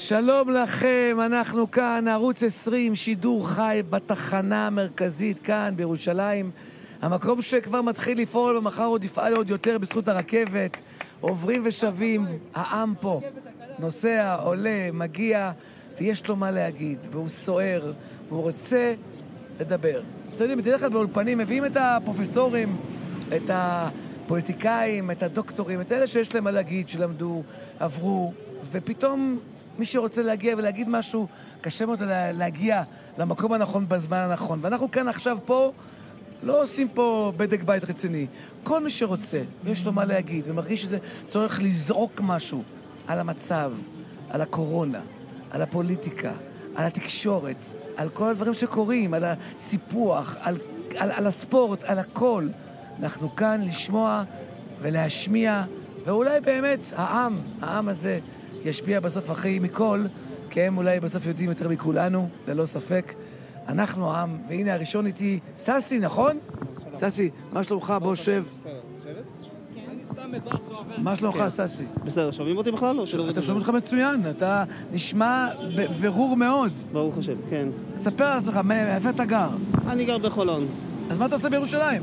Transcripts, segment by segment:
שלום לכם, אנחנו כאן, ערוץ 20, שידור חי בתחנה המרכזית כאן בירושלים. המקום שכבר מתחיל לפעול ומחר עוד יפעל עוד יותר בזכות הרכבת. עוברים ושבים, העם פה, נוסע, עולה, מגיע, ויש לו מה להגיד, והוא סוער, והוא רוצה לדבר. אתם יודעים, בדרך כלל באולפנים מביאים את הפרופסורים, את הפוליטיקאים, את הדוקטורים, את אלה שיש להם מה להגיד, שלמדו, עברו, ופתאום מי שרוצה להגיע ולהגיד משהו, קשה מאוד להגיע למקום הנכון בזמן הנכון. ואנחנו כאן עכשיו פה, לא עושים פה בדק בית רציני. כל מי שרוצה, יש לו מה להגיד, ומרגיש שזה צורך לזרוק משהו על המצב, על הקורונה, על הפוליטיקה, על התקשורת, על כל הדברים שקורים, על הסיפוח, על הספורט, על הכל. אנחנו כאן לשמוע ולהשמיע, ואולי באמת העם הזה ישפיע בסוף הכי מכל, כי הם אולי בסוף יודעים יותר מכולנו, ללא ספק. אנחנו העם, והנה הראשון איתי, ססי, נכון? ססי, מה שלומך? בוא שב. מה שלומך, ססי? בסדר, שומעים אותי בכלל? אתה שומע אותך מצוין, אתה נשמע ברור מאוד. ברוך השם, כן. ספר על עצמך, איפה אתה גר? אני גר בחולון. אז מה אתה עושה בירושלים?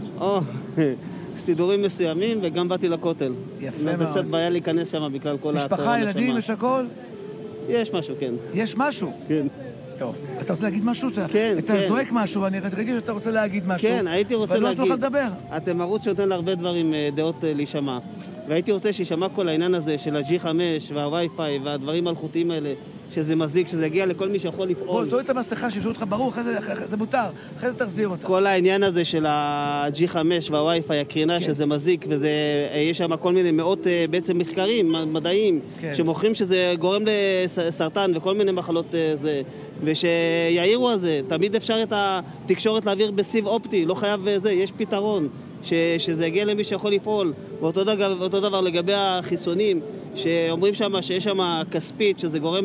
סידורים מסוימים, וגם באתי לכותל. יפה מאוד. קצת בעיה להיכנס שם בגלל כל משפחה, ילדים, יש הכל? יש משהו, כן. יש משהו? כן. טוב, אתה רוצה להגיד משהו? כן. אתה זועק משהו, ואני ראיתי שאתה רוצה להגיד משהו. כן, הייתי רוצה ולא להגיד. תוכל לדבר. אתם ערוץ שנותן להרבה דברים, דעות להישמע. והייתי רוצה שישמע כל העניין הזה של ה-G5 והווי-פיי והדברים המלכותיים האלה, שזה מזיק, שזה יגיע לכל מי שיכול לפעול. בוא, תוריד את המסכה, שישאו אותך ברור, אחרי זה מותר, אחרי זה תחזיר אותה. כל העניין הזה של ה-G5 והווי-פיי, הקרינה, שזה מזיק, ויש שם כל מיני מאות בעצם מחקרים מדעיים, שמוכרים שזה גורם לסרטן וכל מיני מחלות זה. ושיעירו על זה, תמיד אפשר את התקשורת להעביר בסיב אופטי, לא חייב זה, יש פתרון, שזה יגיע למי שיכול לפעול. ואותו דבר לגבי החיסונים, שאומרים שם שיש שם כספית, שזה גורם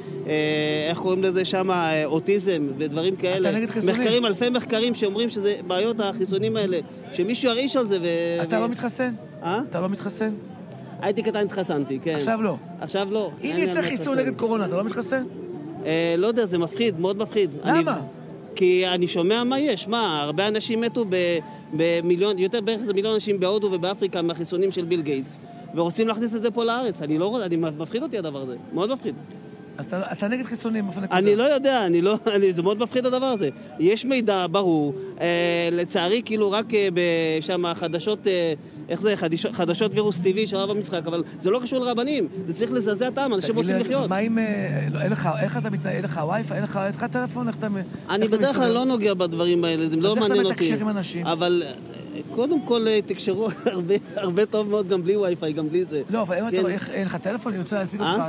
איך קוראים לזה שם, אוטיזם ודברים כאלה. אתה נגד חיסונים? מחקרים, אלפי מחקרים שאומרים שזה בעיות החיסונים האלה, שמישהו ירעיש על זה אתה לא מתחסן? אתה לא מתחסן? הייתי קטן התחסנתי, כן. עכשיו לא? עכשיו לא. אם יצא חיסון נגד קורונה, אתה לא מתחסן? לא יודע, זה מפחיד, מאוד מפחיד. למה? כי אני שומע מה יש. מה, הרבה אנשים מתו במיליון, יותר בערך איזה מיליון אנשים בהודו ובאפריקה מהחיסונים של ביל גייטס, ורוצים להכניס את זה פה לארץ. אני לא רוצה, מפחיד אותי הדבר הזה. מאוד מפחיד. אז אתה נגד חיסונים? אני לא יודע, זה מאוד מפחיד הדבר הזה. יש מידע ברור, לצערי כאילו רק שם חדשות, איך זה, חדשות וירוס טבעי של רב המשחק, אבל זה לא קשור לרבנים, זה צריך לזעזע את העם, אנשים רוצים לחיות. מה אם, איך אתה מתנהל, אין לך וויפיי, אין לך טלפון, איך אתה... אני בדרך כלל לא נוגע בדברים האלה, זה לא מעניין אותי. אז איך אתה מתקשר עם אנשים? אבל קודם כל תקשרו הרבה טוב מאוד גם בלי וויפיי, גם בלי זה. לא, אבל אין לך טלפון, אני רוצה להשיג אותך.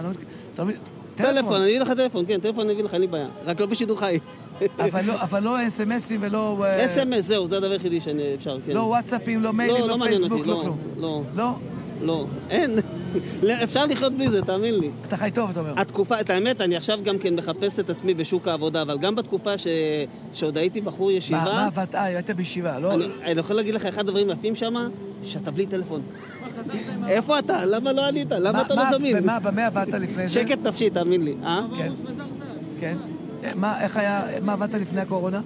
טלפון, אני אביא לך טלפון, כן, טלפון אני אביא לך, אין לי בעיה, רק לא בשידור חי. אבל לא אס-אמסים ולא... אס-אמס, זהו, זה הדבר היחידי שאפשר, כן. לא וואטסאפים, לא מיילים, לא פייסבוק, לא כלום. לא. לא? לא, אין. אפשר לחיות בלי זה, תאמין לי. אתה חי טוב, אתה אומר. התקופה, את האמת, אני עכשיו גם כן מחפש את עצמי בשוק העבודה, אבל גם בתקופה שעוד הייתי בחור ישיבה... מה עבדת? היית בישיבה, לא? אני יכול להגיד לך, אחד הדברים יפים שם, שאתה בלי טלפון. איפה אתה? למה לא ענית? למה אתה לא זמין? במה עבדת לפני זה? שקט נפשי, תאמין לי. כן. כן. איך היה, מה עבדת לפני הקורונה?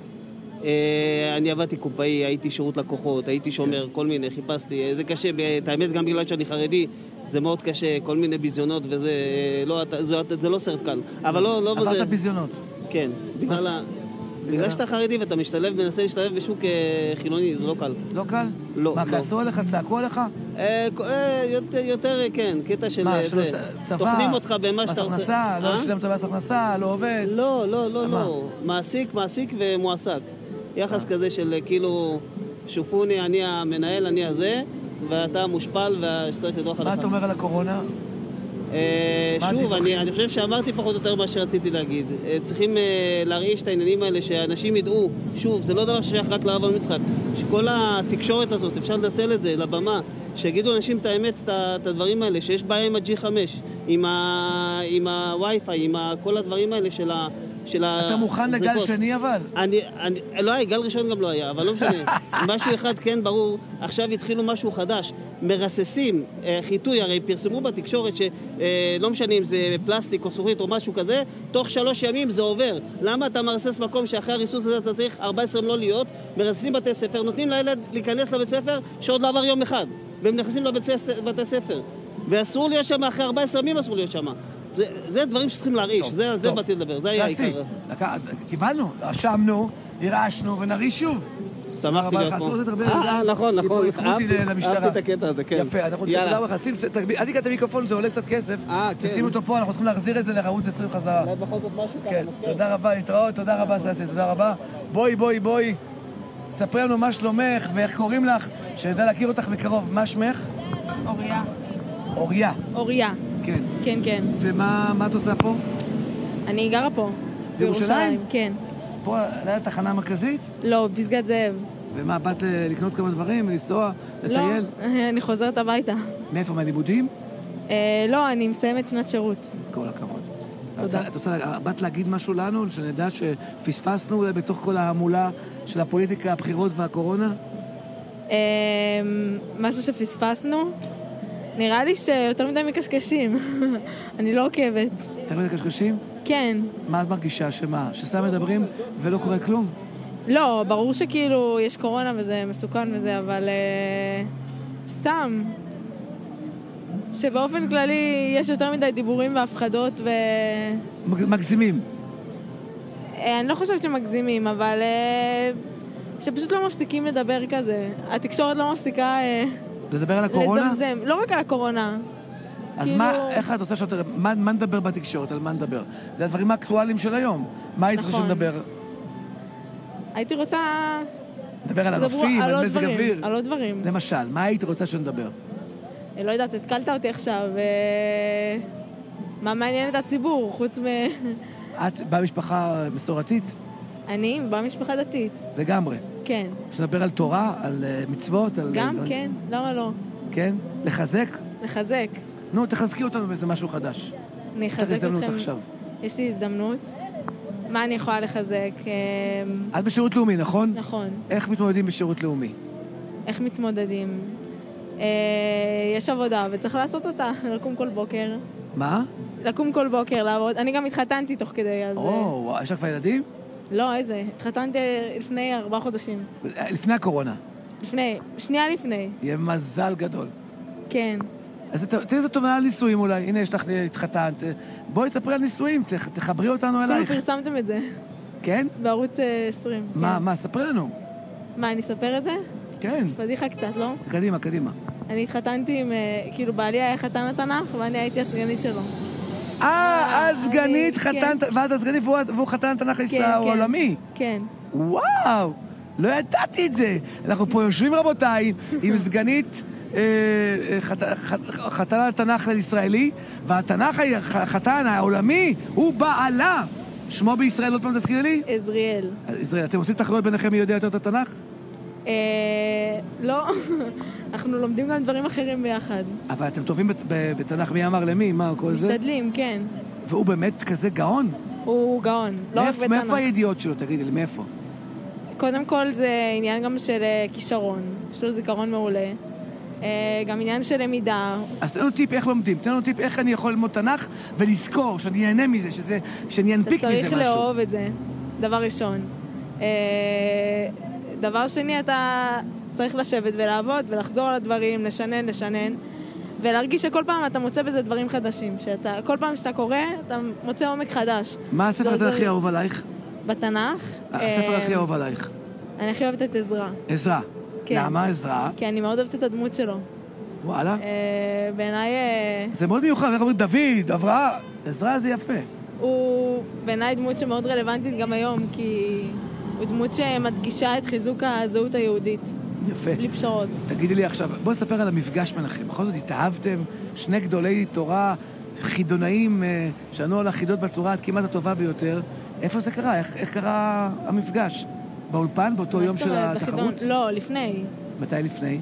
אני עבדתי קופאי, הייתי שירות לקוחות, הייתי שומר, כל מיני, חיפשתי. זה קשה, את האמת גם בגלל שאני חרדי, זה מאוד קשה, כל מיני ביזיונות וזה, זה לא סרט קל. אבל לא בזה... עברת ביזיונות? כן, בגלל שאתה חרדי ואתה מנסה להשתלב בשוק חילוני, זה לא קל. לא קל? לא. מה, כעסו עליך, צעקו עליך? יותר, כן, קטע של... מה, צבא? תוכנים אותך במה שאתה רוצה. מס הכנסה? לא שילמת מס הכנסה? לא עובד? לא. מעסיק ומועסק. יחס כזה של כאילו, שופוני, אני המנהל, אני הזה, ואתה מושפל ושצריך לדרוך עליך. מה אתה אומר על הקורונה? שוב, אני חושב שאמרתי פחות או יותר מה שרציתי להגיד. צריכים להרעיש את העניינים האלה, שאנשים ידעו, שוב, זה לא דבר ששייך רק לרב המשחק, שכל התקשורת הזאת, אפשר לנצל את זה לבמה, שיגידו אנשים את האמת, את הדברים האלה, שיש בעיה עם ה-G5, עם הווי-פיי, עם כל הדברים האלה של אתה מוכן לגל שני אבל? לא היה, גל ראשון גם לא היה, אבל לא משנה. משהו אחד כן ברור, עכשיו התחילו משהו חדש. מרססים, חיטוי, הרי פרסמו בתקשורת שלא משנה אם זה פלסטיק או סוכרית או משהו כזה, תוך 3 ימים זה עובר. למה אתה מרסס מקום שאחרי הריסוס הזה אתה צריך 14 ימים לא להיות? מרססים בתי ספר, נותנים לילד להיכנס לבית ספר שעוד לא עבר יום אחד, והם נכנסים לבתי ספר. ואסור להיות שם, אחרי 14 ימים אסור להיות שם. זה דברים שצריכים להרעיש, זה באתי לדבר, זה היה העיקר. קיבלנו, רשמנו, הרעשנו ונרעיש שוב. שמחתי להיות פה. נכון. יקחו אותי למשטרה. אהבתי את הקטע הזה, כן. יפה, אנחנו רוצים תודה לך. אל תיקח את המיקרופון, זה עולה קצת כסף. תשים אותו פה, אנחנו צריכים להחזיר את זה לערוץ 20 חזרה. אולי בכל זאת משהו ככה, מסכים. תודה רבה, להתראות, תודה רבה ססי, תודה רבה. בואי. ספרי לנו מה שלומך ואיך קוראים לך, שנדע להכיר אותך מקרוב. מה שמך? אוריה. כן. ומה את עושה פה? אני גרה פה. בירושלים? כן. פה ליד התחנה המרכזית? לא, פסגת זאב. ומה, באת לקנות כמה דברים, לנסוע, לטייל? לא, אני חוזרת הביתה. מאיפה, מהלימודים? לא, אני מסיימת שנת שירות. כל הכבוד. תודה. באת להגיד משהו לנו, שנדע שפספסנו אולי בתוך כל ההמולה של הפוליטיקה, הבחירות והקורונה? משהו שפספסנו? נראה לי שיותר מדי מקשקשים. אני לא עוקבת. יותר מדי מקשקשים? כן. מה את מרגישה? שמה? שסתם מדברים ולא קורה כלום? לא, ברור שכאילו יש קורונה וזה מסוכן וזה, אבל סתם. שבאופן כללי יש יותר מדי דיבורים והפחדות מגזימים. אני לא חושבת שמגזימים, אבל שפשוט לא מפסיקים לדבר כזה. התקשורת לא מפסיקה לדבר על הקורונה? לזמזם. לא רק על הקורונה. אז איך את רוצה מה נדבר בתקשורת? על מה נדבר? זה הדברים האקטואליים של היום. מה היית רוצה שנדבר? הייתי רוצה... נדבר על הנופים, על מזג אוויר. על עוד דברים. למשל, מה היית רוצה שנדבר? לא יודעת, התקלת אותי עכשיו. מה מעניין את הציבור, חוץ את במשפחה מסורתית? אני במשפחה דתית. לגמרי. כן. שנדבר על תורה, על מצוות? גם, כן. למה לא? כן? לחזק? לחזק. נו, תחזקי אותנו באיזה משהו חדש. אני אחזק אתכם. יש לך הזדמנות עכשיו. יש לי הזדמנות. מה אני יכולה לחזק? את בשירות לאומי, נכון? נכון. איך מתמודדים בשירות לאומי? איך מתמודדים? יש עבודה וצריך לעשות אותה. לקום כל בוקר. מה? לקום כל בוקר, לעבוד. אני גם התחתנתי תוך כדי, אז... יש לך ילדים? לא, איזה. התחתנתי לפני 4 חודשים. לפני הקורונה? שנייה לפני. יהיה מזל גדול. כן. אז תראי איזה תובנה על נישואים אולי. הנה, יש לך התחתנת. בואי תספרי על נישואים, תחברי אותנו אלייך. אפילו פרסמתם את זה. כן? בערוץ 20. מה? ספרי לנו. מה, אני אספר את זה? כן. פדיחה קצת, לא? קדימה. אני התחתנתי עם... כאילו, בעלי היה חתן התנ"ך, ואני הייתי הסגנית שלו. את סגנית חתן... ואת הסגנית והוא חתן התנ"ך העולמי. כן. וואו! לא ידעתי את זה. אנחנו פה יושבים, רבותיי, עם סגנית... חתן התנ"ך הישראלי, והתנ"ך החתן העולמי הוא בעלה. שמו בישראל, עוד פעם תזכירי לי? עזריאל. אתם עושים תחרויות ביניכם מי יודע יותר את התנ"ך? לא. אנחנו לומדים גם דברים אחרים ביחד. אבל אתם טובים בתנ"ך מי אמר למי? מה, כל זה? משתדלים, כן. והוא באמת כזה גאון? הוא גאון, לא רק בתנ"ך. מאיפה הידיעות שלו? תגידי לי, מאיפה? קודם כל זה עניין גם של כישרון. יש לו זיכרון מעולה. גם עניין של למידה. אז תן לנו טיפ איך לומדים, תן לנו טיפ איך אני יכול ללמוד תנ"ך ולזכור, שאני אהנה מזה, שאני אנפיק מזה משהו. אתה צריך לאהוב את זה, דבר ראשון. דבר שני, אתה צריך לשבת ולעבוד ולחזור על הדברים, לשנן, ולהרגיש שכל פעם אתה מוצא בזה דברים חדשים. כל פעם שאתה קורא, אתה מוצא עומק חדש. מה הספר הכי אהוב עלייך? בתנ"ך. הספר הכי אהוב עלייך? אני הכי אוהבת את עזרא. עזרא? כן. למה עזרא? כי אני מאוד אוהבת את הדמות שלו. וואלה? בעיניי... זה מאוד מיוחד, איך אומרים דוד, אברהם, עזרא זה יפה. הוא בעיניי דמות שמאוד רלוונטית גם היום, כי הוא דמות שמדגישה את חיזוק הזהות היהודית. יפה. בלי פשרות. תגידי לי עכשיו, בוא נספר על המפגש ביניכם. בכל זאת התאהבתם, 2 גדולי תורה, חידונאים, שענו על החידות בצורה כמעט הטובה ביותר. איפה זה קרה? איך קרה המפגש? באולפן, באותו יום של התחרות? לא, לפני. מתי לפני?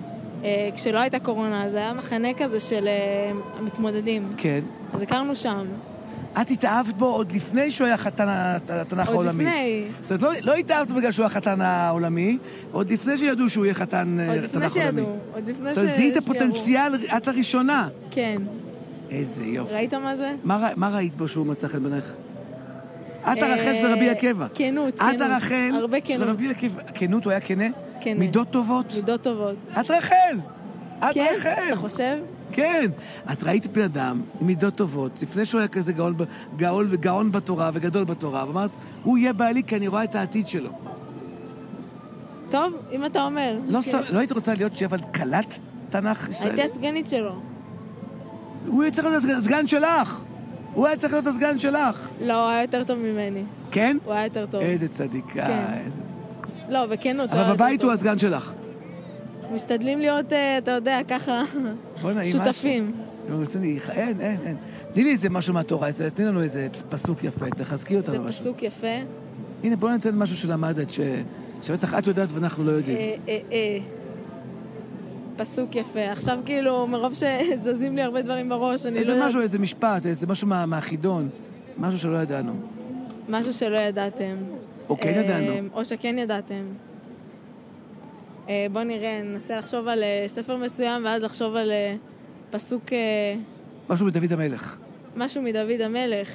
כשלא הייתה קורונה, זה היה מחנה כזה של המתמודדים. כן. אז הכרנו שם. את התאהבת בו עוד לפני שהוא היה חתן התנ"ך העולמי. עוד לפני. זאת אומרת, לא התאהבת בגלל שהוא החתן העולמי, עוד לפני שידעו שהוא יהיה חתן התנ"ך העולמי. עוד לפני שידעו. זאת אומרת, זיהית פוטנציאל, את הראשונה. כן. איזה יופי. ראית מה זה? מה ראית בו שהוא מצא חן בעינייך? את הרחל של רבי עקיבא. כנות. את הרחל של רבי עקיבא. כנות, הוא היה כנה? כן. מידות טובות? מידות טובות. את רחל! את רחל! כן, אתה חושב? כן. את ראית בן אדם עם מידות טובות, לפני שהוא היה כזה גאון בתורה וגדול בתורה, ואמרת, הוא יהיה בעלי כי אני רואה את העתיד שלו. טוב, אם אתה אומר. לא היית רוצה להיות אבל קלט תנ"ך ישראל? הייתי הסגנית שלו. הוא היה צריך להיות הסגן שלך! הוא היה צריך להיות הסגן שלך! לא, הוא היה יותר טוב ממני. כן? הוא היה יותר טוב. איזה צדיקה. כן. לא, בכנות. אבל בבית הוא הסגן שלך. משתדלים להיות, אתה יודע, ככה, שותפים. אין. תני לי איזה משהו מהתורה, תני לנו איזה פסוק יפה, תחזקי אותנו משהו. זה פסוק יפה. הנה, בואי ניתן משהו שלמדת, שבטח את יודעת ואנחנו לא יודעים. פסוק יפה. עכשיו כאילו, מרוב שזזים לי הרבה דברים בראש, אני לא יודעת... איזה משהו, איזה משפט, איזה משהו מהחידון, משהו שלא ידענו. משהו שלא ידעתם. או כן ידענו. או שכן ידעתם. בוא נראה, ננסה לחשוב על ספר מסוים, ואז לחשוב על פסוק... משהו מדוד המלך. משהו מדוד המלך.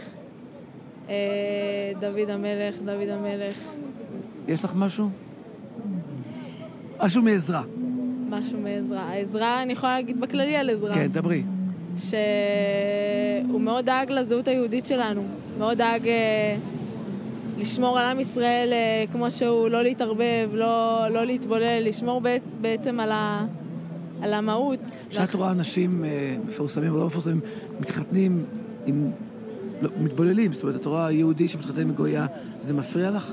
דוד המלך. יש לך משהו? משהו מעזרא. משהו מעזרא. העזרא, אני יכולה להגיד בכללי על עזרא. כן, דברי. שהוא מאוד דאג לזהות היהודית שלנו. מאוד דאג לשמור על עם ישראל כמו שהוא, לא להתערבב, לא להתבולל, לשמור בעצם על המהות. כשאת רואה אנשים מפורסמים או לא מפורסמים, מתחתנים עם... מתבוללים, זאת אומרת, את רואה יהודי שמתחתן עם גויה, זה מפריע לך?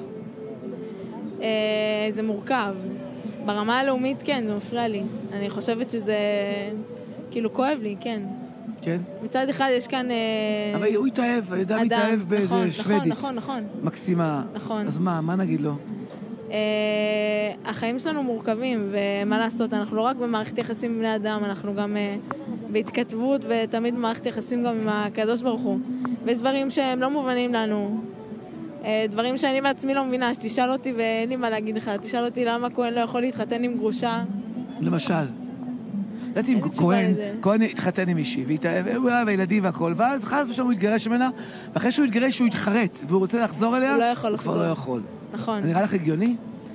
זה מורכב. ברמה הלאומית, כן, זה מפריע לי. אני חושבת שזה כאילו כואב לי, כן. כן? מצד אחד יש כאן... אבל הוא התאהב, הידע מתאהב באיזה שוודית. נכון. מקסימה. נכון. אז מה נגיד לו? החיים שלנו מורכבים, ומה לעשות, אנחנו לא רק במערכת יחסים עם בני אדם, אנחנו גם בהתכתבות, ותמיד במערכת יחסים גם עם הקדוש ברוך הוא. ויש דברים שהם לא מובנים לנו. דברים שאני בעצמי לא מבינה, שתשאל אותי ואין לי מה להגיד לך, תשאל אותי למה כהן לא יכול להתחתן עם גרושה. למשל. ידעתי אם כהן התחתן עם מישהי, והוא היה וילדים והכל, ואז חס ושלום הוא התגרש ממנה, ואחרי שהוא התגרש הוא התחרט, והוא רוצה לחזור אליה, הוא כבר לא יכול. נכון. נראה לך הגיוני?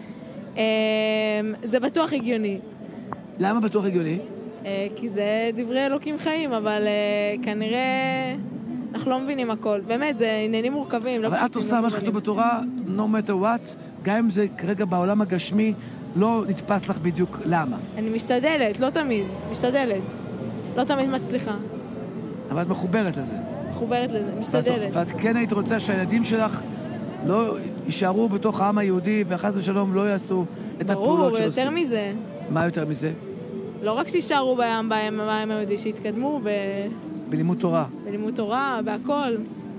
זה בטוח הגיוני. למה בטוח הגיוני? כי זה דברי אלוקים חיים, אבל כנראה אנחנו לא מבינים הכל. באמת, זה עניינים מורכבים. אבל את עושה מה שכתוב בתורה, no matter what, גם אם זה כרגע בעולם הגשמי, לא נתפס לך בדיוק למה. אני משתדלת, לא תמיד, משתדלת. לא תמיד מצליחה. אבל את מחוברת לזה. מחוברת לזה, משתדלת. ואת כן היית רוצה שהילדים שלך לא יישארו בתוך העם היהודי, וחס ושלום לא יעשו את הפעולות שעושים. ברור, יותר מזה. מה יותר מזה? לא רק שישארו בעם היהודי, שיתקדמו בלימוד תורה. בלימוד תורה, בהכל.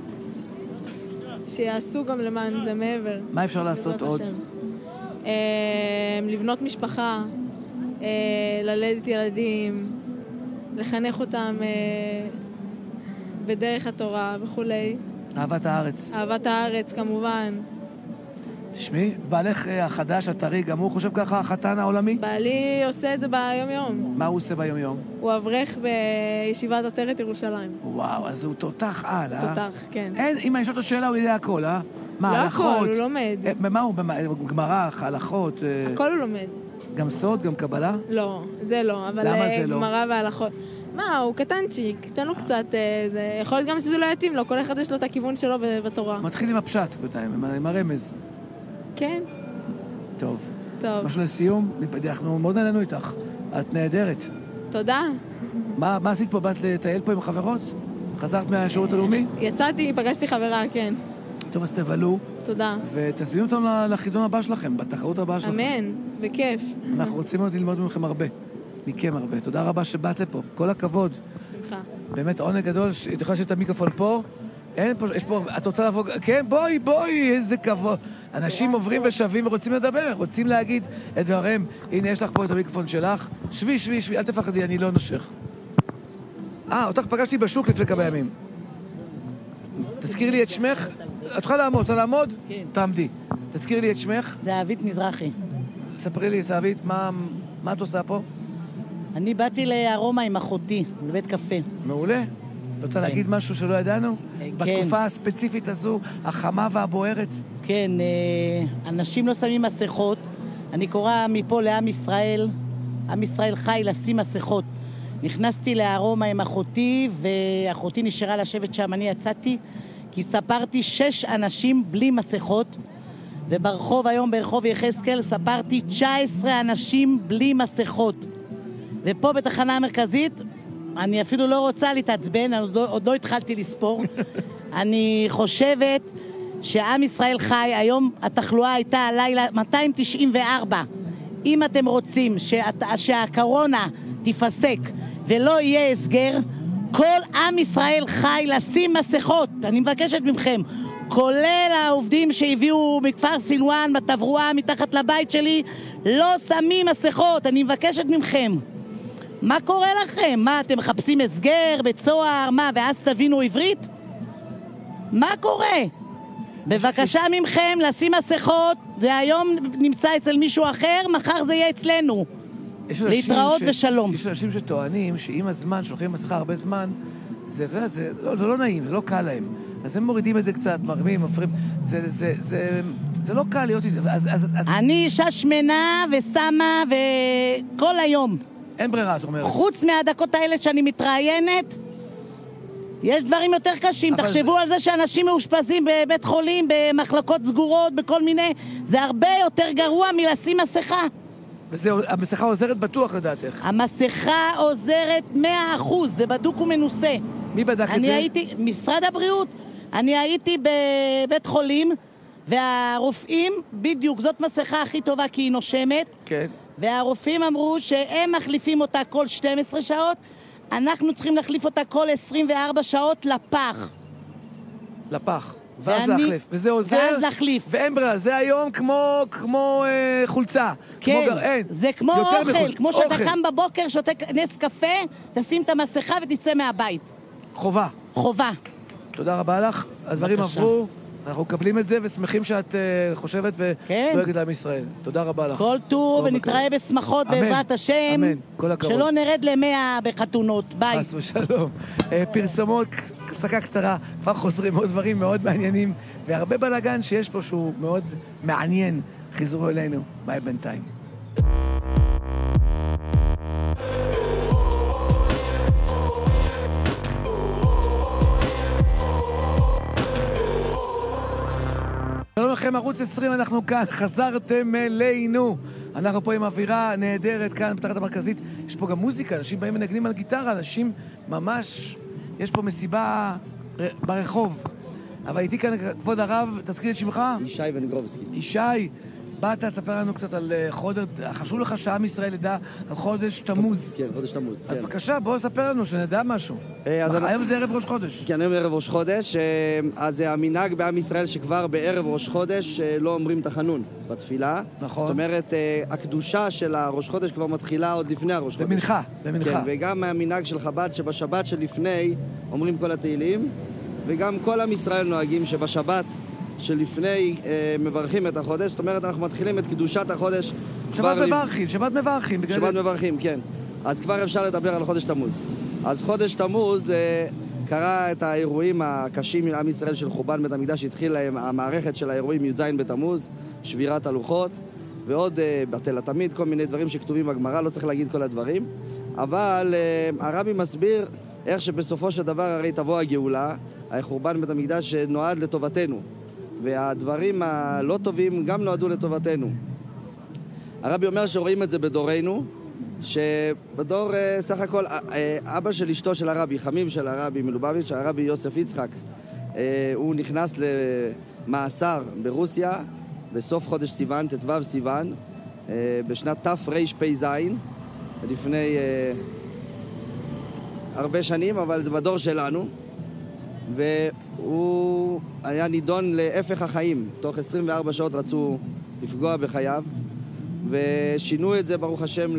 שיעשו גם למען זה מעבר. מה אפשר לעשות עוד? לבנות משפחה, ללדת ילדים, לחנך אותם בדרך התורה וכולי. אהבת הארץ. אהבת הארץ, כמובן. תשמעי, בעלך החדש, הטרי, גם הוא חושב ככה, החתן העולמי? בעלי עושה את זה ביום-יום. מה הוא עושה ביום-יום? הוא אברך בישיבת עטרת ירושלים. וואו, אז הוא תותח על, תותח, כן. אם אני אשאל אותו שאלה, הוא יודע הכל, מה, לא הלכות? הכל, הוא לומד. מה הוא, גמרא, הלכות? הכל הוא לומד. גם סוד, גם קבלה? לא, זה לא, אבל גמרא והלכות. מה, הוא קטנצ'יק, תן לו קצת, זה יכול להיות גם שזה לא יתאים לו, כל אחד יש לו את הכיוון שלו בתורה. מתחיל עם הפשט, בינתיים, עם הרמז. כן. טוב. טוב. משהו לסיום, אנחנו מאוד נהנינו איתך. את נהדרת. תודה. מה עשית פה? באת לטייל פה עם החברות? חזרת מהשירות הלאומי? יצאתי, פגשתי חברה, כן. טוב, אז תבלו. תודה. ותסבינו אותנו לחידון הבא שלכם, בתחרות הבאה שלכם. אמן, בכיף. אנחנו רוצים עוד ללמוד מכם הרבה. מכם הרבה. תודה רבה שבאת פה. כל הכבוד. שמחה. באמת עונג גדול. את יכולה לשאול את המיקרופון פה, אין פה, יש פה, את רוצה לבוא, כן, בואי, איזה כבוד. אנשים עוברים ושווים ורוצים לדבר, רוצים להגיד את דבריהם. הנה, יש לך פה את המיקרופון שלך. שבי, אל תפחדי, אני לא נושך. אותך פגשתי בשוק לפני כמה ימים. תזכירי לי את שמך. את יכולה לעמוד, רוצה לעמוד? כן. תעמדי. תזכירי לי את שמך. זהבית מזרחי. ספרי לי, זהבית, מה את עושה פה? אני באתי לארומה עם אחותי, לבית קפה. מעולה. רוצה להגיד משהו שלא ידענו? כן. בתקופה הספציפית הזו, החמה והבוערת? כן, אנשים לא שמים מסכות. אני קורא מפה לעם ישראל, עם ישראל חי לשים מסכות. נכנסתי לארומה עם אחותי, ואחותי נשארה לשבת שם, אני יצאתי, כי ספרתי 6 אנשים בלי מסכות, וברחוב היום, ברחוב יחזקאל, ספרתי 19 אנשים בלי מסכות. ופה בתחנה המרכזית, אני אפילו לא רוצה להתעצבן, עוד לא התחלתי לספור. אני חושבת שעם ישראל חי, היום התחלואה הייתה הלילה 294. אם אתם רוצים שהקורונה תיפסק ולא יהיה הסגר, כל עם ישראל חי לשים מסכות. אני מבקשת מכם, כולל העובדים שהביאו מכפר סילואן בתברואה מתחת לבית שלי, לא שמים מסכות. אני מבקשת מכם. מה קורה לכם? מה, אתם מחפשים הסגר, בית סוהר, מה, ואז תבינו עברית? מה קורה? בבקשה ממכם לשים מסכות, זה היום נמצא אצל מישהו אחר, מחר זה יהיה אצלנו. להתראות ושלום. יש אנשים שטוענים שעם הזמן, שהולכים מסכה הרבה זמן, זה לא נעים, זה לא קל להם. אז הם מורידים את זה קצת, מרמים, מפרים, זה לא קל להיות... אני אישה שמנה ושמה וכל היום. אין ברירה, את אומרת. חוץ מהדקות האלה שאני מתראיינת, יש דברים יותר קשים. תחשבו על זה שאנשים מאושפזים בבית חולים, במחלקות סגורות, בכל מיני... זה הרבה יותר גרוע מלשים מסכה. המסכה עוזרת בטוח לדעתך. המסכה עוזרת 100%, זה בדוק ומנוסה. מי בדק את זה? משרד הבריאות. אני הייתי בבית חולים, והרופאים, בדיוק, זאת מסכה הכי טובה כי היא נושמת. כן. והרופאים אמרו שהם מחליפים אותה כל 12 שעות, אנחנו צריכים להחליף אותה כל 24 שעות לפח. לפח. ואז להחליף. וזה עוזר. ואז להחליף. ואין ברירה, זה היום כמו חולצה. כן, כמו זה כמו אוכל. כמו שאתה קם בבוקר, שותה נס קפה, תשים את המסכה ותצא מהבית. חובה. חובה. תודה רבה לך. הדברים עברו. אנחנו מקבלים את זה ושמחים שאת חושבת ודואגת לעם ישראל. תודה רבה לך. כל טוב ונתראה בשמחות בעזרת השם. אמן, כל הכבוד. שלא נרד ל100 בחתונות. ביי. חס ושלום. פרסומות, הפסקה קצרה, כבר חוזרים עוד דברים מאוד מעניינים, והרבה בלגן שיש פה שהוא מאוד מעניין. חזרו אלינו. ביי בינתיים. שלום לכם, ערוץ 20, אנחנו כאן, חזרתם אלינו. אנחנו פה עם אווירה נהדרת כאן בתחת המרכזית. יש פה גם מוזיקה, אנשים באים ונגנים על גיטרה, אנשים ממש, יש פה מסיבה ברחוב. אבל איתי כאן כבוד הרב, תזכיר את שמך? ישי ונגרובסקי. ישי, באת לספר לנו קצת על חודש, חשוב לך שעם ישראל ידע על חודש תמוז. כן, חודש תמוז. אז בבקשה, בוא ספר לנו שנדע משהו. היום זה ערב ראש חודש. כן, היום ערב ראש חודש. אז המנהג בעם ישראל שכבר בערב ראש חודש לא אומרים תחנון בתפילה. נכון. זאת אומרת, הקדושה של הראש חודש כבר מתחילה עוד לפני הראש חודש. במנחה. כן, וגם המנהג של חב"ד שבשבת שלפני אומרים כל התהילים, וגם כל עם ישראל נוהגים שבשבת שלפני מברכים את החודש, זאת אומרת אנחנו מתחילים את קדושת החודש. שבת מברכים, שבת מברכים. שבת מברכים, כן. אז כבר אפשר לדבר על חודש תמוז. אז חודש תמוז קרה את האירועים הקשים עם עם ישראל של חורבן בית המקדש, התחיל להם המערכת של האירועים י"ז בתמוז, שבירת הלוחות, ועוד בטל התמיד, כל מיני דברים שכתובים בגמרא, לא צריך להגיד כל הדברים. אבל הרבי מסביר איך שבסופו של דבר הרי תבוא הגאולה, החורבן בית המקדש נועד לטובתנו. והדברים הלא טובים גם נועדו לטובתנו. הרבי אומר שרואים את זה בדורנו, שבדור סך הכל אבא של אשתו של הרבי, חמים של הרבי מלובביץ', הרבי יוסף יצחק, הוא נכנס למאסר ברוסיה בסוף חודש סיוון, ט"ו סיוון, בשנת תרפ"ז, לפני הרבה שנים, אבל זה בדור שלנו. והוא היה נידון להפך החיים. תוך 24 שעות רצו לפגוע בחייו, ושינו את זה, ברוך השם,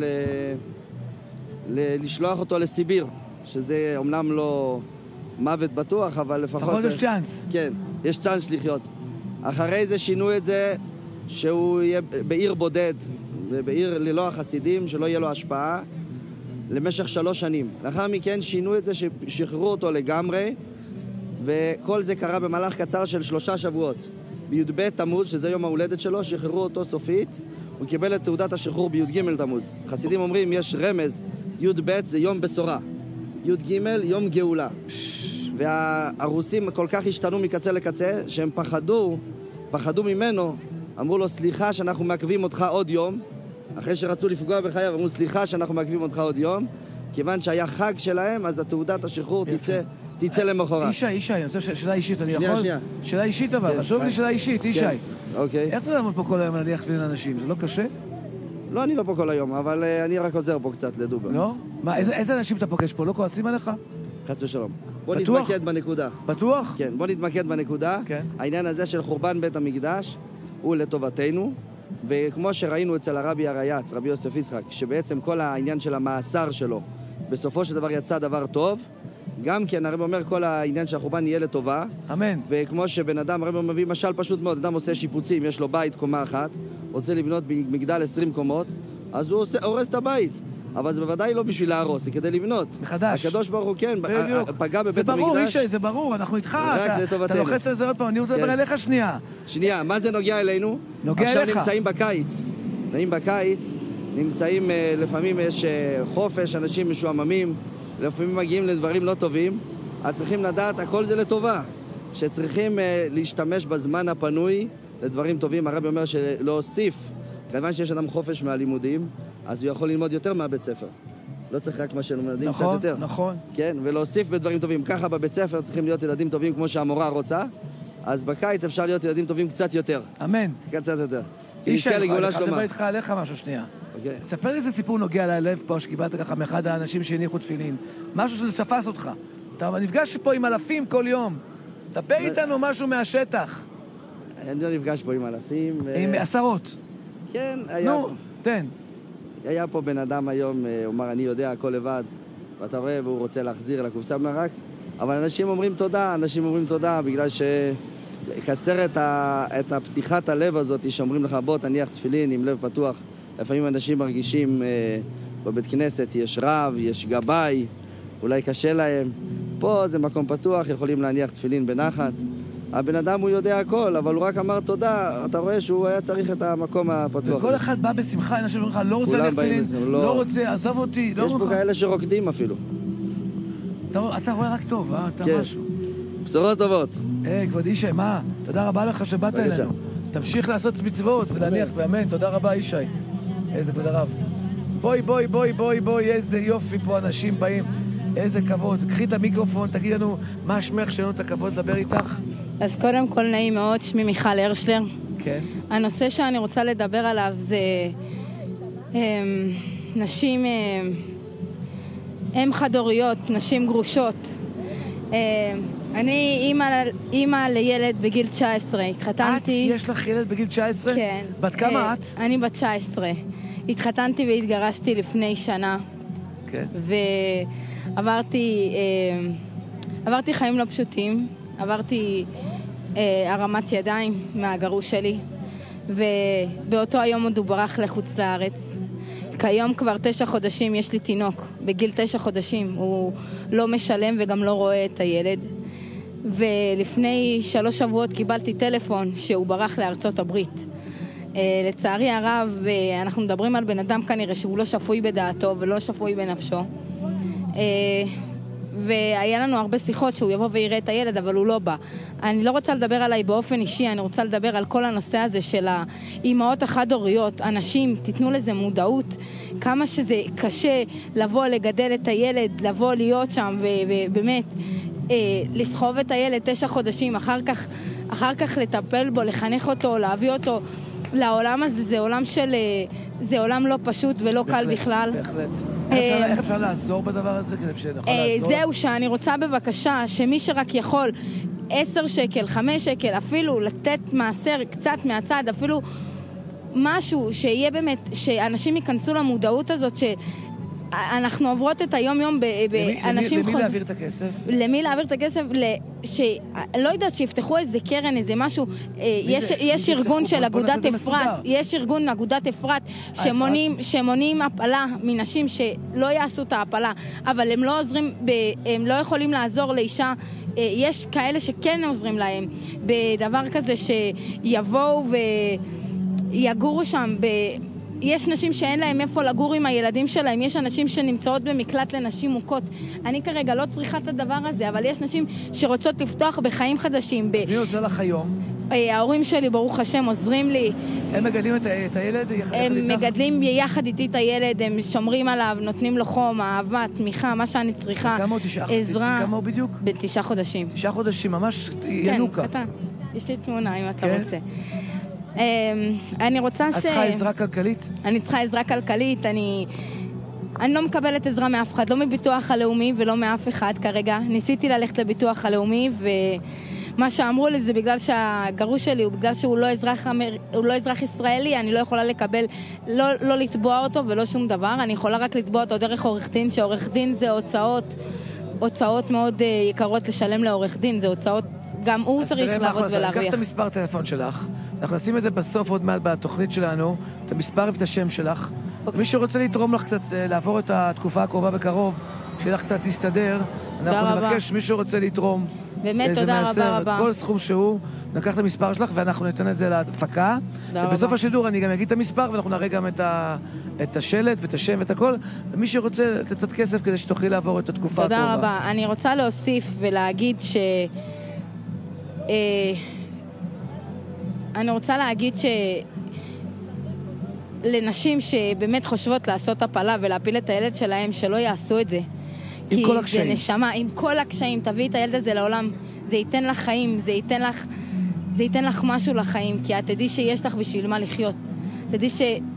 לשלוח אותו לסיביר, שזה אומנם לא מוות בטוח, אבל לפחות... יש צ'אנס. כן, יש צ'אנס לחיות. אחרי זה שינו את זה שהוא יהיה בעיר בודד, בעיר ללא החסידים, שלא יהיה לו השפעה, למשך 3 שנים. לאחר מכן שינו את זה, ששחררו אותו לגמרי, וכל זה קרה במהלך קצר של 3 שבועות. בי"ב תמוז, שזה יום ההולדת שלו, שחררו אותו סופית, הוא קיבל את תעודת השחרור בי"ג תמוז. חסידים אומרים, יש רמז, י"ב זה יום בשורה, י"ג יום גאולה. והרוסים כל כך השתנו מקצה לקצה, שהם פחדו ממנו, אמרו לו, סליחה שאנחנו מעכבים אותך עוד יום, אחרי שרצו לפגוע בחייו, אמרו, סליחה שאנחנו מעכבים אותך עוד יום, כיוון שהיה חג שלהם, אז תעודת השחרור תצא למחרת. ישי, אני רוצה שאלה אישית, אני יכול? שנייה. שאלה אישית אבל, חשוב לי שאלה אישית, ישי. אוקיי. איך זה לעמוד פה כל היום להניח תפילין לאנשים? זה לא קשה? לא, אני לא פה כל היום, אבל אני רק עוזר פה קצת לדובר. לא? מה, איזה אנשים אתה פוגש פה? לא כועסים עליך? חס ושלום. בוא בטוח? נתמקד בנקודה. בטוח? כן, בוא נתמקד בנקודה. כן. העניין הזה של חורבן בית המקדש הוא לטובתנו, וכמו שראינו אצל הרבי הרייץ, רבי יוסף יצחק, שבעצם כל העניין של המאסר שלו, בסופו של דבר יצא דבר טוב, גם כן הרב אומר כל העניין שהחורבן יהיה לטובה. אמן. וכמו שבן אדם, הרב מביא משל פשוט מאוד, אדם עושה שיפוצים, יש לו בית קומה אחת, רוצה לבנות מגדל 20 קומות, אז הוא הורס את הבית. אבל זה בוודאי לא בשביל להרוס, זה כדי לבנות. מחדש. הקדוש ברוך הוא כן, פגע בבית המקדש. זה ברור, ישי, זה ברור, אנחנו איתך. אתה לוחץ על זה עוד פעם, אני רוצה לדבר אליך שנייה. שנייה, מה זה נוגע אלינו? נוגע אליך. עכשיו נמצאים בקיץ, לפעמים יש חופש, אנשים משועממים, לפעמים מגיעים לדברים לא טובים, אז צריכים לדעת, הכל זה לטובה. שצריכים להשתמש בזמן הפנוי לדברים טובים. הרבי אומר שלהוסיף, כיוון שיש אדם חופש מהלימודים, אז הוא יכול ללמוד יותר מהבית ספר. לא צריך רק מה שלומדים קצת יותר. נכון. כן, ולהוסיף בדברים טובים. ככה בבית ספר צריכים להיות ילדים טובים כמו שהמורה רוצה, אז בקיץ אפשר להיות ילדים טובים קצת יותר. אמן. קצת יותר. ישי, אני מדבר איתך עליך משהו שנייה. ספר לי איזה סיפור נוגע ללב פה, שקיבלת ככה מאחד האנשים שהניחו תפילין. משהו שתפס אותך. אתה נפגש פה עם אלפים כל יום. תספר איתנו משהו מהשטח. אני לא נפגש פה עם אלפים. עם עשרות. כן, היה... נו, תן. היה פה בן אדם היום, הוא אמר, אני יודע הכל לבד, ואתה רואה, והוא רוצה להחזיר לקופסה מרק, אבל אנשים אומרים תודה, בגלל שחסר את הפתיחת הלב הזאת, שאומרים לך, בוא תניח תפילין עם לב פתוח. לפעמים אנשים מרגישים בבית כנסת, יש רב, יש גבאי, אולי קשה להם. פה זה מקום פתוח, יכולים להניח תפילין בנחת. הבן אדם הוא יודע הכל, אבל הוא רק אמר תודה, אתה רואה שהוא היה צריך את המקום הפתוח. וכל אחד בא בשמחה, אנשים אומרים לך, לא רוצה להניח תפילין, לא רוצה, עזוב אותי, לא יש פה כאלה שרוקדים אפילו. אתה רואה רק טוב, אתה משהו. בשורות טובות. כבוד ישי, מה? תודה רבה לך שבאת אלינו. תמשיך לעשות מצוות ולהניח, ואמן, תודה רבה ישי. איזה כבוד הרב. בואי, איזה יופי פה אנשים באים. איזה כבוד. קחי את המיקרופון, תגיד לנו מה שמך, שלנו את הכבוד לדבר איתך. אז קודם כל נעים מאוד, שמי מיכל הרשלר. כן. הנושא שאני רוצה לדבר עליו זה נשים, אם חד-הוריות, נשים גרושות. אני אימא לילד בגיל 19, התחתנתי... יש לך ילד בגיל 19? כן. בת כמה את? אני בת 19. התחתנתי והתגרשתי לפני שנה. כן. עברתי חיים לא פשוטים, עברתי הרמת ידיים מהגרוש שלי, ובאותו היום עוד הוא ברח לחוץ לארץ. כיום כבר 9 חודשים יש לי תינוק, בגיל 9 חודשים, הוא לא משלם וגם לא רואה את הילד. ולפני 3 שבועות קיבלתי טלפון שהוא ברח לארצות הברית. לצערי הרב, אנחנו מדברים על בן אדם כנראה שהוא לא שפוי בדעתו ולא שפוי בנפשו. והיה לנו הרבה שיחות שהוא יבוא ויראה את הילד, אבל הוא לא בא. אני לא רוצה לדבר עליי באופן אישי, אני רוצה לדבר על כל הנושא הזה של האימהות החד-הוריות. אנשים, תיתנו לזה מודעות, כמה שזה קשה לבוא לגדל את הילד, לבוא להיות שם ובאמת לסחוב את הילד 9 חודשים, אחר כך לטפל בו, לחנך אותו, להביא אותו לעולם הזה, זה עולם לא פשוט ולא קל בכלל. בהחלט. איך אפשר לעזור בדבר הזה כדי שנוכל לעזור? זהו, שאני רוצה בבקשה שמי שרק יכול 10 שקל, 5 שקל, אפילו לתת מעשר קצת מהצד, אפילו משהו שיהיה באמת, שאנשים ייכנסו למודעות הזאת, אנחנו עוברות את היום-יום באנשים למי להעביר את הכסף? למי להעביר את הכסף? לא יודעת שיפתחו איזה קרן, איזה משהו. יש ארגון של אגודת אפרת, יש ארגון אגודת אפרת שמונעים הפלה מנשים שלא יעשו את ההפלה, אבל הם לא עוזרים, הם לא יכולים לעזור לאישה. יש כאלה שכן עוזרים להם בדבר כזה שיבואו ויגורו שם יש נשים שאין להם איפה לגור עם הילדים שלהם, יש אנשים שנמצאות במקלט לנשים מוכות. אני כרגע לא צריכה את הדבר הזה, אבל יש נשים שרוצות לפתוח בחיים חדשים. אז מי עוזר לך היום? ההורים שלי, ברוך השם, עוזרים לי. הם מגדלים את הילד יחד איתך? הם מגדלים יחד איתי את הילד, הם שומרים עליו, נותנים לו חום, אהבה, תמיכה, מה שאני צריכה, עזרה. כמה הוא בדיוק? ב9 חודשים. 9 חודשים, ממש ינוקה. כן, קטן. יש לי תמונה אם אתה רוצה. אני רוצה את צריכה עזרה כלכלית? אני צריכה עזרה כלכלית, אני לא מקבלת עזרה מאף אחד, לא מביטוח הלאומי ולא מאף אחד כרגע. ניסיתי ללכת לביטוח הלאומי ומה שאמרו לי זה בגלל שהגרוש שלי הוא בגלל שהוא לא אזרח ישראלי, אני לא יכולה לקבל, לא לתבוע אותו ולא שום דבר, אני יכולה רק לתבוע אותו דרך עורך דין, שעורך דין זה הוצאות מאוד יקרות לשלם לעורך דין, זה הוצאות גם הוא צריך לעבוד ולהרוויח. קח את המספר טלפון שלך, אנחנו נשים את זה בסוף עוד מעט בתוכנית שלנו, את המספר ואת השם שלך. מי שרוצה לתרום לך קצת, לעבור את התקופה הקרובה בקרוב, שיהיה לך קצת להסתדר, אנחנו נבקש מי שרוצה לתרום. באמת, תודה רבה רבה. כל סכום שהוא, נקח את המספר שלך ואנחנו ניתן את זה להפקה. ובסוף השידור אני גם אגיד את המספר ואנחנו נראה גם את השלט ואת השם ואת הכל. ומי שרוצה לתת כסף כדי שתוכלי לעבור את התקופה הקרובה. תודה רבה. אני רוצה להוסיף ולהגיד אני רוצה להגיד לנשים שבאמת חושבות לעשות הפלה ולהפיל את הילד שלהם, שלא יעשו את זה. עם כל הקשיים. זה נשמה, עם כל הקשיים. תביא את הילד הזה לעולם. זה ייתן לך חיים, זה ייתן לך משהו לחיים, כי את תדעי שיש לך בשביל מה לחיות. תדעי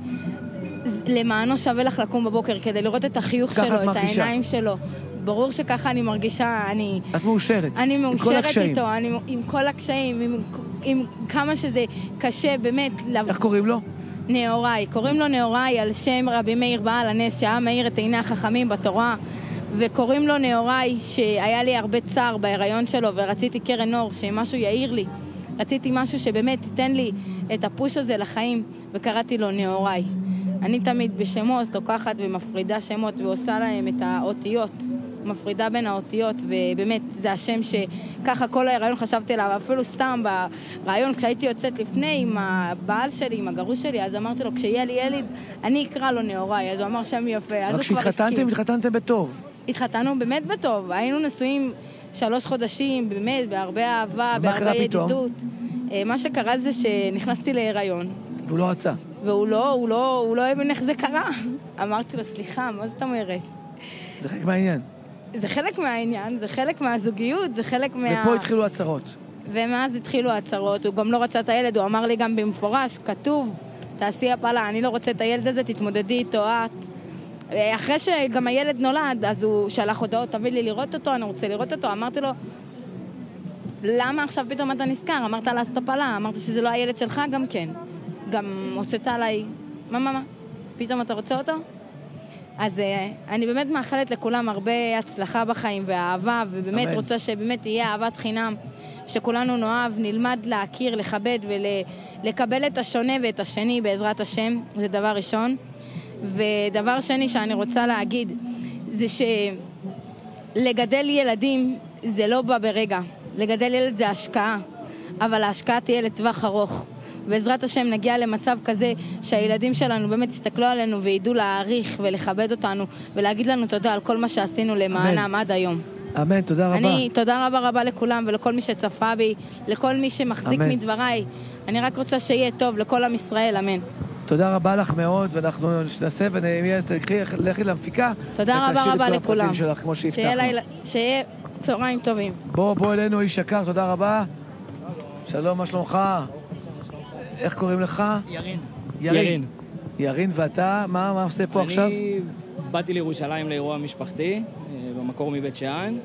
שלמענו שווה לך לקום בבוקר כדי לראות את החיוך שלו, את העיניים שלו. ברור שככה אני מרגישה, את מאושרת. אני מאושרת איתו, עם כל הקשיים, עם כמה שזה קשה, באמת. איך קוראים לו? נאורי. קוראים לו נאורי על שם רבי מאיר בעל הנס, שהיה מאיר את עיני החכמים בתורה, וקוראים לו נאורי, שהיה לי הרבה צער בהיריון שלו, ורציתי קרן אור, שמשהו יאיר לי. רציתי משהו שבאמת ייתן לי את הפוש הזה לחיים, וקראתי לו נאורי. אני תמיד בשמות לוקחת ומפרידה שמות ועושה להם את האותיות, מפרידה בין האותיות, ובאמת זה השם שככה כל ההיריון חשבתי עליו, אפילו סתם ברעיון כשהייתי יוצאת לפני עם הבעל שלי, עם הגרוש שלי, אז אמרתי לו כשיהיה לי ילד אני אקרא לו נאורי, אז הוא אמר שם יפה, אז הוא כבר הסכים. התחתנתם בטוב? התחתנו באמת בטוב, היינו נשואים 3 חודשים, באמת בהרבה אהבה, בהרבה ידידות. מה שקרה זה שנכנסתי להיריון. והוא לא רצה. והוא לא הבין איך זה קרה. אמרתי לו, סליחה, מה זאת אומרת? זה חלק מהעניין. זה חלק מהעניין, זה חלק מהזוגיות, זה חלק ופה התחילו הצרות. ומאז התחילו הצרות, הוא גם לא רצה את הילד, הוא אמר לי גם במפורש, כתוב, תעשי הפלה, אני לא רוצה את הילד הזה, תתמודדי איתו את. אחרי שגם הילד נולד, אז הוא שלח הודעות, תביא לי לראות אותו, אני רוצה לראות אותו, אמרתי לו, למה עכשיו פתאום אתה נזכר? אמרת לעשות הפלה, אמרת שזה לא הילד שלך גם כן. גם הוצאת עליי, מה? פתאום אתה רוצה אותו? אז אני באמת מאחלת לכולם הרבה הצלחה בחיים ואהבה, ובאמת רוצה שבאמת תהיה אהבת חינם, שכולנו נאהב, נלמד להכיר, לכבד ולקבל את השונה ואת השני בעזרת השם, זה דבר ראשון. ודבר שני שאני רוצה להגיד, זה שלגדל ילדים זה לא בא ברגע. לגדל ילד זה השקעה, אבל ההשקעה תהיה לטווח ארוך. בעזרת השם נגיע למצב כזה שהילדים שלנו באמת יסתכלו עלינו וידעו להעריך ולכבד אותנו ולהגיד לנו תודה על כל מה שעשינו למענם עד היום. אמן, תודה רבה. תודה רבה לכולם ולכל מי שצפה בי, לכל מי שמחזיק מדבריי. אני רק רוצה שיהיה טוב לכל עם ישראל, אמן. תודה רבה לך מאוד, ואנחנו ננסה לכי להמפיקה. תודה רבה לכולם. שלך, כמו שהבטחנו. שיהיה צהריים טובים. בוא אלינו איש יקר, תודה רבה. שלום, מה שלומך? איך קוראים לך? ירין. ירין, ואתה? מה עושה פה עכשיו? אני באתי לירושלים לאירוע משפחתי, במקור מבית שאן,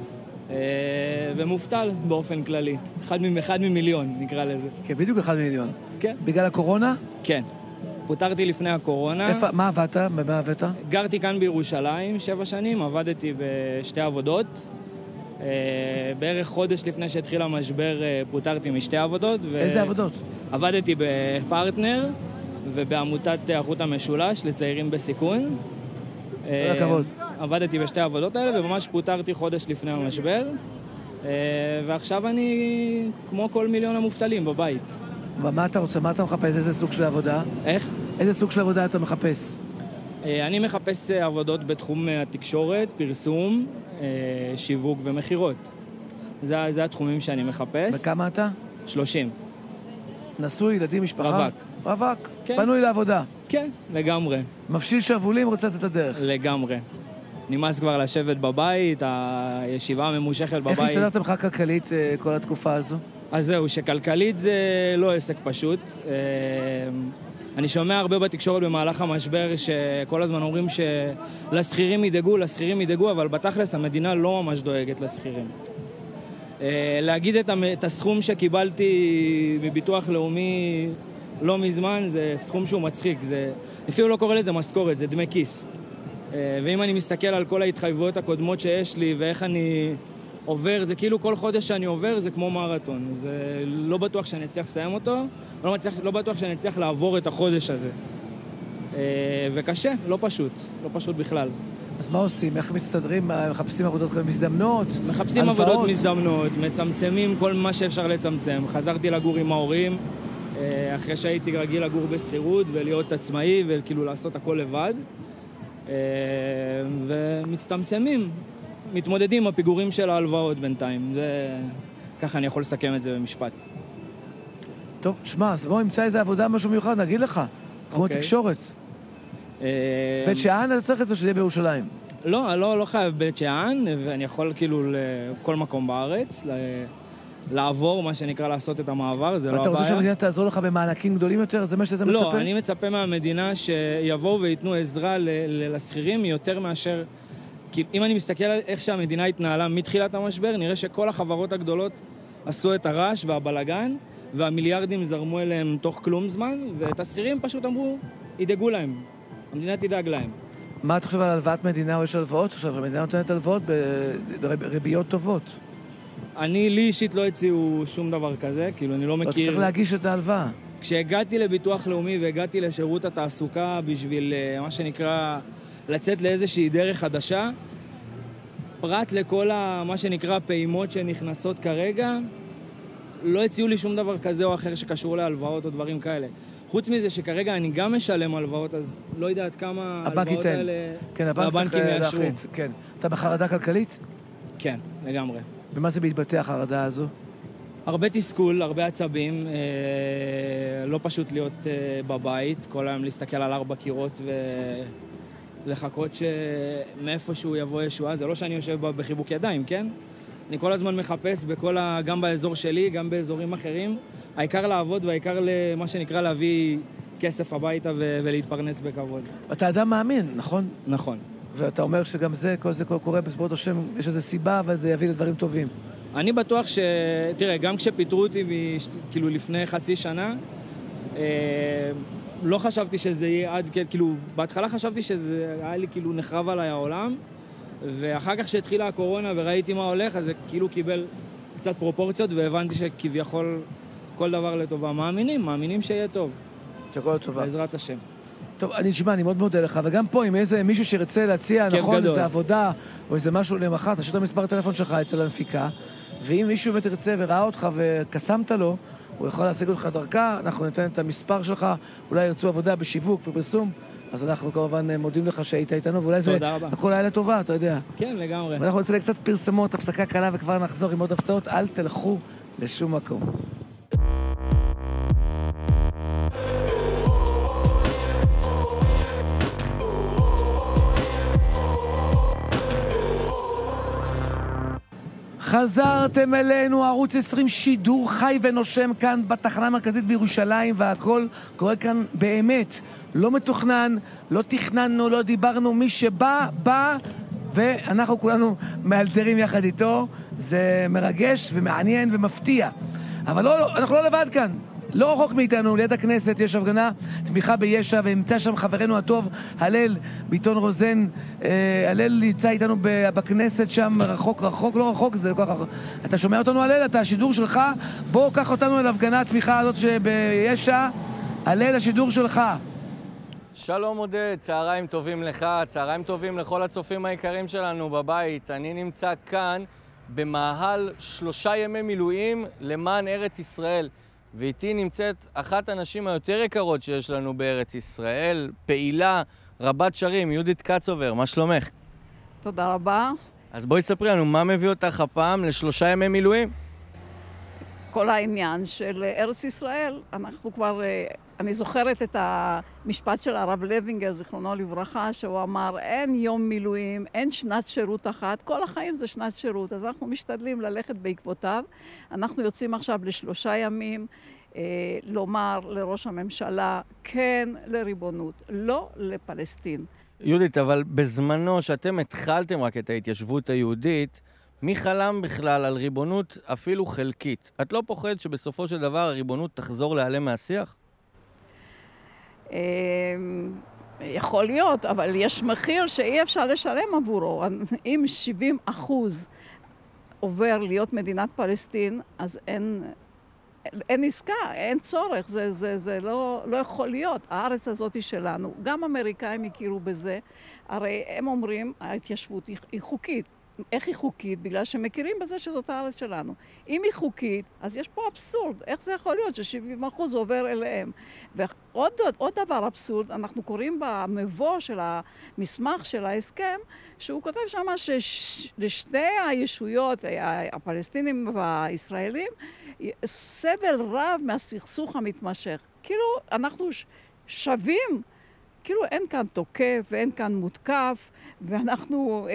ומובטל באופן כללי. אחד ממיליון, נקרא לזה. כן, בדיוק 1 מיליון. כן. בגלל הקורונה? כן. פוטרתי לפני הקורונה. איפה, מה עבדת? במה עבדת? גרתי כאן בירושלים 7 שנים, עבדתי בשתי עבודות. בערך חודש לפני שהתחיל המשבר פוטרתי משתי עבודות. איזה עבודות? עבדתי בפרטנר ובעמותת החוט המשולש לצעירים בסיכון. כל הכבוד. עבדתי בשתי העבודות האלה וממש פוטרתי חודש לפני המשבר. ועכשיו אני כמו כל מיליון המובטלים בבית. ומה אתה רוצה? מה אתה מחפש? איזה סוג של עבודה? איך? איזה סוג של עבודה אתה מחפש? אני מחפש עבודות בתחום התקשורת, פרסום, שיווק ומחירות. זה התחומים שאני מחפש. וכמה אתה? 30. נשוי, ילדים, משפחה? רווק. כן. פנוי לעבודה? כן, לגמרי. מפשיל שבולים, רוצה לצאת לדרך? לגמרי. נמאס כבר לשבת בבית, הישיבה הממושכת בבית. איך הסתדרת לך כלכלית כל התקופה הזו? אז זהו, שכלכלית זה לא עסק פשוט. אני שומע הרבה בתקשורת במהלך המשבר שכל הזמן אומרים שלשכירים ידאגו, אבל בתכלס המדינה לא ממש דואגת לשכירים. להגיד את הסכום שקיבלתי מביטוח לאומי לא מזמן, זה סכום שהוא מצחיק. אפילו לא קורא לזה משכורת, זה דמי כיס. ואם אני מסתכל על כל ההתחייבויות הקודמות שיש לי ואיך אני עובר, זה כאילו כל חודש שאני עובר זה כמו מרתון. זה לא בטוח שאני אצליח לסיים אותו, לא בטוח שאני אצליח לעבור את החודש הזה. וקשה, לא פשוט בכלל. אז מה עושים? איך מסתדרים? מחפשים עבודות מזדמנות? מחפשים עבודות מזדמנות, מצמצמים כל מה שאפשר לצמצם. חזרתי לגור עם ההורים, אחרי שהייתי רגיל לגור בסחירות ולהיות עצמאי וכאילו לעשות הכל לבד. ומצטמצמים, מתמודדים עם הפיגורים של ההלוואות בינתיים. ככה אני יכול לסכם את זה במשפט. טוב, שמע, אז בוא נמצא איזה עבודה, משהו מיוחד, נגיד לך. תחום התקשורת. בית שאן, אתה צריך את זה שזה יהיה בירושלים. לא חייב בית שאן, ואני יכול כאילו לכל מקום בארץ, לעבור, מה שנקרא לעשות את המעבר, זה לא הבעיה. ואתה רוצה שהמדינה תעזור לך במענקים גדולים יותר? זה מה שאתה מצפה? לא, אני מצפה מהמדינה שיבואו וייתנו עזרה לשכירים יותר מאשר... כי אם אני מסתכל על איך שהמדינה התנהלה מתחילת המשבר, נראה שכל החברות הגדולות עשו את הרעש והבלגן, והמיליארדים זרמו אליהם תוך כלום זמן, ואת השכירים פשוט אמרו, ידאגו להם. המדינה תדאג להם. מה אתה חושב על הלוואת מדינה או יש הלוואות? עכשיו, המדינה נותנת הלוואות בריביות טובות. לי אישית לא הציעו שום דבר כזה, כאילו אני לא מכיר... אתה צריך להגיש את ההלוואה. כשהגעתי לביטוח לאומי והגעתי לשירות התעסוקה בשביל מה שנקרא לצאת לאיזושהי דרך חדשה, פרט לכל מה שנקרא פעימות שנכנסות כרגע, לא הציעו לי שום דבר כזה או אחר שקשור להלוואות או דברים כאלה. חוץ מזה שכרגע אני גם משלם הלוואות, אז לא יודעת כמה הלוואות האלה... כן, הבנק צריך להחליט. כן. אתה בחרדה כלכלית? כן, לגמרי. ומה זה מתבטא החרדה הזו? הרבה תסכול, הרבה עצבים, לא פשוט להיות בבית, כל היום להסתכל על 4 קירות ולחכות שמאיפשהו יבוא ישועה. זה לא שאני יושב בחיבוק ידיים, כן? אני כל הזמן מחפש גם באזור שלי, גם באזורים אחרים. העיקר לעבוד והעיקר למה שנקרא להביא כסף הביתה ולהתפרנס בכבוד. אתה אדם מאמין, נכון? נכון. ואתה אומר שגם כל זה קורה בספורט השם, יש איזו סיבה וזה יביא לדברים טובים. אני בטוח תראה, גם כשפיטרו אותי כאילו לפני חצי שנה, לא חשבתי שזה יהיה כאילו, בהתחלה חשבתי שזה היה לי כאילו נחרב עליי העולם, ואחר כך שהתחילה הקורונה וראיתי מה הולך, אז זה כאילו קיבל קצת פרופורציות, והבנתי שכביכול כל דבר לטובה. מאמינים שיהיה טוב. שכל לטובה. בעזרת השם. טוב, אני מאוד מודה לך, וגם פה, אם איזה מישהו שרצה להציע, נכון, איזה עבודה, או איזה משהו למחר, תשאיר את המספר הטלפון שלך אצל הנפיקה, ואם מישהו באמת ירצה וראה אותך וקסמת לו, הוא יכול להשיג אותך דרכה, אנחנו ניתן את המספר שלך, אולי ירצו עבודה בשיווק, בפרסום, אז אנחנו כמובן מודים לך שהיית איתנו, ואולי זה הכל היה לטובה, אתה יודע. כן, לגמרי. ואנחנו נצא קצת פרסמות, הפסקה קלה, וכבר נחזור עם עוד הפתעות, אל תלכו לשום מקום. חזרתם אלינו, ערוץ 20 שידור חי ונושם כאן בתחנה המרכזית בירושלים, והכל קורה כאן באמת. לא מתוכנן, לא תכננו, לא דיברנו, מי שבא, בא, ואנחנו כולנו מאלתרים יחד איתו. זה מרגש ומעניין ומפתיע. אבל לא, אנחנו לא לבד כאן. לא רחוק מאיתנו, ליד הכנסת יש הפגנה תמיכה ביש"ע, ונמצא שם חברנו הטוב הלל ביטון רוזן. הלל נמצא איתנו בכנסת שם, רחוק, לא רחוק, זה כל כך... אתה שומע אותנו הלל? אתה השידור שלך? בוא קח אותנו אל הפגנה התמיכה הזאת שביש"ע. הלל, השידור שלך. שלום עודד, צהריים טובים לך, צהריים טובים לכל הצופים היקרים שלנו בבית. אני נמצא כאן במאהל 3 ימי מילואים למען ארץ ישראל. ואיתי נמצאת אחת הנשים היותר יקרות שיש לנו בארץ ישראל, פעילה, רבת שרים, יהודית קצובר, מה שלומך? תודה רבה. אז בואי ספרי לנו, מה מביא אותך הפעם ל3 ימי מילואים? כל העניין של ארץ ישראל, אנחנו כבר, אני זוכרת את המשפט של הרב לוינגר, זיכרונו לברכה, שהוא אמר, אין יום מילואים, אין שנת שירות אחת, כל החיים זה שנת שירות, אז אנחנו משתדלים ללכת בעקבותיו. אנחנו יוצאים עכשיו ל3 ימים, לומר לראש הממשלה, כן לריבונות, לא לפלסטין. יהודית, אבל בזמנו שאתם התחלתם רק את ההתיישבות היהודית, מי חלם בכלל על ריבונות אפילו חלקית? את לא פוחדת שבסופו של דבר הריבונות תחזור להיעלם מהשיח? יכול להיות, אבל יש מחיר שאי אפשר לשלם עבורו. אם 70% עובר להיות מדינת פלסטין, אז אין עסקה, אין צורך, זה לא יכול להיות. הארץ הזאת היא שלנו. גם אמריקאים הכירו בזה, הרי הם אומרים, ההתיישבות היא חוקית. איך היא חוקית? בגלל שמכירים בזה שזאת הארץ שלנו. אם היא חוקית, אז יש פה אבסורד. איך זה יכול להיות ש70% עובר אליהם? ועוד דבר אבסורד, אנחנו קוראים במבוא של המסמך של ההסכם, שהוא כותב שם שלשתי הישויות, הפלסטינים והישראלים, סבל רב מהסכסוך המתמשך. כאילו אנחנו שווים, כאילו אין כאן תוקף ואין כאן מותקף, ואנחנו...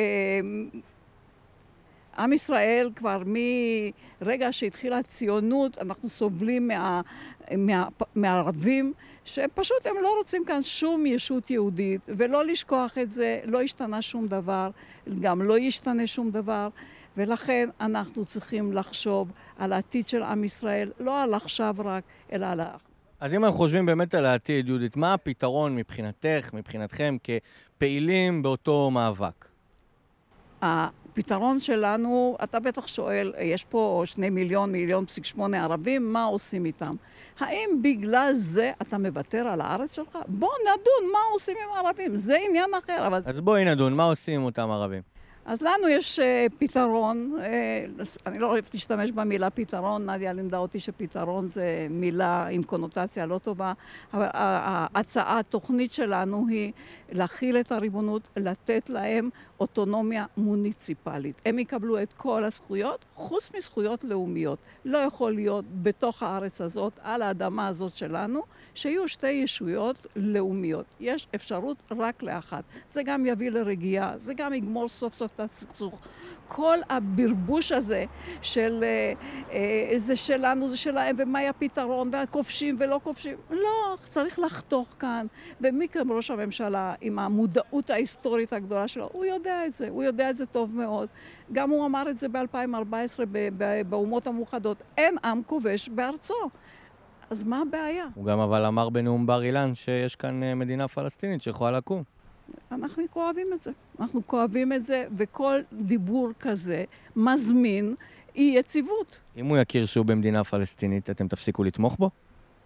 עם ישראל כבר מרגע שהתחילה הציונות, אנחנו סובלים מהערבים, שפשוט הם לא רוצים כאן שום ישות יהודית, ולא לשכוח את זה, לא השתנה שום דבר, גם לא ישתנה שום דבר, ולכן אנחנו צריכים לחשוב על העתיד של עם ישראל, לא על עכשיו רק, אלא על האחר. אז אם אנחנו חושבים באמת על העתיד, יהודית, מה הפתרון מבחינתך, מבחינתכם, כפעילים באותו מאבק? הפתרון שלנו, אתה בטח שואל, יש פה 2 מיליון, 1.8 מיליון ערבים, מה עושים איתם? האם בגלל זה אתה מוותר על הארץ שלך? בוא נדון מה עושים עם הערבים, זה עניין אחר. אבל... אז בואי נדון, מה עושים עם אותם ערבים? אז לנו יש פתרון, אני לא אוהבת להשתמש במילה פתרון, נדיה לימדה אותי שפתרון זה מילה עם קונוטציה לא טובה, אבל ההצעה, התוכנית שלנו היא להכיל את הריבונות, לתת להם אוטונומיה מוניציפלית. הם יקבלו את כל הזכויות, חוץ מזכויות לאומיות. לא יכול להיות בתוך הארץ הזאת, על האדמה הזאת שלנו, שיהיו 2 ישויות לאומיות. יש אפשרות רק לאחת. זה גם יביא לרגיעה, זה גם יגמור סוף סוף את הסכסוך. כל הברבוש הזה של זה שלנו, זה שלהם, ומה הפתרון, והכובשים ולא כובשים. לא, צריך לחתוך כאן. ומי כאן ראש הממשלה, עם המודעות ההיסטורית הגדולה שלו, הוא יודע את זה, הוא יודע את זה טוב מאוד. גם הוא אמר את זה ב-2014 באומות המאוחדות. אין עם כובש בארצו. אז מה הבעיה? הוא גם אבל אמר בנאום בר אילן שיש כאן מדינה פלסטינית שיכולה לקום. אנחנו כואבים את זה. אנחנו כואבים את זה, וכל דיבור כזה מזמין אי יציבות. אם הוא יכיר שהוא במדינה פלסטינית, אתם תפסיקו לתמוך בו?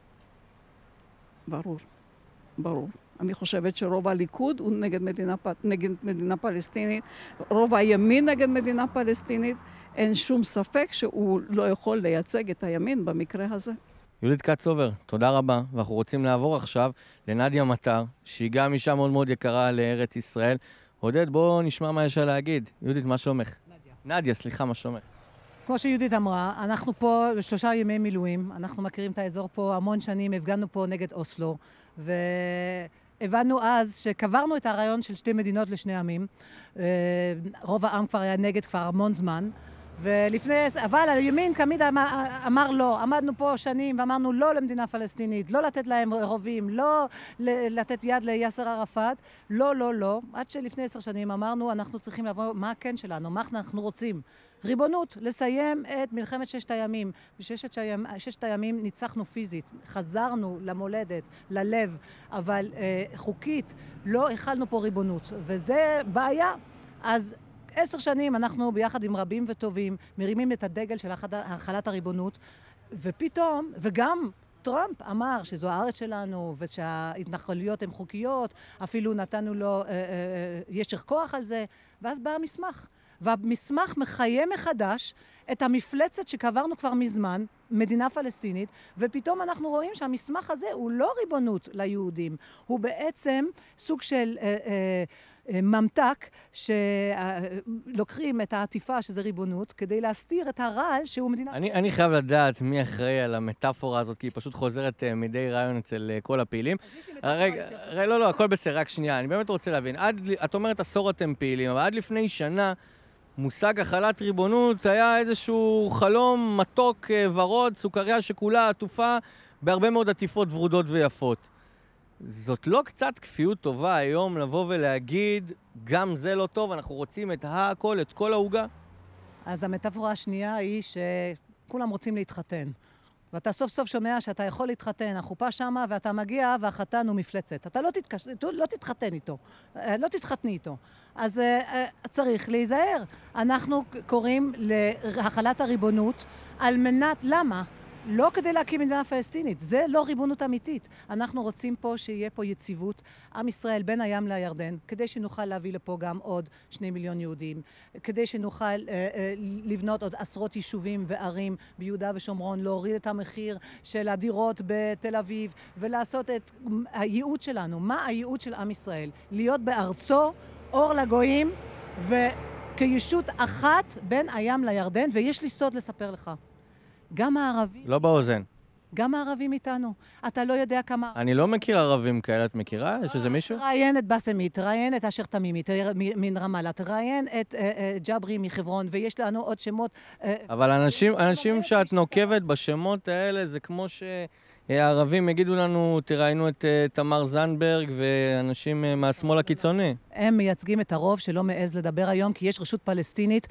ברור, ברור. אני חושבת שרוב הליכוד הוא נגד מדינה פלסטינית, רוב הימין נגד מדינה פלסטינית. אין שום ספק שהוא לא יכול לייצג את הימין במקרה הזה. יהודית קצובר, תודה רבה, ואנחנו רוצים לעבור עכשיו לנדיה מטר, שהיא גם אישה מאוד מאוד יקרה לארץ ישראל. עודד, בוא נשמע מה יש לה להגיד. יהודית, מה שלומך? נדיה, סליחה, מה שלומך? אז כמו שיהודית אמרה, אנחנו פה ל3 ימי מילואים, אנחנו מכירים את האזור פה המון שנים, הפגנו פה נגד אוסלו, והבנו אז שקברנו את הרעיון של 2 מדינות לשני עמים. רוב העם כבר היה נגד כבר המון זמן, אבל הימין תמיד אמר לא. עמדנו פה שנים ואמרנו לא למדינה פלסטינית, לא לתת להם רובים, לא לתת יד ליאסר ערפאת, לא. עד שלפני 10 שנים אמרנו, אנחנו צריכים לבוא, מה הכן שלנו, מה אנחנו רוצים? ריבונות, לסיים את מלחמת 6 הימים. ב6 הימים ניצחנו פיזית, חזרנו למולדת, ללב, אבל חוקית לא החלנו פה ריבונות, וזה בעיה. אז 10 שנים אנחנו ביחד עם רבים וטובים מרימים את הדגל של החלת הריבונות, ופתאום, וגם טראמפ אמר שזו הארץ שלנו ושההתנחלויות הן חוקיות, אפילו נתנו לו ישר כוח על זה, ואז בא המסמך. והמסמך מחיה מחדש את המפלצת שקברנו כבר מזמן, מדינה פלסטינית, ופתאום אנחנו רואים שהמסמך הזה הוא לא ריבונות ליהודים, הוא בעצם סוג של ממתק שלוקחים את העטיפה שזה ריבונות כדי להסתיר את הרעל שהוא מדינה... אני חייב לדעת מי אחראי על המטאפורה הזאת, כי היא פשוט חוזרת מדי רעיון אצל כל הפעילים. רגע, לא, הכל בסדר, רק שנייה, אני באמת רוצה להבין. את אומרת עשור אתם פעילים, אבל עד לפני שנה מושג החלת ריבונות היה איזשהו חלום מתוק ורוד, סוכריה שכולה עטופה בהרבה מאוד עטיפות ורודות ויפות. זאת לא קצת כפיות טובה היום לבוא ולהגיד, גם זה לא טוב, אנחנו רוצים את הכל, את כל העוגה? אז המטאפורה השנייה היא שכולם רוצים להתחתן. ואתה סוף סוף שומע שאתה יכול להתחתן, החופה שמה, ואתה מגיע והחתן הוא מפלצת. אתה לא תתחתן איתו, לא תתחתני איתו. אז צריך להיזהר. אנחנו קוראים להחלת הריבונות על מנת, למה? לא כדי להקים מדינה פלסטינית, זה לא ריבונות אמיתית. אנחנו רוצים פה שיהיה פה יציבות, עם ישראל בין הים לירדן, כדי שנוכל להביא לפה גם עוד 2 מיליון יהודים, כדי שנוכל לבנות עוד עשרות יישובים וערים ביהודה ושומרון, להוריד את המחיר של הדירות בתל אביב, ולעשות את הייעוד שלנו. מה הייעוד של עם ישראל? להיות בארצו, אור לגויים, וכישות אחת בין הים לירדן, ויש לי סוד לספר לך. גם הערבים... לא באוזן. גם הערבים איתנו. אתה לא יודע כמה... אני לא מכיר ערבים כאלה, את מכירה? יש איזה מישהו? תראיין את בסמית, תראיין את אשר תמימי, מן רמאללה, תראיין את ג'ברי מחברון, ויש לנו עוד שמות... אבל אנשים שאת נוקבת בשמות האלה, זה כמו שהערבים יגידו לנו, תראיינו את תמר זנדברג ואנשים מהשמאל הקיצוני. הם מייצגים את הרוב שלא מעז לדבר היום, כי יש רשות פלסטינית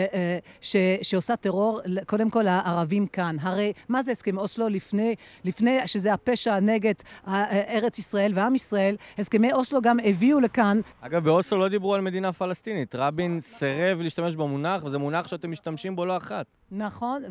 שעושה טרור, קודם כל הערבים כאן. הרי מה זה הסכמי אוסלו לפני שזה הפשע נגד ארץ ישראל ועם ישראל, הסכמי אוסלו גם הביאו לכאן... אגב, באוסלו לא דיברו על מדינה פלסטינית. רבין סירב להשתמש במונח, וזה מונח שאתם משתמשים בו לא אחת. נכון,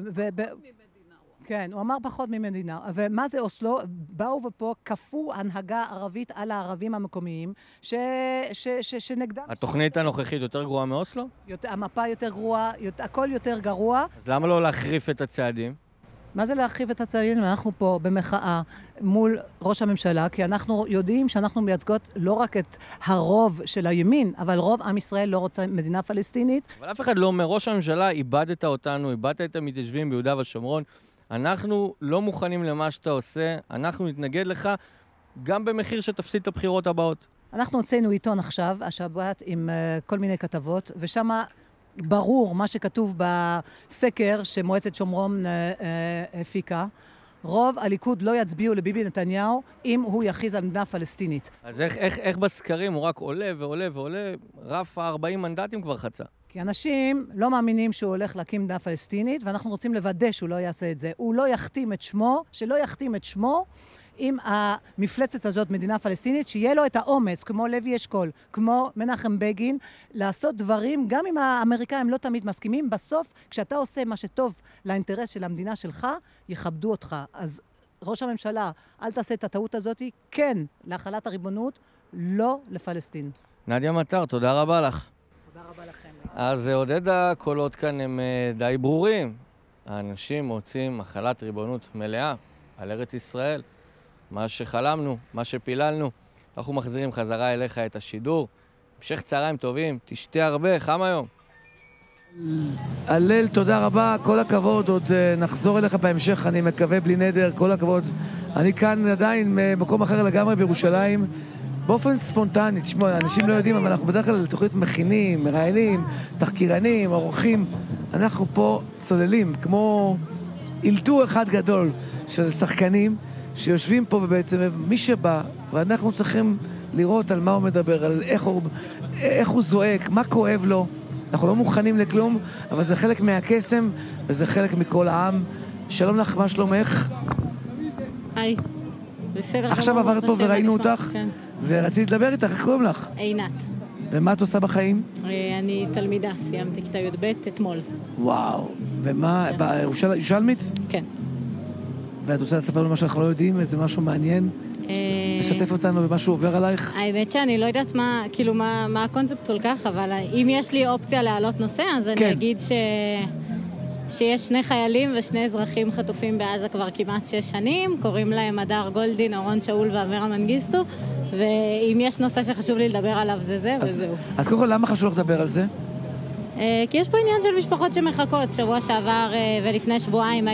כן, הוא אמר פחות ממדינה. ומה זה אוסלו? באו ופה כפו הנהגה ערבית על הערבים המקומיים שנגדם... התוכנית הנוכחית יותר גרועה מאוסלו? המפה יותר גרועה, הכל יותר גרוע. אז למה לא להחריף את הצעדים? מה זה להחריף את הצעדים? אנחנו פה במחאה מול ראש הממשלה, כי אנחנו יודעים שאנחנו מייצגות לא רק את הרוב של הימין, אבל רוב עם ישראל לא רוצה מדינה פלסטינית. אבל אף אחד לא אומר, ראש הממשלה, איבדת אותנו, איבדת את המתיישבים ביהודה ושומרון. אנחנו לא מוכנים למה שאתה עושה, אנחנו נתנגד לך גם במחיר שתפסיד את הבחירות הבאות. אנחנו הוצאנו עיתון עכשיו, השבת, עם כל מיני כתבות, ושם ברור מה שכתוב בסקר שמועצת שומרון הפיקה. רוב הליכוד לא יצביעו לביבי נתניהו אם הוא יכריז על מדינה פלסטינית. אז איך בסקרים הוא רק עולה ועולה ועולה, רף ה-40 מנדטים כבר חצה? כי אנשים לא מאמינים שהוא הולך להקים מדינה פלסטינית, ואנחנו רוצים לוודא שהוא לא יעשה את זה. הוא לא יחתים את שמו, שלא יחתים את שמו עם המפלצת הזאת, מדינה פלסטינית, שיהיה לו את האומץ, כמו לוי אשכול, כמו מנחם בגין, לעשות דברים, גם אם האמריקאים לא תמיד מסכימים, בסוף, כשאתה עושה מה שטוב לאינטרס של המדינה שלך, יכבדו אותך. אז ראש הממשלה, אל תעשה את הטעות הזאת, כן, להחלת הריבונות, לא לפלסטין. נדיה מטר, תודה רבה לך. תודה רבה לכם. אז עודד, הקולות כאן הם די ברורים. האנשים רוצים החלת ריבונות מלאה על ארץ ישראל. מה שחלמנו, מה שפיללנו. אנחנו מחזירים חזרה אליך את השידור. המשך צהריים טובים, תשתה הרבה, חם היום. הלל, תודה רבה, כל הכבוד, עוד נחזור אליך בהמשך, אני מקווה בלי נדר, כל הכבוד. אני כאן עדיין במקום אחר לגמרי בירושלים, באופן ספונטני. תשמעו, אנשים לא יודעים, אבל אנחנו בדרך כלל תוכנית מכינים, מראיינים, תחקירנים, עורכים. אנחנו פה צוללים, כמו אילתור אחד גדול של שחקנים שיושבים פה, ובעצם מי שבא, ואנחנו צריכים לראות על מה הוא מדבר, על איך הוא זועק, מה כואב לו. אנחנו לא מוכנים לכלום, אבל זה חלק מהקסם, וזה חלק מכל העם. שלום לך, מה שלומך? היי, בסדר. עכשיו עברת פה וראינו אותך, כן. ורציתי לדבר איתך, איך קוראים לך? עינת. ומה את עושה בחיים? אני תלמידה, סיימתי כיתה י"ב אתמול. וואו, ומה, בירושלמית? כן. ואת רוצה לספר לנו מה שאנחנו לא יודעים, איזה משהו מעניין? לשתף אותנו במשהו עובר עלייך? האמת שאני לא יודעת מה הקונספט כל כך, אבל אם יש לי אופציה להעלות נושא, אז אני אגיד שיש 2 חיילים ו2 אזרחים חטופים בעזה כבר כמעט 6 שנים, קוראים להם הדר גולדין, אורון שאול ואברה מנגיסטו, ואם יש נושא שחשוב לי לדבר עליו זה וזהו. אז קודם כל, למה חשוב לדבר על זה? כי יש פה עניין של משפחות שמחכות. שבוע שעבר ולפני שבועיים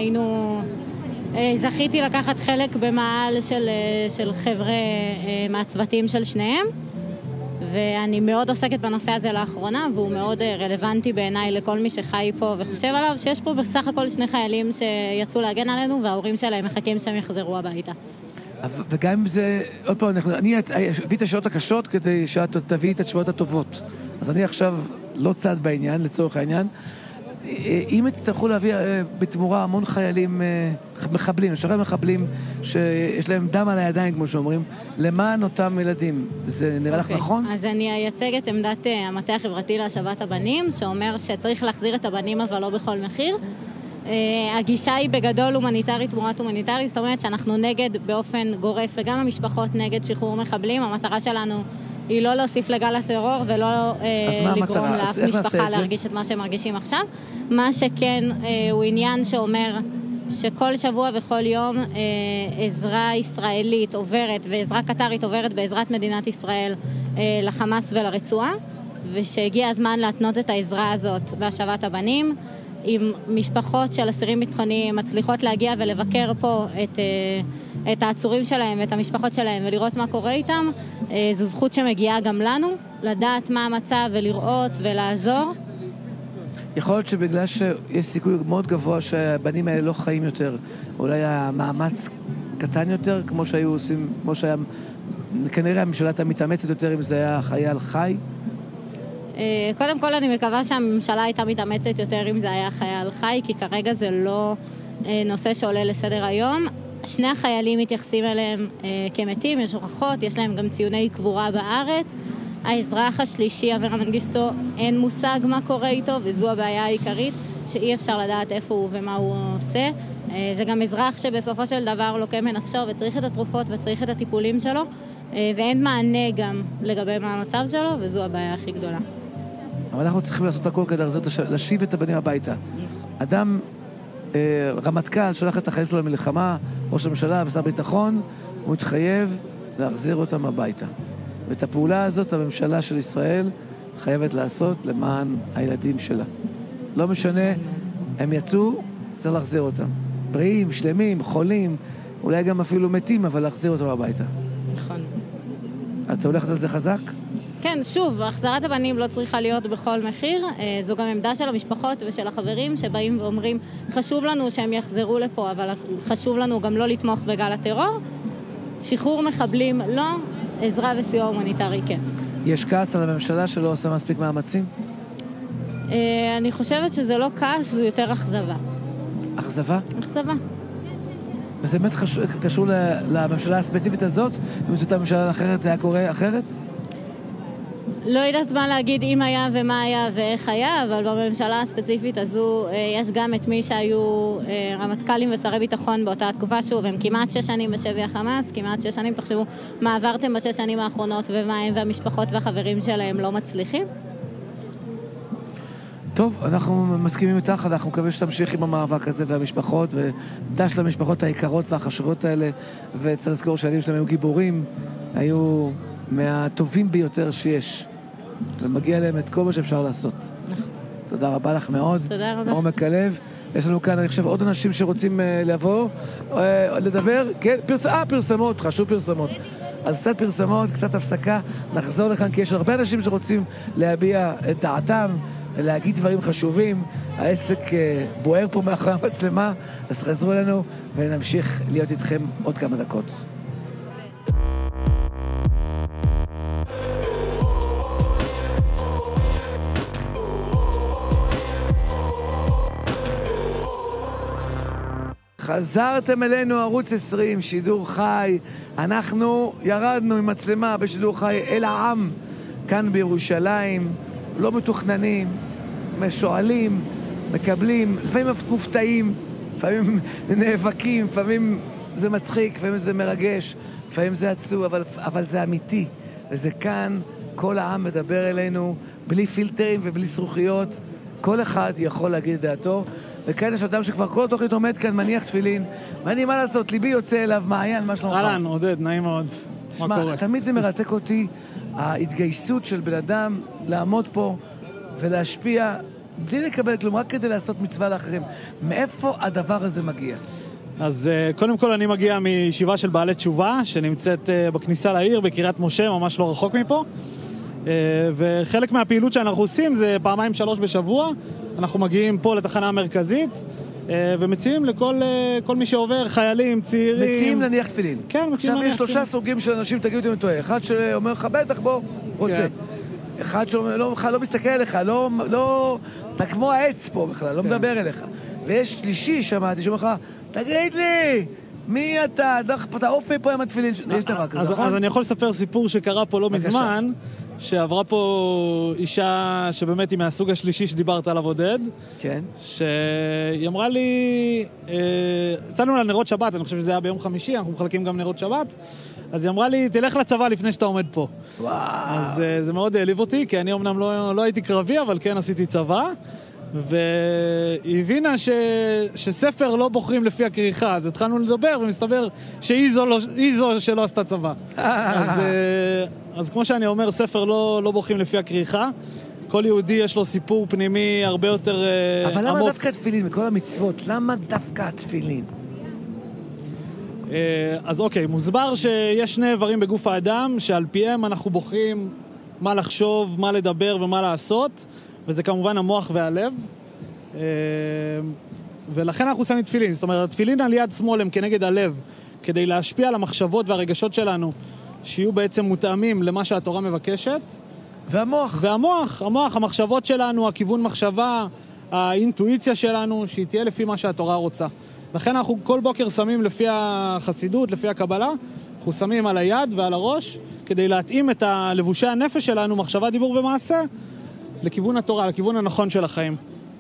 זכיתי לקחת חלק במעל של חבר'ה מהצוותים של שניהם, ואני מאוד עוסקת בנושא הזה לאחרונה, והוא מאוד רלוונטי בעיניי לכל מי שחי פה וחושב עליו, שיש פה בסך הכל 2 חיילים שיצאו להגן עלינו, וההורים שלהם מחכים שהם יחזרו הביתה. וגם אם זה, עוד פעם, אני הביא את השעות הקשות כדי שאת תביא את התשובות הטובות. אז אני עכשיו לא צד בעניין, לצורך העניין. אם יצטרכו להביא בתמורה המון חיילים מחבלים, שחרר מחבלים שיש להם דם על הידיים, כמו שאומרים, למען אותם ילדים, זה נראה לך נכון? אז אני אייצג את עמדת המטה החברתי להשבת הבנים, שאומר שצריך להחזיר את הבנים, אבל לא בכל מחיר. הגישה היא בגדול הומניטרית תמורת הומניטרית, זאת אומרת שאנחנו נגד באופן גורף, וגם המשפחות נגד שחרור מחבלים. המטרה שלנו היא לא להוסיף לגל הטרור ולא לגרום לאף משפחה להרגיש את מה שהם מרגישים עכשיו. מה שכן הוא עניין שאומר שכל שבוע וכל יום עזרה ישראלית עוברת ועזרה קטרית עוברת בעזרת מדינת ישראל לחמאס ולרצועה, ושהגיע הזמן להתנות את העזרה הזאת בהשבת הבנים. אם משפחות של אסירים ביטחוניים מצליחות להגיע ולבקר פה את העצורים שלהם ואת המשפחות שלהם ולראות מה קורה איתם, זו זכות שמגיעה גם לנו, לדעת מה המצב ולראות ולעזור. יכול להיות שבגלל שיש סיכוי מאוד גבוה שהבנים האלה לא חיים יותר, אולי המאמץ קטן יותר, כמו שהיו עושים, כמו שהיה, כנראה הממשלה הייתה מתאמצת יותר אם זה היה חייל חי? קודם כל אני מקווה שהממשלה הייתה מתאמצת יותר אם זה היה חייל חי, כי כרגע זה לא נושא שעולה לסדר היום. 2 החיילים מתייחסים אליהם כמתים, יש הוכחות, יש להם גם ציוני קבורה בארץ. האזרח השלישי, אברה מנגיסטו, אין מושג מה קורה איתו, וזו הבעיה העיקרית, שאי אפשר לדעת איפה הוא ומה הוא עושה. זה גם אזרח שבסופו של דבר לוקה מנפשו וצריך את התרופות וצריך את הטיפולים שלו, ואין מענה גם לגבי מה המצב שלו, וזו הבעיה הכי גדולה. אבל אנחנו צריכים לעשות הכל כדי להשיב את הבנים הביתה. אדם, רמטכ"ל, שולח את החיים שלו למלחמה, ראש הממשלה, ושר ביטחון, הוא התחייב להחזיר אותם הביתה. ואת הפעולה הזאת הממשלה של ישראל חייבת לעשות למען הילדים שלה. לא משנה, הם יצאו, צריך להחזיר אותם. בריאים, שלמים, חולים, אולי גם אפילו מתים, אבל להחזיר אותם הביתה. נכון. את הולכת על זה חזק? כן, שוב, החזרת הבנים לא צריכה להיות בכל מחיר. זו גם עמדה של המשפחות ושל החברים שבאים ואומרים, חשוב לנו שהם יחזרו לפה, אבל חשוב לנו גם לא לתמוך בגל הטרור. שחרור מחבלים לא, עזרה וסיוע הומניטרי כן. יש כעס על הממשלה שלא עושה מספיק מאמצים? אני חושבת שזה לא כעס, זה יותר אכזבה. אכזבה? אכזבה. וזה באמת קשור לממשלה הספציפית הזאת? אם זאת הממשלה אחרת, זה היה קורה אחרת? לא יודעת מה להגיד אם היה ומה היה ואיך היה, אבל בממשלה הספציפית הזו יש גם את מי שהיו רמטכ"לים ושרי ביטחון באותה תקופה. שוב, הם כמעט 6 שנים בשבי החמאס, כמעט 6 שנים, תחשבו מה עברתם ב6 שנים האחרונות ומה הם והמשפחות והחברים שלהם לא מצליחים. טוב, אנחנו מסכימים איתך, אנחנו מקווה שתמשיך עם המאבק הזה והמשפחות, ודש למשפחות היקרות והחשובות האלה, וצריך לזכור שהילדים שלהם היו גיבורים, היו מהטובים ביותר שיש, ומגיע להם את כל מה שאפשר לעשות. נכון. תודה רבה לך מאוד. תודה רבה. עומק הלב. יש לנו כאן, אני חושב, עוד אנשים שרוצים לבוא, לדבר. כן, פרסמות, חשוב פרסמות. אז קצת פרסמות, קצת הפסקה, נחזור לכאן, כי יש הרבה אנשים שרוצים להביע את דעתם, ולהגיד דברים חשובים. העסק בוער פה מאחורי המצלמה, אז חזרו אלינו ונמשיך להיות איתכם עוד כמה דקות. חזרתם אלינו, ערוץ 20, שידור חי. אנחנו ירדנו עם מצלמה בשידור חי אל העם, כאן בירושלים, לא מתוכננים, שואלים, מקבלים, לפעמים מופתעים, לפעמים נאבקים, לפעמים זה מצחיק, לפעמים זה מרגש, לפעמים זה עצוב, אבל זה אמיתי. וזה כאן, כל העם מדבר אלינו, בלי פילטרים ובלי סרוכיות. כל אחד יכול להגיד את דעתו. וכאן יש אדם שכבר כל תוכנית עומד כאן, מניח תפילין, ואני, מה לעשות, ליבי יוצא אליו, מעיין, מה שלומך? אהלן, עודד, נעים מאוד. שמע, תמיד זה מרתק אותי, ההתגייסות של בן אדם לעמוד פה ולהשפיע, בלי לקבל כלום, רק כדי לעשות מצווה לאחרים. מאיפה הדבר הזה מגיע? אז קודם כל אני מגיע מישיבה של בעלי תשובה, שנמצאת בכניסה לעיר, בקריית משה, ממש לא רחוק מפה. וחלק מהפעילות שאנחנו עושים זה 2-3 בשבוע. אנחנו מגיעים פה לתחנה המרכזית ומציעים לכל מי שעובר, חיילים, צעירים. מציעים להניח תפילין. כן, מציעים להניח תפילין. עכשיו יש 3 סוגים של אנשים, תגידו אותי אם טועה. אחד שאומר לך, בטח בוא, רוצה. כן. אחד שאומר, לא מסתכל עליך, לא, אתה כמו העץ פה בכלל, לא מדבר אליך. ויש שלישי, שמעתי, שאומר לך, תגיד לי, מי אתה? אתה עוף מפה עם התפילין. יש דבר כזה, נכון? אז אני יכול לספר סיפור שקרה פה לא מזמן, שעברה פה אישה שבאמת היא מהסוג השלישי שדיברת עליו, עודד. כן. שהיא אמרה לי, יצאנו לה נרות שבת, אני חושב שזה היה ביום חמישי, אנחנו מחלקים גם נרות שבת. אז היא אמרה לי, תלך לצבא לפני שאתה עומד פה. וואו. אז זה מאוד העליב אותי, כי אני אמנם לא הייתי קרבי, אבל כן עשיתי צבא. והיא הבינה שספר לא בוחרים לפי הכריכה, אז התחלנו לדבר ומסתבר שהיא זו שלא עשתה צבא. אז כמו שאני אומר, ספר לא בוחרים לפי הכריכה. כל יהודי יש לו סיפור פנימי הרבה יותר עמוק. אבל למה דווקא התפילין, מכל המצוות? למה דווקא התפילין? אז אוקיי, מוסבר שיש 2 איברים בגוף האדם, שעל פיהם אנחנו בוחרים מה לחשוב, מה לדבר ומה לעשות. וזה כמובן המוח והלב, ולכן אנחנו שמים תפילין. זאת אומרת, התפילין על יד שמאל הם כנגד הלב, כדי להשפיע על המחשבות והרגשות שלנו, שיהיו בעצם מותאמים למה שהתורה מבקשת. והמוח? המוח, המחשבות שלנו, הכיוון מחשבה, האינטואיציה שלנו, שהיא תהיה לפי מה שהתורה רוצה. לכן אנחנו כל בוקר שמים לפי החסידות, לפי הקבלה, אנחנו שמים על היד ועל הראש, כדי להתאים את לבושי הנפש שלנו, מחשבה, דיבור ומעשה, לכיוון התורה, לכיוון הנכון של החיים.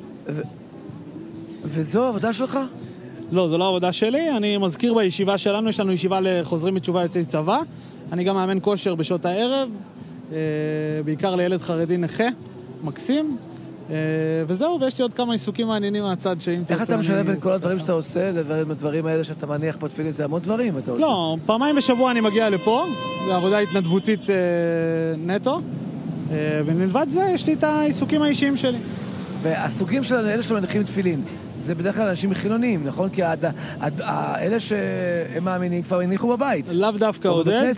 וזו העבודה שלך? לא, זו לא העבודה שלי. אני מזכיר בישיבה שלנו, יש לנו ישיבה לחוזרים בתשובה יוצאי צבא. אני גם מאמן כושר בשעות הערב, בעיקר לילד חרדי נכה, מקסים. וזהו, ויש לי עוד כמה עיסוקים מעניינים מהצד שאם תרצה... איך אתה משלב בין כל הדברים שאתה עושה, לדברים האלה שאתה מניח פה תפילין, זה המון דברים אתה עושה? לא, 2 בשבוע אני מגיע לפה, זו עבודה התנדבותית נטו. ומלבד זה יש לי את העיסוקים האישיים שלי. והסוגים של אלה שמניחים תפילין, זה בדרך כלל אנשים חילוניים, נכון? כי אלה שהם מאמינים כבר הניחו בבית. לאו דווקא, עודד.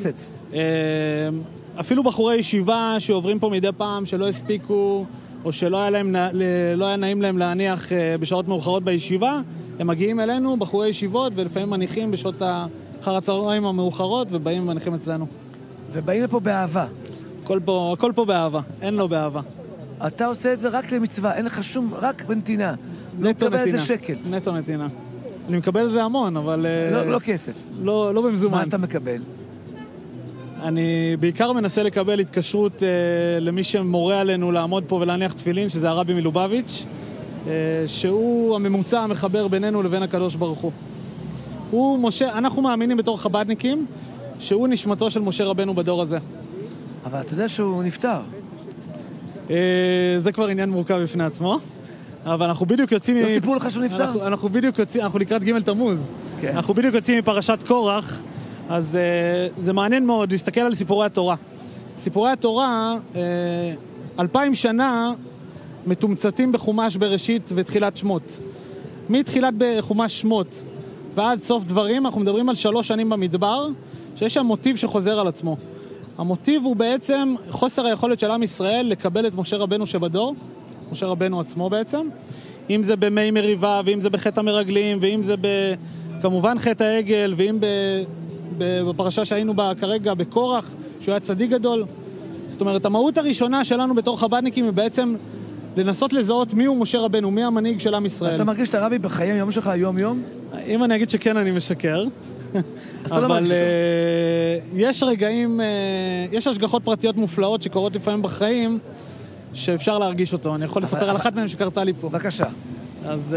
אפילו בחורי ישיבה שעוברים פה מדי פעם, שלא הספיקו, או שלא היה נעים להם להניח בשעות מאוחרות בישיבה, הם מגיעים אלינו, בחורי ישיבות, ולפעמים מניחים בשעות אחר הצהריים המאוחרות, ובאים ומניחים אצלנו. ובאים לפה באהבה. הכל פה באהבה, אין לו באהבה. אתה עושה את זה רק למצווה, אין לך שום, רק בנתינה. לא מקבל על זה שקל. נטו נתינה. אני מקבל על זה המון, אבל... לא כסף. לא במזומן. מה אתה מקבל? אני בעיקר מנסה לקבל התקשרות למי שמורה עלינו לעמוד פה ולהניח תפילין, שזה הרבי מלובביץ', שהוא הממוצע המחבר בינינו לבין הקדוש ברוך הוא. אנחנו מאמינים בתור חב"דניקים, שהוא נשמתו של משה רבנו בדור הזה. אבל אתה יודע שהוא נפטר. זה כבר עניין מורכב בפני עצמו. אבל אנחנו בדיוק יוצאים... לא סיפרו לך שהוא נפטר? אנחנו בדיוק יוצאים, אנחנו לקראת ג' תמוז. כן. אנחנו בדיוק יוצאים מפרשת קורח, אז זה מעניין מאוד להסתכל על סיפורי התורה. סיפורי התורה, 2000 שנה מתומצתים בחומש בראשית ותחילת שמות. מתחילת בחומש שמות ועד סוף דברים, אנחנו מדברים על 3 שנים במדבר, שיש שם מוטיב שחוזר על עצמו. המוטיב הוא בעצם חוסר היכולת של עם ישראל לקבל את משה רבנו שבדור, משה רבנו עצמו בעצם, אם זה במי מריבה, ואם זה בחטא המרגלים, ואם זה כמובן חטא העגל, ואם בפרשה שהיינו בה כרגע בקורח, שהוא היה צדיק גדול. זאת אומרת, המהות הראשונה שלנו בתור חב"דניקים היא בעצם לנסות לזהות מי הוא משה רבנו, מי המנהיג של עם ישראל. אתה מרגיש את הרבי בחיי יום שלך יום-יום? אם אני אגיד שכן, אני משקר. אבל יש רגעים, יש השגחות פרטיות מופלאות שקורות לפעמים בחיים, שאפשר להרגיש אותו. אני יכול לספר על אחת מהם שקרתה לי פה. בבקשה. אז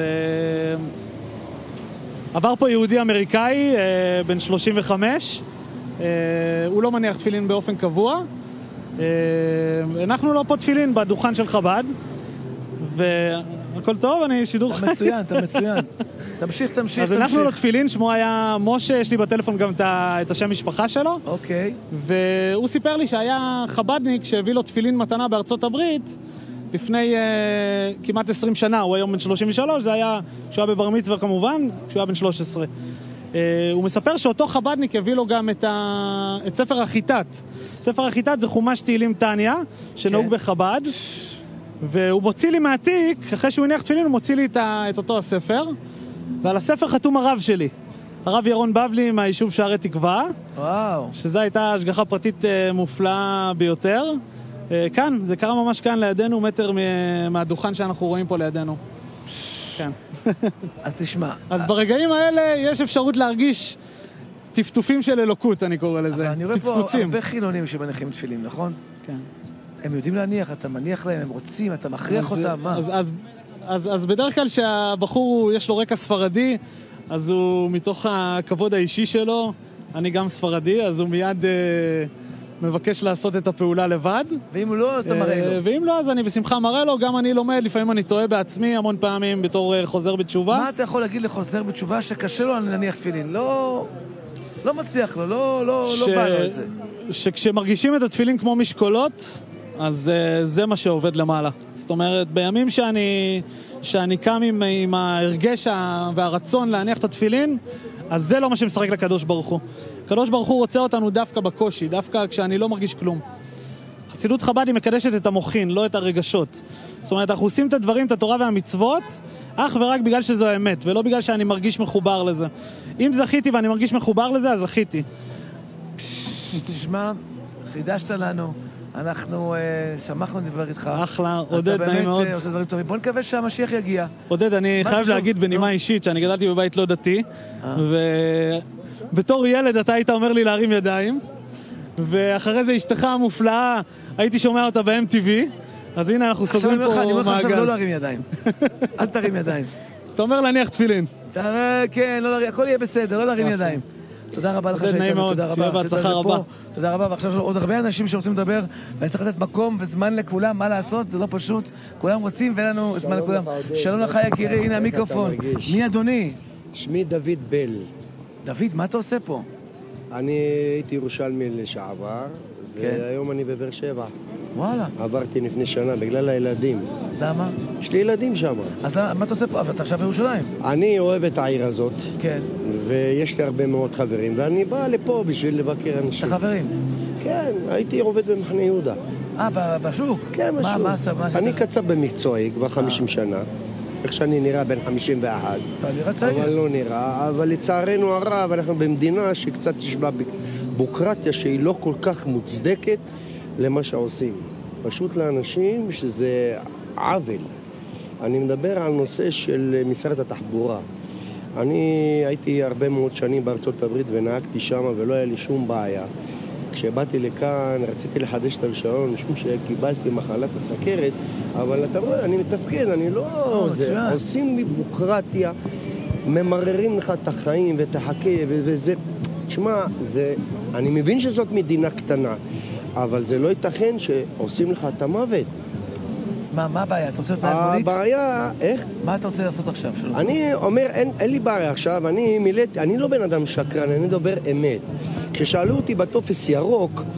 עבר פה יהודי אמריקאי, בן 35, הוא לא מניח תפילין באופן קבוע. אנחנו לא פה תפילין בדוכן של חב"ד, והכל טוב, אני שידור חי. אתה מצוין. תמשיך. אז אנחנו לא תפילין, שמו היה משה, יש לי בטלפון גם את השם משפחה שלו. אוקיי. והוא סיפר לי שהיה חב"דניק שהביא לו תפילין מתנה בארצות הברית, לפני כמעט 20 שנה, הוא היום בן 33, זה היה כשהוא היה בבר מצווה כמובן, כשהוא היה בן 13. הוא מספר שאותו חב"דניק הביא לו גם את ספר החיטת. ספר החיטת זה חומש תהילים תניא, שנהוג בחב"ד, והוא מוציא לי מהתיק, אחרי שהוא הניח תפילין, הוא מוציא לי את אותו הספר, ועל הספר חתום הרב שלי, הרב ירון בבלי מהיישוב שערי תקווה. וואו. שזו הייתה השגחה פרטית מופלאה ביותר. כאן, זה קרה ממש כאן לידינו, מטר מהדוכן שאנחנו רואים פה לידינו. כן. אז תשמע. אז ברגעים האלה יש אפשרות להרגיש טפטופים של אלוקות, אני קורא לזה. אבל אני רואה פה הרבה חילונים שמניחים תפילים, נכון? כן. הם יודעים להניח, אתה מניח להם, הם רוצים, אתה מכריח אותם, מה? אז בדרך כלל שהבחור יש לו רקע ספרדי, אז הוא מתוך הכבוד האישי שלו, אני גם ספרדי, אז הוא מיד מבקש לעשות את הפעולה לבד. ואם הוא לא, אז אתה מראה לו. ואם לא, אז אני בשמחה מראה לו, גם אני לומד, לפעמים אני טועה בעצמי המון פעמים בתור חוזר בתשובה. מה אתה יכול להגיד לחוזר בתשובה שקשה לו להניח תפילין? לא מצליח לו, לא בא לו על זה. שכשמרגישים את התפילין כמו משקולות, אז זה מה שעובד למעלה. זאת אומרת, בימים שאני קם עם ההרגש והרצון להניח את התפילין, אז זה לא מה שמשחק לקדוש ברוך הוא. הקדוש ברוך הוא רוצה אותנו דווקא בקושי, דווקא כשאני לא מרגיש כלום. חסידות חב"ד היא מקדשת את המוחין, לא את הרגשות. זאת אומרת, אנחנו עושים את הדברים, את התורה והמצוות, אך ורק בגלל שזו האמת, ולא בגלל שאני מרגיש מחובר לזה. אם זכיתי ואני מרגיש מחובר לזה, אז זכיתי. תשמע, חידשת לנו. אנחנו שמחנו לדבר איתך. אחלה, עודד, נעים מאוד. אתה באמת עושה דברים טובים. בוא נקווה שהמשיח יגיע. עודד, אני חייב להגיד בנימה אישית שאני גדלתי בבית לא דתי, ובתור ילד אתה היית אומר לי להרים ידיים, ואחרי זה אשתך המופלאה, הייתי שומע אותה ב-MTV, אז הנה אנחנו סוגרים פה מעגל. אני אומר לך עכשיו לא להרים ידיים. אל תרים ידיים. אתה אומר להניח תפילין. כן, הכל יהיה בסדר, לא להרים ידיים. תודה רבה לך שהייתנו, תודה רבה. בהצלחה רבה. תודה רבה, ועכשיו יש עוד הרבה אנשים שרוצים לדבר, ואני צריך לתת מקום וזמן לכולם, מה לעשות, זה לא פשוט, כולם רוצים ואין לנו זמן לכולם. שלום לך יקירי, הנה המיקרופון. מי אדוני? שמי דוד בל. דוד, מה אתה עושה פה? אני הייתי ירושלמי לשעבר, והיום אני בבאר שבע. וואלה. עברתי לפני שנה בגלל הילדים. למה? יש לי ילדים שם. אז מה אתה עושה פה? אתה עכשיו בירושלים. אני אוהב את העיר הזאת. כן. ויש לי הרבה מאוד חברים, ואני בא לפה בשביל לבקר אנשים. את החברים? כן, הייתי עובד במחנה יהודה. בשוק? כן, בשוק. מה אני קצב במקצועי כבר 50 שנה. איך שאני נראה בין 51. אבל לא נראה. אבל לצערנו הרב, אנחנו במדינה שקצת יש בה בוקרטיה שהיא לא כל כך מוצדקת למה שעושים. פשוט לאנשים שזה עוול. אני מדבר על נושא של משרד התחבורה. אני הייתי הרבה מאוד שנים בארצות הברית ונהגתי שם ולא היה לי שום בעיה. כשבאתי לכאן רציתי לחדש את הרישיון משום שקיבלתי מחלת הסכרת, אבל אתה רואה, אני מתפקד, אני לא... עושים ביורוקרטיה, ממררים לך את החיים ותחכה וזה... תשמע, אני מבין שזאת מדינה קטנה, אבל זה לא ייתכן שעושים לך את המוות. מה הבעיה? אתה רוצה להיות בעיה מוליץ? הבעיה, איך? מה אתה רוצה לעשות עכשיו? אני אומר, אין לי בעיה עכשיו, אני לא בן אדם שקרן, אני מדבר אמת. כששאלו אותי בטופס ירוק,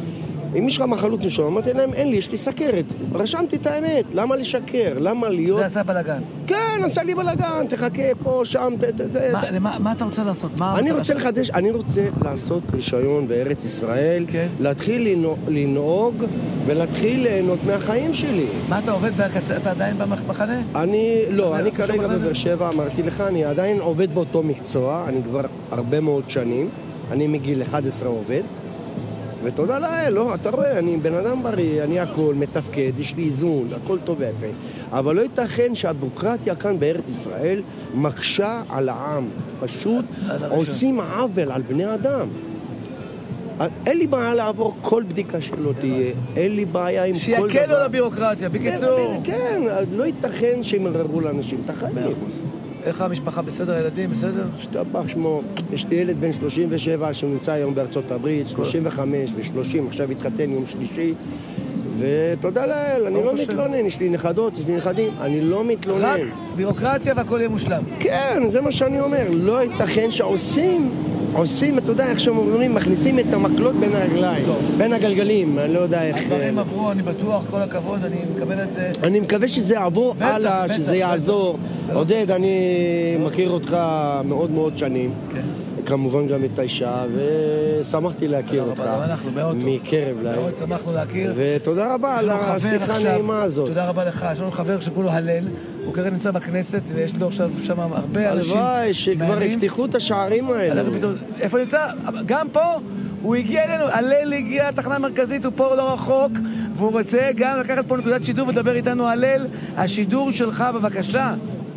אם יש לך מחלות נשום, אמרתי להם, אין לי, יש לי סכרת. רשמתי את האמת, למה לשקר? למה להיות... זה עשה בלגן. כן, עשה לי בלגן, תחכה פה, שם, מה אתה רוצה לעשות? אני רוצה לחדש, אני רוצה לעשות רישיון בארץ ישראל, להתחיל לנהוג ולהתחיל ליהנות מהחיים שלי. מה אתה עובד, אתה עדיין במחנה? לא, אני כרגע בבאר שבע, אמרתי לך, אני עדיין עובד באותו מקצוע, אני כבר הרבה מאוד שנים, אני מגיל 11 עובד. ותודה לאל, לא, אתה רואה, אני בן אדם בריא, אני הכל מתפקד, יש לי איזון, הכל טוב ויפה. אבל לא ייתכן שהביורוקרטיה כאן בארץ ישראל מקשה על העם. פשוט עושים עוול על בני אדם. אין לי בעיה לעבור כל בדיקה שלא תהיה, אין לי בעיה עם כל דבר. שיקלו לביורוקרטיה, בקיצור. כן, לא ייתכן שימררו לאנשים את החיים. איך המשפחה בסדר, הילדים בסדר? שתבח שמו, יש לי ילד בן 37 שנמצא היום בארצות הברית, 35 ו-30, עכשיו התחתן יום שלישי, ותודה לאל, אני לא מתלונן, יש לי נכדות, יש לי נכדים, אני לא מתלונן. רק ביורוקרטיה והכל יהיה מושלם. כן, זה מה שאני אומר, לא ייתכן שעושים, אתה יודע איך שאומרים, מכניסים את המקלות בין הרגליים, בין הגלגלים, אני לא יודע איך... הדברים עברו, אני בטוח, כל הכבוד, אני מקבל את זה. אני מקווה שזה יעבור הלאה, שזה יעזור. עודד, אני מכיר אותך מאוד מאוד שנים. כמובן גם את האישה, ושמחתי להכיר אותך. מקרב להם. מאוד שמחנו להכיר. ותודה רבה על השיחה הנעימה הזאת. תודה רבה לך. יש לנו חבר שקוראים לו הלל, הוא כרגע נמצא בכנסת, ויש לו עכשיו שם הרבה אנשים. הלוואי, שכבר יפתחו את השערים האלה. איפה נמצא? גם פה? הוא הגיע אלינו, הלל הגיע לתחנה המרכזית, הוא פה לא רחוק, והוא רוצה גם לקחת פה נקודת שידור ולדבר איתנו. הלל, השידור שלך בבקשה.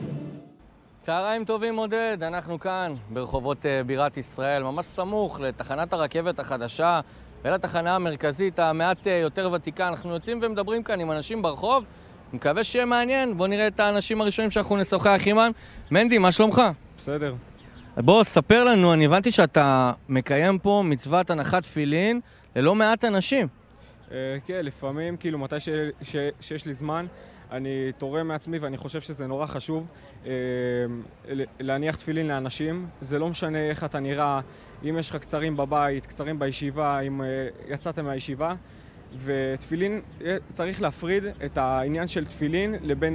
צהריים טובים עודד, אנחנו כאן ברחובות בירת ישראל, ממש סמוך לתחנת הרכבת החדשה ולתחנה המרכזית המעט יותר ותיקה. אנחנו יוצאים ומדברים כאן עם אנשים ברחוב, מקווה שיהיה מעניין. בוא נראה את האנשים הראשונים שאנחנו נשוחח עימם. מנדי, מה שלומך? בסדר. בוא, ספר לנו, אני הבנתי שאתה מקיים פה מצוות הנחת תפילין ללא מעט אנשים. כן, לפעמים, כאילו, מתי שיש לי זמן, אני תורם מעצמי ואני חושב שזה נורא חשוב להניח תפילין לאנשים. זה לא משנה איך אתה נראה, אם יש לך קצרים בבית, קצרים בישיבה, אם יצאתם מהישיבה. ותפילין, צריך להפריד את העניין של תפילין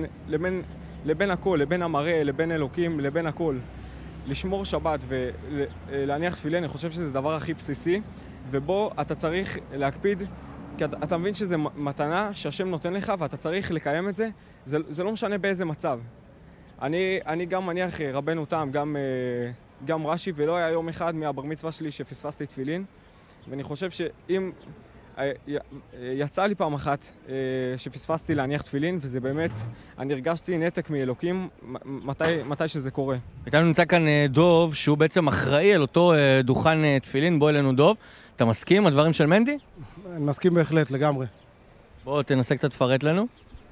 לבין הכל, לבין המראה, לבין אלוקים, לבין הכל. לשמור שבת ולהניח תפילין, אני חושב שזה הדבר הכי בסיסי, ובו אתה צריך להקפיד, כי אתה מבין שזה מתנה שהשם נותן לך ואתה צריך לקיים את זה. זה לא משנה באיזה מצב. אני גם מניח רבנו תם, גם רש"י, ולא היה יום אחד מהבר מצווה שלי שפספסתי תפילין. ואני חושב שאם יצא לי פעם אחת שפספסתי להניח תפילין, וזה באמת, אני הרגשתי נתק מאלוקים מתי שזה קורה. איתנו נמצא כאן דוב, שהוא בעצם אחראי על אותו דוכן תפילין. בוא אלינו דוב. אתה מסכים עם הדברים של מנדי? אני מסכים בהחלט, לגמרי. בוא תנסה קצת לפרט לנו.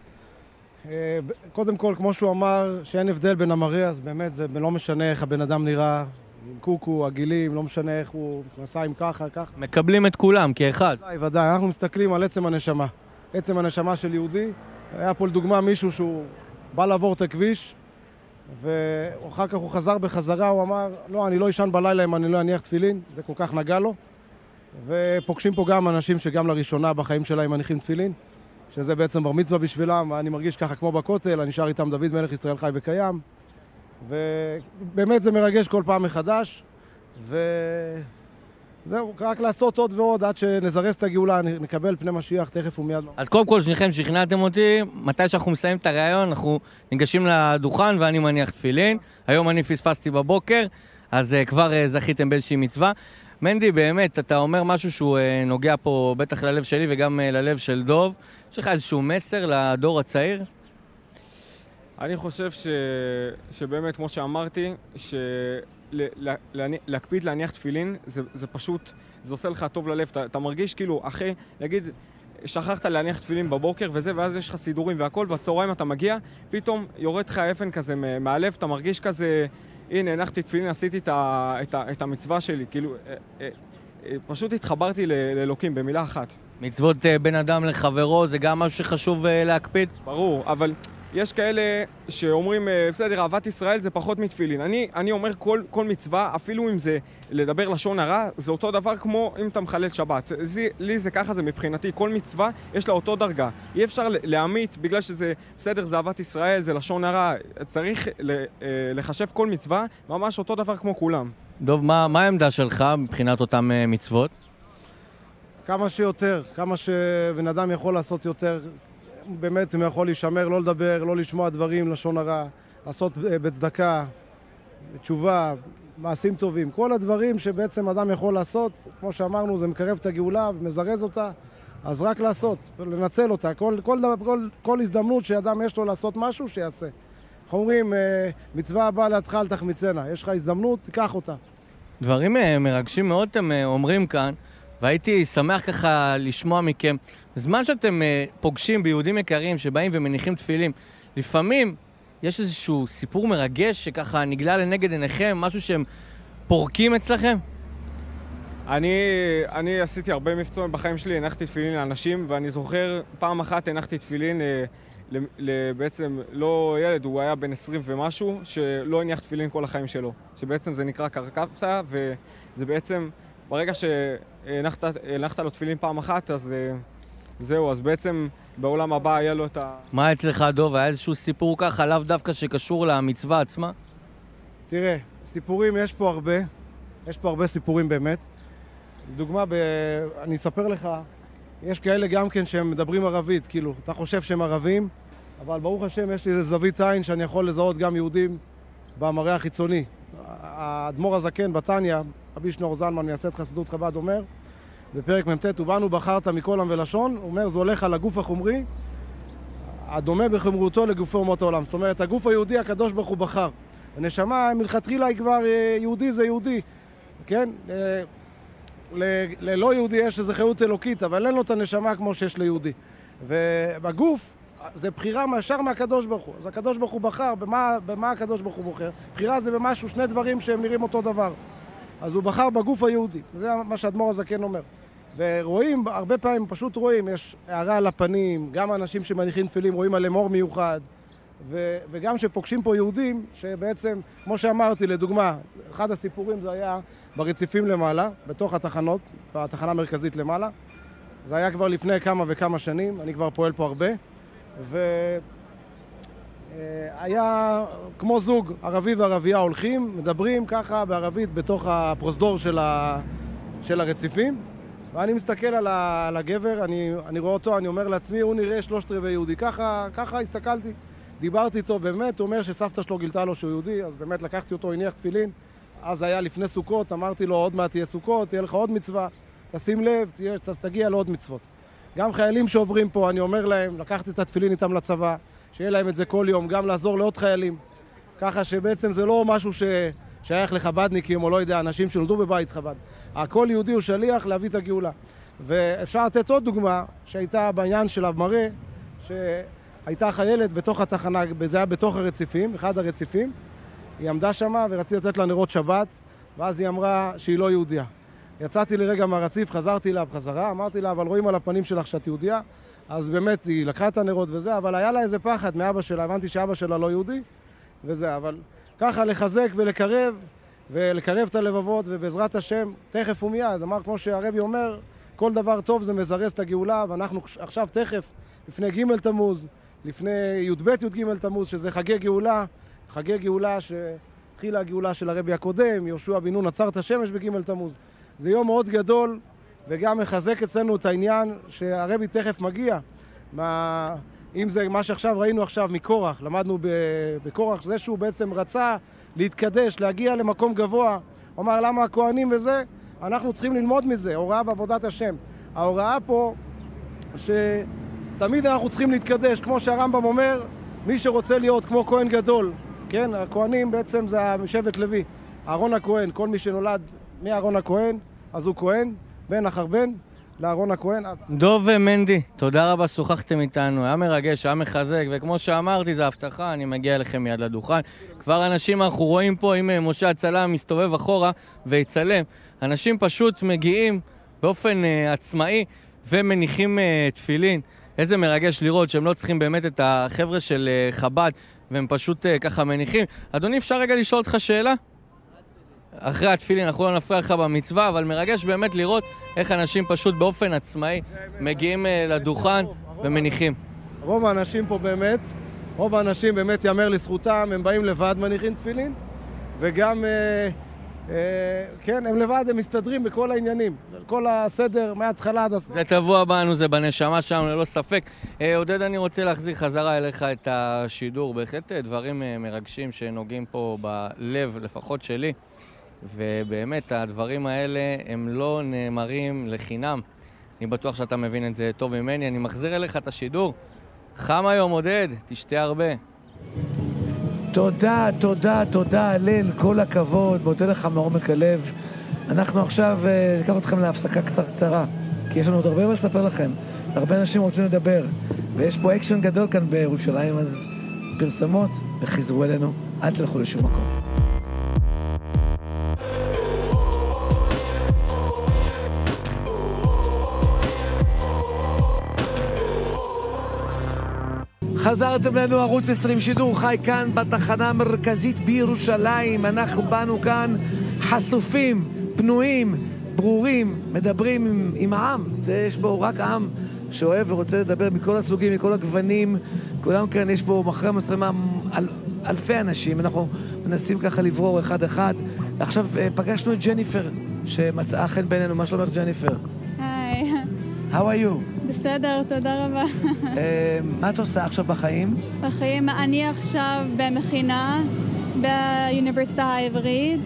קודם כל, כמו שהוא אמר, שאין הבדל בין המראה, אז באמת זה לא משנה איך הבן אדם נראה, עם קוקו, עגילים, לא משנה איך הוא נסע עם ככה. מקבלים את כולם כאחד. ודאי, אנחנו מסתכלים על עצם הנשמה. עצם הנשמה של יהודי. היה פה לדוגמה מישהו שהוא בא לעבור את הכביש, ואחר כך הוא חזר בחזרה, הוא אמר, לא, אני לא ישן בלילה אם אני לא אניח תפילין, זה כל כך נגע לו. ופוגשים פה גם אנשים שגם לראשונה בחיים שלהם מניחים תפילין, שזה בעצם בר מצווה בשבילם, ואני מרגיש ככה כמו בכותל, אני שר איתם דוד מלך ישראל חי וקיים, ובאמת זה מרגש כל פעם מחדש, וזהו, רק לעשות עוד ועוד עד שנזרז את הגאולה, נקבל פני משיח תכף ומיד. אז קודם כל, שניכם שכנעתם אותי, מתי שאנחנו מסיימים את הרעיון, אנחנו ניגשים לדוכן ואני מניח תפילין. היום אני פספסתי בבוקר, אז כבר זכיתם באיזושהי מצווה. מנדי, באמת, אתה אומר משהו שהוא נוגע פה בטח ללב שלי וגם ללב של דוב. יש לך איזשהו מסר לדור הצעיר? אני חושב שבאמת, כמו שאמרתי, להקפיד להניח תפילין, זה פשוט, זה עושה לך טוב ללב. אתה מרגיש כאילו, אחרי, נגיד, שכחת להניח תפילין בבוקר וזה, ואז יש לך סידורים והכל, בצהריים אתה מגיע, פתאום יורד לך אבן כזה מהלב, אתה מרגיש כזה, הנה, הנחתי תפילין, עשיתי את המצווה שלי, כאילו, פשוט התחברתי לאלוקים במילה אחת. מצוות בן אדם לחברו, זה גם משהו שחשוב להקפיד? ברור, אבל יש כאלה שאומרים, בסדר, אהבת ישראל זה פחות מתפילין. אני אומר כל מצווה, אפילו אם זה לדבר לשון הרע, זה אותו דבר כמו אם אתה מחלל שבת. לי זה ככה, זה מבחינתי. כל מצווה יש לה אותו דרגה. אי אפשר להעמיד בגלל שזה, בסדר, זה אהבת ישראל, זה לשון הרע. צריך לחשב כל מצווה ממש אותו דבר כמו כולם. דוב, מה העמדה שלך מבחינת אותם מצוות? כמה שיותר, כמה שבן אדם יכול לעשות יותר, באמת אם יכול להישמר, לא לדבר, לא לשמוע דברים, לשון הרע, לעשות בצדקה, תשובה, מעשים טובים. כל הדברים שבעצם אדם יכול לעשות, כמו שאמרנו, זה מקרב את הגאולה ומזרז אותה, אז רק לעשות, לנצל אותה. כל הזדמנות שאדם יש לו לעשות משהו, שיעשה. אנחנו אומרים, מצווה הבאה לידך אל תחמיצנה. יש לך הזדמנות, תיקח אותה. דברים מרגשים מאוד אתם אומרים כאן, והייתי שמח ככה לשמוע מכם. בזמן שאתם פוגשים ביהודים יקרים שבאים ומניחים תפילים, לפעמים יש איזשהו סיפור מרגש שככה נגלה לנגד עיניכם, משהו שהם פורקים אצלכם? אני עשיתי הרבה מבצעים בחיים שלי, הנחתי תפילין לאנשים, ואני זוכר פעם אחת הנחתי תפילין בעצם לא ילד, הוא היה בן 20 ומשהו, שלא הניח תפילין כל החיים שלו. שבעצם זה נקרא קרקפתא, וזה בעצם, ברגע שהנחת לו תפילין פעם אחת, אז זהו, אז בעצם בעולם הבא היה לו את ה... מה אצלך, דוב? היה איזשהו סיפור ככה, לאו דווקא שקשור למצווה עצמה? תראה, סיפורים יש פה הרבה. יש פה הרבה סיפורים באמת. לדוגמה, אני אספר לך, יש כאלה גם כן שהם מדברים ערבית, כאילו, אתה חושב שהם ערבים, אבל ברוך השם יש לי איזה זווית עין שאני יכול לזהות גם יהודים במראה החיצוני. האדמו"ר הזקן בתניא, רבי שנור זלמן מייסד חסידות חב"ד, אומר, בפרק מ"ט, ובנו בחרת מכל עם ולשון, הוא אומר, זה הולך על הגוף החומרי, הדומה בחומרותו לגופי אומות העולם. זאת אומרת, הגוף היהודי הקדוש ברוך הוא בחר. הנשמה מלכתחילה היא כבר יהודי זה יהודי, כן? ללא יהודי יש איזו חיות אלוקית, אבל אין לו את הנשמה כמו שיש ליהודי. ובגוף זה בחירה ישר מהקדוש ברוך הוא. אז הקדוש ברוך הוא בחר, במה הקדוש ברוך הוא בוחר? בחירה זה במשהו, שני דברים שהם נראים אותו דבר. אז הוא בחר בגוף היהודי. זה מה שהאדמו"ר הזקן אומר. ורואים, הרבה פעמים פשוט רואים, יש הערה על הפנים, גם אנשים שמניחים תפילים רואים עליהם אור מיוחד, וגם שפוגשים פה יהודים, שבעצם, כמו שאמרתי, לדוגמה, אחד הסיפורים זה היה ברציפים למעלה, בתוך התחנות, בתחנה המרכזית למעלה. זה היה כבר לפני כמה וכמה שנים, אני כבר פועל פה הרבה, והיה כמו זוג, ערבי וערבייה הולכים, מדברים ככה בערבית בתוך הפרוזדור של הרציפים, ואני מסתכל על הגבר, אני רואה אותו, אני אומר לעצמי, הוא נראה 3/4 יהודי, ככה הסתכלתי. דיברתי איתו, באמת, הוא אומר שסבתא שלו גילתה לו שהוא יהודי, אז באמת לקחתי אותו, הניח תפילין, אז היה לפני סוכות, אמרתי לו, עוד מעט תהיה סוכות, תהיה לך עוד מצווה, תשים לב, תגיע לעוד מצוות. גם חיילים שעוברים פה, אני אומר להם, לקחתי את התפילין איתם לצבא, שיהיה להם את זה כל יום, גם לעזור לעוד חיילים. ככה שבעצם זה לא משהו ששייך לחבדניקים, או לא יודע, אנשים שנולדו בבית חב"ד. הכל יהודי הוא שליח להביא את הגאולה. ואפשר לתת עוד דוגמה, שהייתה בעניין של המראה, הייתה חיילת בתוך התחנה, זה היה בתוך הרציפים, אחד הרציפים, היא עמדה שמה ורציתי לתת לה נרות שבת, ואז היא אמרה שהיא לא יהודיה. יצאתי לרגע מהרציף, חזרתי לה בחזרה, אמרתי לה, אבל רואים על הפנים שלך שאת יהודיה, אז באמת היא לקחה את הנרות וזה, אבל היה לה איזה פחד מאבא שלה, הבנתי שאבא שלה לא יהודי, וזה, אבל ככה לחזק ולקרב את הלבבות, ובעזרת השם, תכף ומיד, אמר כמו שהרבי אומר, כל דבר טוב זה מזרז את הגאולה, ואנחנו עכשיו תכף, לפני ג' תמוז, לפני י"ב י"ג תמוז, שזה חגי גאולה שהתחילה הגאולה של הרבי הקודם, יהושע בן נון עצר את השמש בג' תמוז. זה יום מאוד גדול, וגם מחזק אצלנו את העניין שהרבי תכף מגיע. אם זה מה שעכשיו ראינו עכשיו מקורח, למדנו בקורח, זה שהוא בעצם רצה להתקדש, להגיע למקום גבוה. הוא אמר, למה הכהנים וזה? אנחנו צריכים ללמוד מזה, הוראה בעבודת השם. ההוראה פה תמיד אנחנו צריכים להתקדש, כמו שהרמב"ם אומר, מי שרוצה להיות כמו כהן גדול, כן? הכהנים בעצם זה משבט לוי, אהרון הכהן, כל מי שנולד מאהרון הכהן, אז הוא כהן, בן אחר בן, לאהרון הכהן. דוב מנדי, תודה רבה, שוחחתם איתנו, היה מרגש, היה מחזק, וכמו שאמרתי, זו הבטחה, אני מגיע אליכם מיד לדוכן. כבר אנשים אנחנו רואים פה, אם משה הצלם מסתובב אחורה ויצלם, אנשים פשוט מגיעים באופן עצמאי ומניחים תפילין. איזה מרגש לראות שהם לא צריכים באמת את החבר'ה של חב"ד, והם פשוט ככה מניחים. אדוני, אפשר רגע לשאול אותך שאלה? אחרי התפילין, אנחנו לא נפריע לך במצווה, אבל מרגש באמת לראות איך אנשים פשוט באופן עצמאי מגיעים לדוכן ומניחים. רוב האנשים באמת יאמר לזכותם, הם באים לבד מניחים תפילין, וגם, כן, הם לבד, הם מסתדרים בכל העניינים, כל הסדר מההתחלה עד הסוף. זה טבוע בנו, זה בנשמה שלנו, ללא ספק. עודד, אני רוצה להחזיר חזרה אליך את השידור, בהחלט דברים מרגשים שנוגעים פה בלב, לפחות שלי, ובאמת הדברים האלה הם לא נאמרים לחינם. אני בטוח שאתה מבין את זה טוב ממני. אני מחזיר אליך את השידור. חם היום, עודד, תשתה הרבה. תודה, הלל, כל הכבוד, מודה לך מעומק הלב. אנחנו עכשיו ניקח אתכם להפסקה קצרה, כי יש לנו עוד הרבה מה לספר לכם. הרבה אנשים רוצים לדבר, ויש פה אקשן גדול כאן בירושלים, אז פרסמות וחזרו אלינו, אל תלכו לשום מקום. חזרתם לנו ערוץ 20 שידור חי כאן בתחנה המרכזית בירושלים. אנחנו באנו כאן חשופים, פנויים, ברורים, מדברים עם העם. יש בו רק עם שאוהב ורוצה לדבר מכל הסוגים, מכל הגוונים. כולם כאן, יש פה מאחורי המצלמה אלפי אנשים. אנחנו מנסים ככה לברור אחד. עכשיו פגשנו את ג'ניפר שמצאה חן בינינו. מה שלומך ג'ניפר? היי. How are you? בסדר, תודה רבה. מה את עושה עכשיו בחיים? בחיים, אני עכשיו במכינה באוניברסיטה העברית,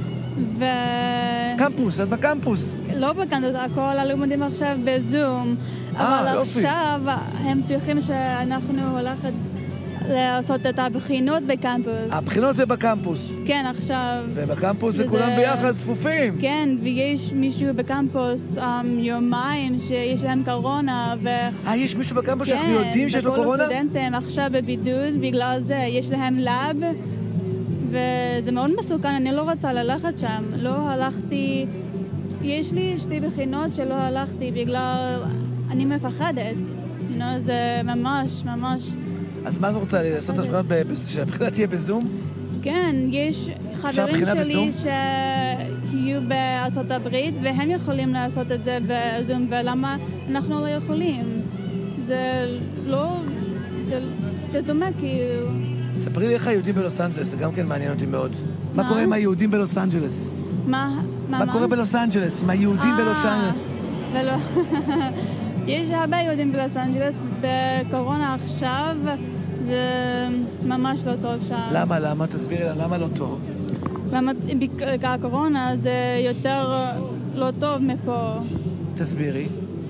קמפוס, את בקמפוס. לא בקמפוס, הכל הלימודים עכשיו בזום. אבל עכשיו הם צריכים שאנחנו הולכת לעשות את הבחינות בקמפוס. הבחינות זה בקמפוס. כן, עכשיו. ובקמפוס זה כולם ביחד צפופים. כן, ויש מישהו בקמפוס יומיים שיש להם קורונה. יש מישהו בקמפוס שאנחנו יודעים שיש לו קורונה? כן, וכל הסטודנטים עכשיו בבידוד, בגלל זה יש להם לאב, וזה מאוד מסוכן, אני לא רוצה ללכת שם. לא הלכתי, יש לי 2 בחינות שלא הלכתי בגלל, אני מפחדת. זה ממש. אז מה את רוצה לעשות את הבחינות שהבחינה תהיה בזום? כן, יש חברים שלי שיהיו בארצות הברית והם יכולים לעשות את זה בזום, ולמה אנחנו לא יכולים? זה לא, זה דומה כאילו. ספרי לי איך היהודים בלוס אנג'לס, זה גם כן מעניין אותי מאוד. מה קורה עם היהודים בלוס אנג'לס? מה קורה בלוס אנג'לס עם היהודים בלוס אנג'לס? יש הרבה יהודים בלוס אנג'לס, בקורונה עכשיו זה ממש לא טוב שם. למה? תסבירי לה, למה לא טוב? למה בקורונה זה יותר לא טוב מפה. תסבירי.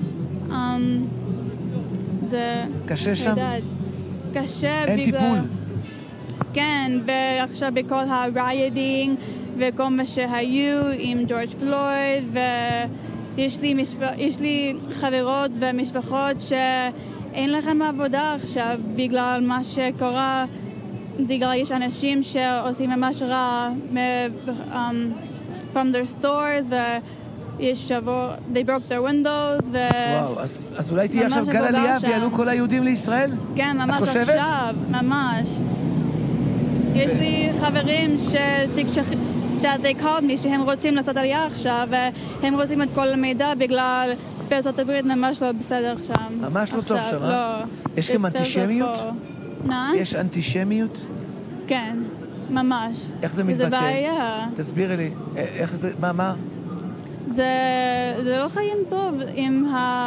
זה... קשה שם? קשה אין טיפול? כן, ועכשיו בכל הריידינג וכל מה שהיו עם ג'ורג' פלויד, יש לי חברות ומשפחות שאין לכם עבודה עכשיו בגלל מה שקורה, בגלל יש אנשים שעושים ממש רע from their stores, ויש שבוע, they broke their windows, וואו, אז אולי תהיה עכשיו גל עלייה ויעלו כל היהודים לישראל? כן, ממש עכשיו, ממש. יש לי חברים they called me שהם רוצים לעשות עלייה עכשיו, והם רוצים את כל המידע בגלל בארצות הברית ממש לא בסדר שם. ממש לא טוב שם, אה? יש גם אנטישמיות? מה? יש אנטישמיות? כן, ממש. איך זה מתבטא? זה בעיה. תסבירי לי, איך זה, מה? זה לא חיים טוב עם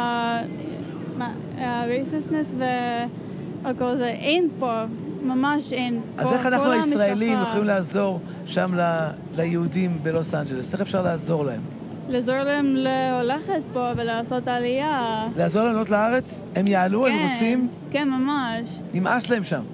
ה-racistness והכל זה, אין פה. ממש אין. אז איך אנחנו הישראלים יכולים לעזור שם ליהודים בלוס אנג'לס? איך אפשר לעזור להם? לעזור להם להולכת פה ולעשות עלייה. לעזור להם לעלות לארץ? הם יעלו, הם רוצים? כן, ממש. נמאס להם שם.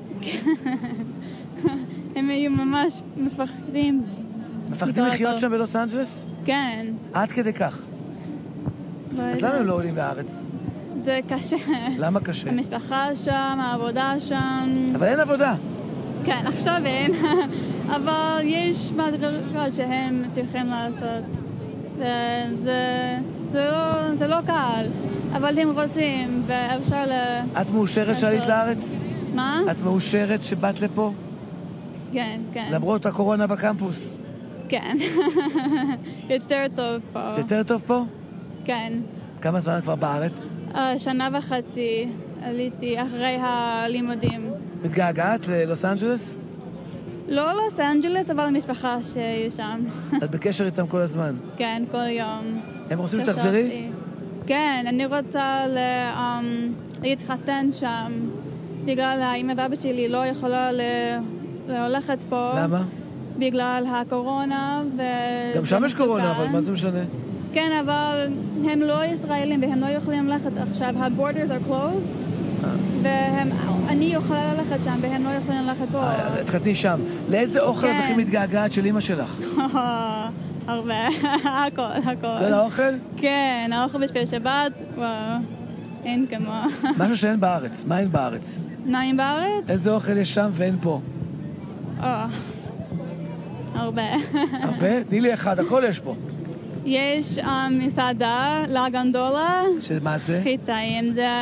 הם היו ממש מפחדים. מפחדים לחיות שם בלוס אנג'לס? כן. עד כדי כך. אז למה הם לא עולים לארץ? זה קשה. למה קשה? המשפחה שם, העבודה שם. אבל אין עבודה. כן, עכשיו אין. אבל יש מדרגות שהם צריכים לעשות. וזה לא קל. אבל הם רוצים, ואפשר את מאושרת שעלית לארץ? מה? את מאושרת שבאת לפה? כן, כן. למרות הקורונה בקמפוס? כן. יותר טוב פה. יותר טוב פה? כן. כמה זמן כבר בארץ? 1.5 שנה עליתי אחרי הלימודים. מתגעגעת ללוס אנג'לס? לא לוס אנג'לס, אבל המשפחה שהיו שם. את בקשר איתם כל הזמן? כן, כל יום. הם רוצים שתחזרי? כן, אני רוצה להתחתן שם. בגלל האמא ואבא שלי לא יכולה ללכת פה. למה? בגלל הקורונה ו... גם שם יש קורונה, אבל מה זה משנה? כן, אבל הם לא ישראלים והם לא יכולים ללכת עכשיו. ה-borders are closed, ואני יכולה ללכת שם והם לא יכולים ללכת פה. התחתני שם. לאיזה אוכל את הכי מתגעגעת של אמא שלך? הרבה. הכל. כל האוכל? כן, האוכל בשביל שבת, וואו, אין כמו. משהו שאין בארץ. מה אין בארץ? מה אין בארץ? איזה אוכל יש שם ואין פה? הרבה. הרבה? תני לי אחד, הכל יש פה. יש מסעדה, לה גנדולה. שמה זה? חיטאים, זה,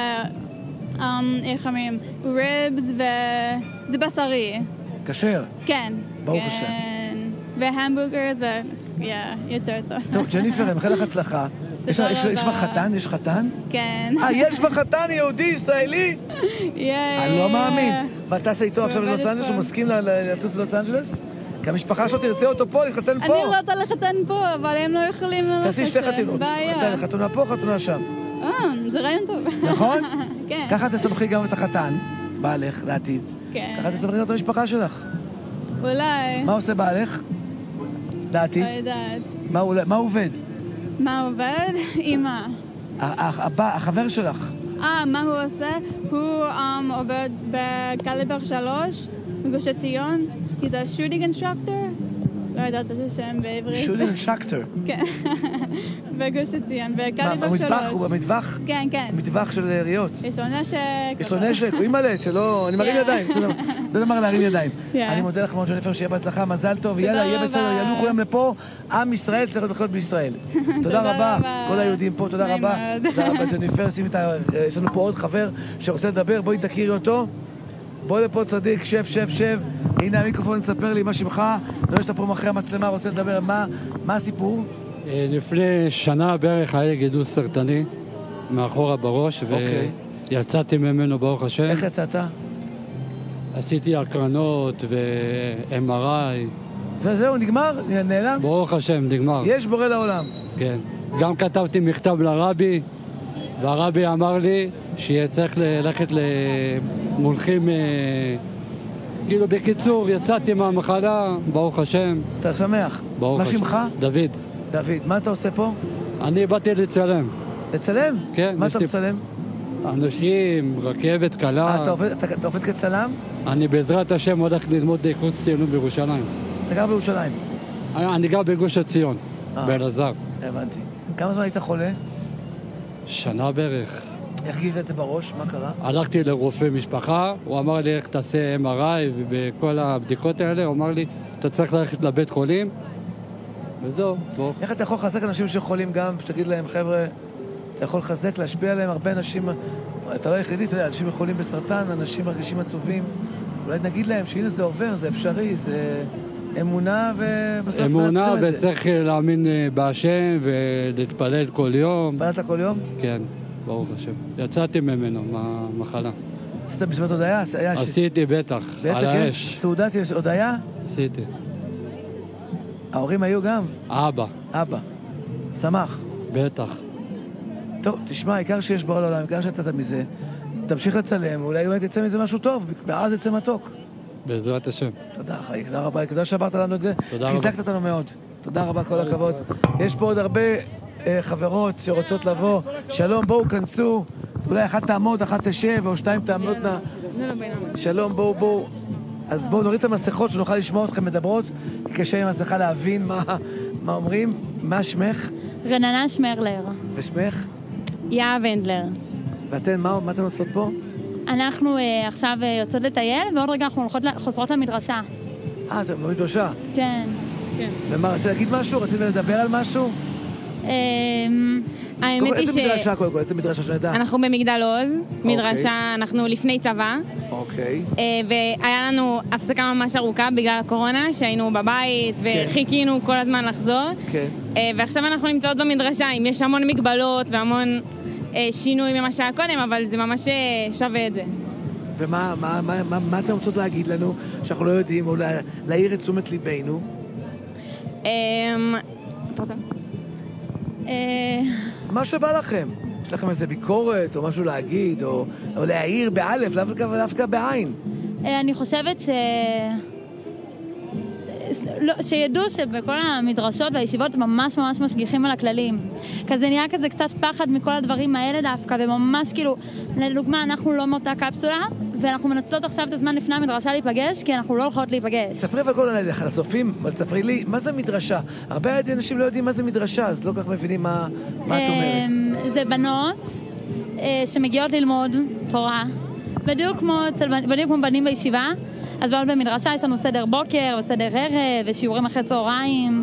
איך אומרים, ריבס זה בשרי. כשר? כן. ברוך השם. והמבורגרס יותר טוב. טוב, ג'ניפר, אני מאחל לך הצלחה. יש כבר חתן? יש חתן? כן. יש כבר חתן יהודי, ישראלי? אני לא מאמין. ואת טסה איתו עכשיו ללוס אנג'לס, הוא מסכים לטוס ללוס אנג'לס? כי המשפחה שלו תרצה אותו פה, להתחתן פה. אני רוצה לחתן פה, אבל הם לא יכולים ללכת. תעשי שתי חתונות. חתונה פה, חתונה שם. זה רעיון טוב. נכון? כן. ככה תסמכי גם את החתן, בעלך, לעתיד. כן. ככה תסמכי גם את המשפחה שלך. אולי. מה עושה בעלך? לעתיד? לא יודעת. מה הוא עובד? מה עובד? אמא. החבר שלך. מה הוא עושה? הוא עובד בקליבר 3, בגוש עציון. He's a shooting instructor. לא יודעת את השם בעברית. shooting instructor? כן. בגוש עציון, בקליבר 3. הוא במטווח? כן, כן. מטווח של יריות. יש לו נשק. יש לו נשק, הוא אימא'לה, שלא... אני מרים ידיים. זה דבר להרים ידיים. אני מודה לך מאוד ג'ניפר, שיהיה בהצלחה, מזל טוב, יאללה, יהיה בסדר, יעלו כולם לפה. עם ישראל צריך לחיות בישראל. תודה רבה, כל היהודים פה, תודה רבה. תודה רבה ג'ניפר, יש לנו פה עוד חבר שרוצה לדבר, בואי תכירי אותו. בוא לפה צדיק, שב. הנה המיקרופון, ספר לי מה שמך. לא שאתה פה מאחורי המצלמה, רוצה לדבר, מה הסיפור? לפני שנה בערך היה גידול סרטני מאחורה בראש, ויצאתי ממנו ברוך השם. איך יצאת? עשיתי הקרנות ו-MRI. וזהו, נגמר? נעלם? ברוך השם, נגמר. יש בורא לעולם. כן. גם כתבתי מכתב לרבי, והרבי אמר לי שיהיה צריך ללכת למולכים, כאילו בקיצור, יצאתי מהמחלה, ברוך השם. אתה שמח. ברוך השם. מה שמך? דוד. דוד, מה אתה עושה פה? אני באתי לצלם. לצלם? כן. מה אתה מצלם? אנשים, רכבת קלה. אתה עובד כצלם? אני בעזרת השם הולך ללמוד קורס צילום בירושלים. אתה גר בירושלים? אני גר בגוש עציון, באלעזר. הבנתי. כמה זמן היית חולה? שנה בערך. איך גילית את זה בראש? מה קרה? הלכתי לרופא משפחה, הוא אמר לי איך תעשה MRI ובכל הבדיקות האלה, הוא אמר לי אתה צריך ללכת לבית חולים וזהו, בוא. איך אתה יכול לחזק אנשים שחולים גם, שתגיד להם חבר'ה, אתה יכול לחזק, להשפיע עליהם, הרבה אנשים, אתה לא היחידי, אתה יודע, אנשים יכולים בסרטן, אנשים מרגישים עצובים, אולי נגיד להם שהנה זה עובר, זה אפשרי, זה אמונה ובסוף אמונה וצריך להאמין בהשם ולהתפלל כל יום. התפללת כל יום? כן. ברוך השם. יצאתי ממנו, מהמחלה. עשית בסביבת הודיה? עשיתי בטח, על האש. סעודת הודיה? עשיתי. ההורים היו גם? אבא. שמח? בטח. טוב, תשמע, העיקר שיש בעול העולם, העיקר שיצאת מזה, תמשיך לצלם, אולי תצא מזה משהו טוב, ואז יצא מתוק. בעזרת השם. תודה, חי, תודה רבה, תודה שעברת לנו את זה. תודה רבה. חיזקת אותנו מאוד. תודה רבה, כל הכבוד. יש פה עוד הרבה חברות שרוצות לבוא. שלום, בואו, כנסו. אולי אחת תעמוד, אחת תשב, או שתיים תעמודנה. שלום, בואו. אז בואו נוריד את המסכות שנוכל לשמוע אתכם מדברות, כי קשה עם המסכה להבין מה אומרים. מה שמך? רננה שמרלר. ושמך? יאה ונדלר. ואתן, מה אתן עושות פה? אנחנו עכשיו יוצאות לטייל, ועוד רגע אנחנו חוזרות למדרשה. אתם במדרשה? כן. ומה, רצית להגיד משהו? רצית לדבר על משהו? האמת היא איזה מדרשה קודם כל? איזה מדרשה שנדע? אנחנו במגדל עוז, מדרשה, אנחנו לפני צבא. אוקיי. והיה לנו הפסקה ממש ארוכה בגלל הקורונה, שהיינו בבית וחיכינו כל הזמן לחזור. כן. ועכשיו אנחנו נמצאות במדרשה, יש המון מגבלות והמון שינוי ממה שהיה קודם, אבל זה ממש שווה את זה. ומה אתם רוצות להגיד לנו, שאנחנו לא יודעים, או להעיר את תשומת ליבנו? מה שבא לכם? יש לכם איזה ביקורת, או משהו להגיד, או להעיר באלף, דווקא בעין? אני חושבת שידעו שבכל המדרשות והישיבות ממש ממש משגיחים על הכללים. כזה נהיה כזה קצת פחד מכל הדברים האלה דווקא, וממש כאילו, לדוגמה, אנחנו לא מאותה קפסולה, ואנחנו מנצלות עכשיו את הזמן לפני המדרשה להיפגש, כי אנחנו לא הולכות להיפגש. ספרי וכל לצופים, אבל ספרי לי, מה זה מדרשה? הרבה אנשים לא יודעים מה זה מדרשה, אז לא כך מבינים מה את אומרת. זה בנות שמגיעות ללמוד תורה, בדיוק כמו בנים בישיבה. אז בעוד במדרשה יש לנו סדר בוקר וסדר ערב ושיעורים אחרי צהריים.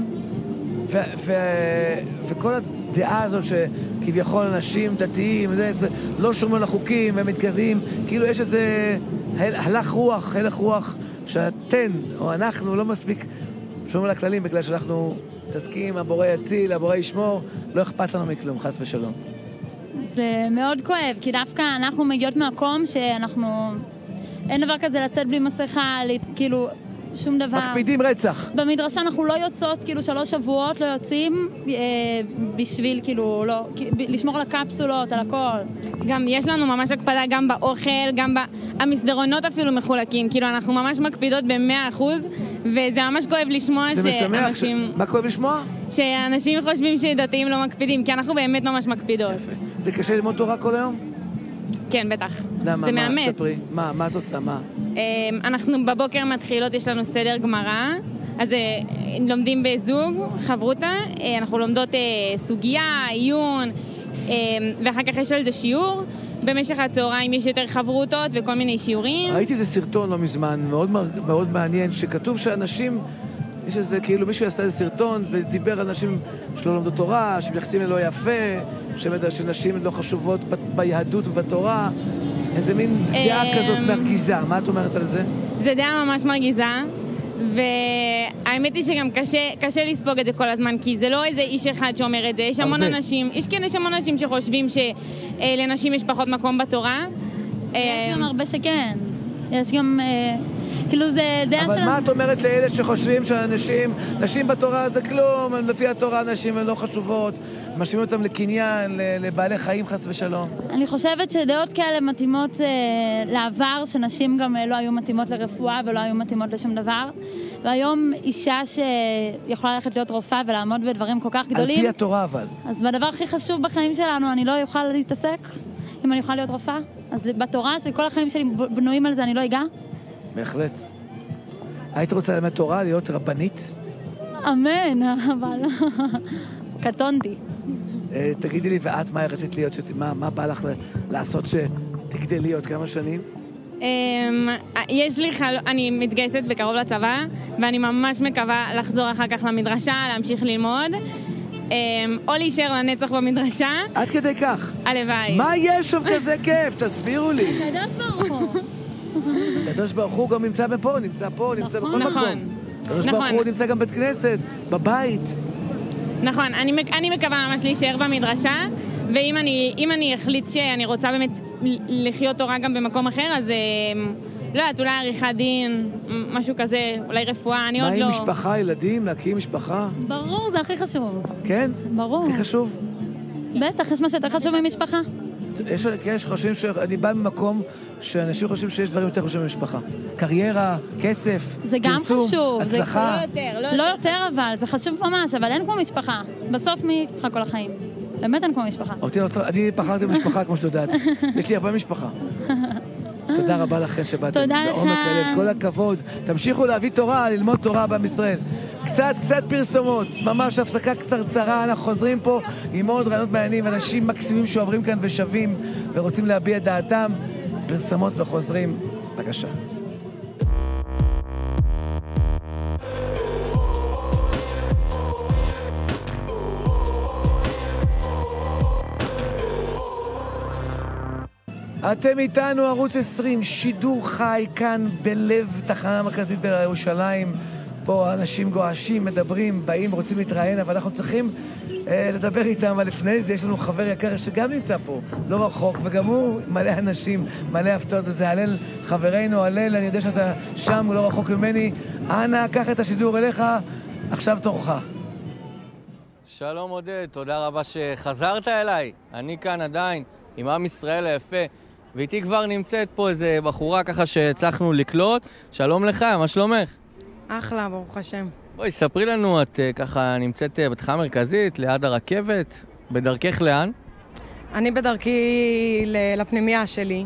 וכל הדעה הזאת שכביכול אנשים דתיים לא שומעים על החוקים ומתקרבים, כאילו יש איזה הלך רוח שאתן או אנחנו לא מספיק שומעים על הכללים, בגלל שאנחנו מתעסקים, הבורא יציל, הבורא ישמור, לא אכפת לנו מכלום, חס ושלום. זה מאוד כואב, כי דווקא אנחנו מגיעות מהמקום שאנחנו... אין דבר כזה לצאת בלי מסכה, כאילו, שום דבר. מקפידים רצח. במדרשה אנחנו לא יוצאות, כאילו 3 שבועות לא יוצאים, בשביל כאילו, לא, לשמור על הקפסולות, על הכל. גם יש לנו ממש הקפדה גם באוכל, גם המסדרונות אפילו מחולקים, כאילו אנחנו ממש מקפידות ב100%, וזה ממש כואב לשמוע שאנשים... מה כואב לשמוע? שאנשים חושבים שדתיים לא מקפידים, כי אנחנו באמת ממש מקפידות. זה קשה ללמוד תורה כל היום? כן, בטח. זה מאמץ. מה את עושה? מה? אנחנו בבוקר מתחילות, יש לנו סדר גמרא, אז לומדים בזוג, חברותה, אנחנו לומדות סוגיה, עיון, ואחר כך יש על זה שיעור. במשך הצהריים יש יותר חברותות וכל מיני שיעורים. ראיתי איזה סרטון לא מזמן, מאוד מעניין, שכתוב שאנשים, יש איזה, כאילו מישהו עשה איזה סרטון ודיבר על אנשים שלא לומדו תורה, שמייחסים ללא יפה, שנשים לא חשובות ביהדות ובתורה, איזה מין דעה כזאת מרגיזה. מה את אומרת על זה? זה דעה ממש מרגיזה, והאמת היא שגם קשה לספוג את זה כל הזמן, כי זה לא איזה איש אחד שאומר את זה, יש המון אנשים, יש המון אנשים שחושבים שלנשים יש פחות מקום בתורה. יש גם הרבה שכן, יש גם... כאילו זה דעה אבל מה את אומרת לאלה שחושבים נשים בתורה זה כלום, לפי התורה נשים הן לא חשובות, משווים אותם לקניין, לבעלי חיים חס ושלום? אני חושבת שדעות כאלה מתאימות לעבר, שנשים גם לא היו מתאימות לרפואה ולא היו מתאימות לשום דבר, והיום אישה שיכולה ללכת להיות רופאה ולעמוד בדברים כל כך גדולים, על פי התורה אבל. אז בדבר הכי חשוב בחיים שלנו אני לא אוכל להתעסק אם אני יכולה להיות רופאה, אז בתורה שכל החיים שלי בנויים על זה אני לא אגע. בהחלט. היית רוצה ללמד תורה, להיות רבנית? אמן, אבל קטונתי. תגידי לי, ואת מה רצית להיות? מה בא לך לעשות שתגדלי עוד כמה שנים? יש לי אני מתגייסת בקרוב לצבא, ואני ממש מקווה לחזור אחר כך למדרשה, להמשיך ללמוד, או להישאר לנצח במדרשה. עד כדי כך? הלוואי. מה יש שם כזה כיף? תסבירו לי. קדוש ברוך הוא. קדוש ברוך הוא גם נמצא בפה, נמצא בכל מקום. קדוש ברוך הוא נמצא גם בית כנסת, בבית. נכון, אני מקווה ממש להישאר במדרשה, ואם אני אחליט שאני רוצה באמת לחיות תורה גם במקום אחר, אז לא יודעת, אולי עריכת דין, משהו כזה, אולי רפואה, אני עוד לא... מה עם משפחה, ילדים, להקים משפחה? ברור, זה הכי חשוב. כן? ברור. הכי חשוב? בטח, יש משהו יותר חשוב ממשפחה. יש חושבים שאני בא ממקום שאנשים חושבים שיש דברים יותר חשובים ממשפחה. קריירה, כסף, זה גם חשוב, הצלחה. לא יותר אבל, זה חשוב ממש, אבל אין כמו משפחה. בסוף מי איתך כל החיים? באמת אין כמו משפחה. אני בחרתי במשפחה כמו שאת יודעת. יש לי הרבה משפחה. תודה רבה לכם שבאתם. תודה לך. כל הכבוד. תמשיכו להביא תורה, ללמוד תורה בעם ישראל. קצת פרסומות, ממש הפסקה קצרצרה, אנחנו חוזרים פה עם עוד רעיונות מעניינים, אנשים מקסימים שעוברים כאן ושווים ורוצים להביע דעתם. פרסומות וחוזרים. בבקשה. אתם איתנו, ערוץ 20, שידור חי כאן בלב תחנה מרכזית בירושלים. פה אנשים גועשים, מדברים, באים, רוצים להתראיין, אבל אנחנו צריכים לדבר איתם. אבל לפני זה יש לנו חבר יקר שגם נמצא פה, לא רחוק, וגם הוא מלא אנשים, מלא הפתעות, וזה הלל חברנו, הלל, אני יודע שאתה שם, לא רחוק ממני. אנא, קח את השידור אליך, עכשיו תורך. שלום עודד, תודה רבה שחזרת אליי. אני כאן עדיין עם עם ישראל היפה, ואיתי כבר נמצאת פה איזה בחורה ככה שהצלחנו לקלוט. שלום לך, מה שלומך? אחלה, ברוך השם. בואי, ספרי לנו, את ככה נמצאת בתחנה המרכזית, ליד הרכבת, בדרכך לאן? אני בדרכי לפנימייה שלי.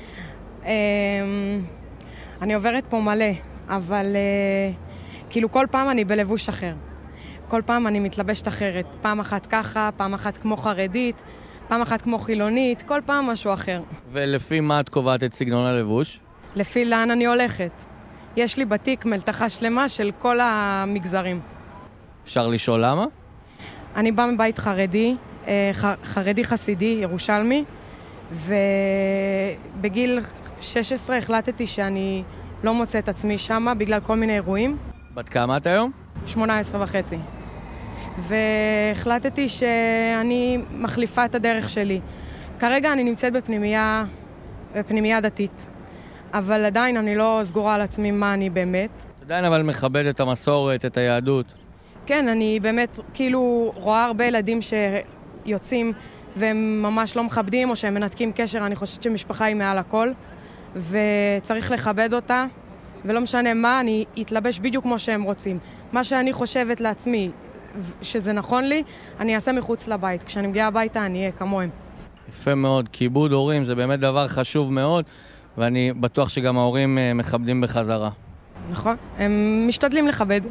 אני עוברת פה מלא, אבל כאילו כל פעם אני בלבוש אחר. כל פעם אני מתלבשת אחרת. פעם אחת ככה, פעם אחת כמו חרדית, פעם אחת כמו חילונית, כל פעם משהו אחר. ולפי מה את קובעת את סגנון הלבוש? לפי לאן אני הולכת. יש לי בתיק מלתחה שלמה של כל המגזרים. אפשר לשאול למה? אני באה מבית חרדי, חרדי חסידי, ירושלמי, ובגיל 16 החלטתי שאני לא מוצאת עצמי שמה בגלל כל מיני אירועים. בת כמה את היום? 18 וחצי. והחלטתי שאני מחליפה את הדרך שלי. כרגע אני נמצאת בפנימייה דתית. אבל עדיין אני לא סגורה על עצמי מה אני באמת. עדיין אבל מכבד את המסורת, את היהדות. כן, אני באמת כאילו רואה הרבה ילדים שיוצאים והם ממש לא מכבדים או שהם מנתקים קשר. אני חושבת שמשפחה היא מעל הכל וצריך לכבד אותה, ולא משנה מה, אני אתלבש בדיוק כמו שהם רוצים. מה שאני חושבת לעצמי שזה נכון לי, אני אעשה מחוץ לבית. כשאני מגיעה הביתה אני אהיה כמוהם. יפה מאוד, כיבוד הורים זה באמת דבר חשוב מאוד, ואני בטוח שגם ההורים מכבדים בחזרה. נכון, הם משתדלים לכבד.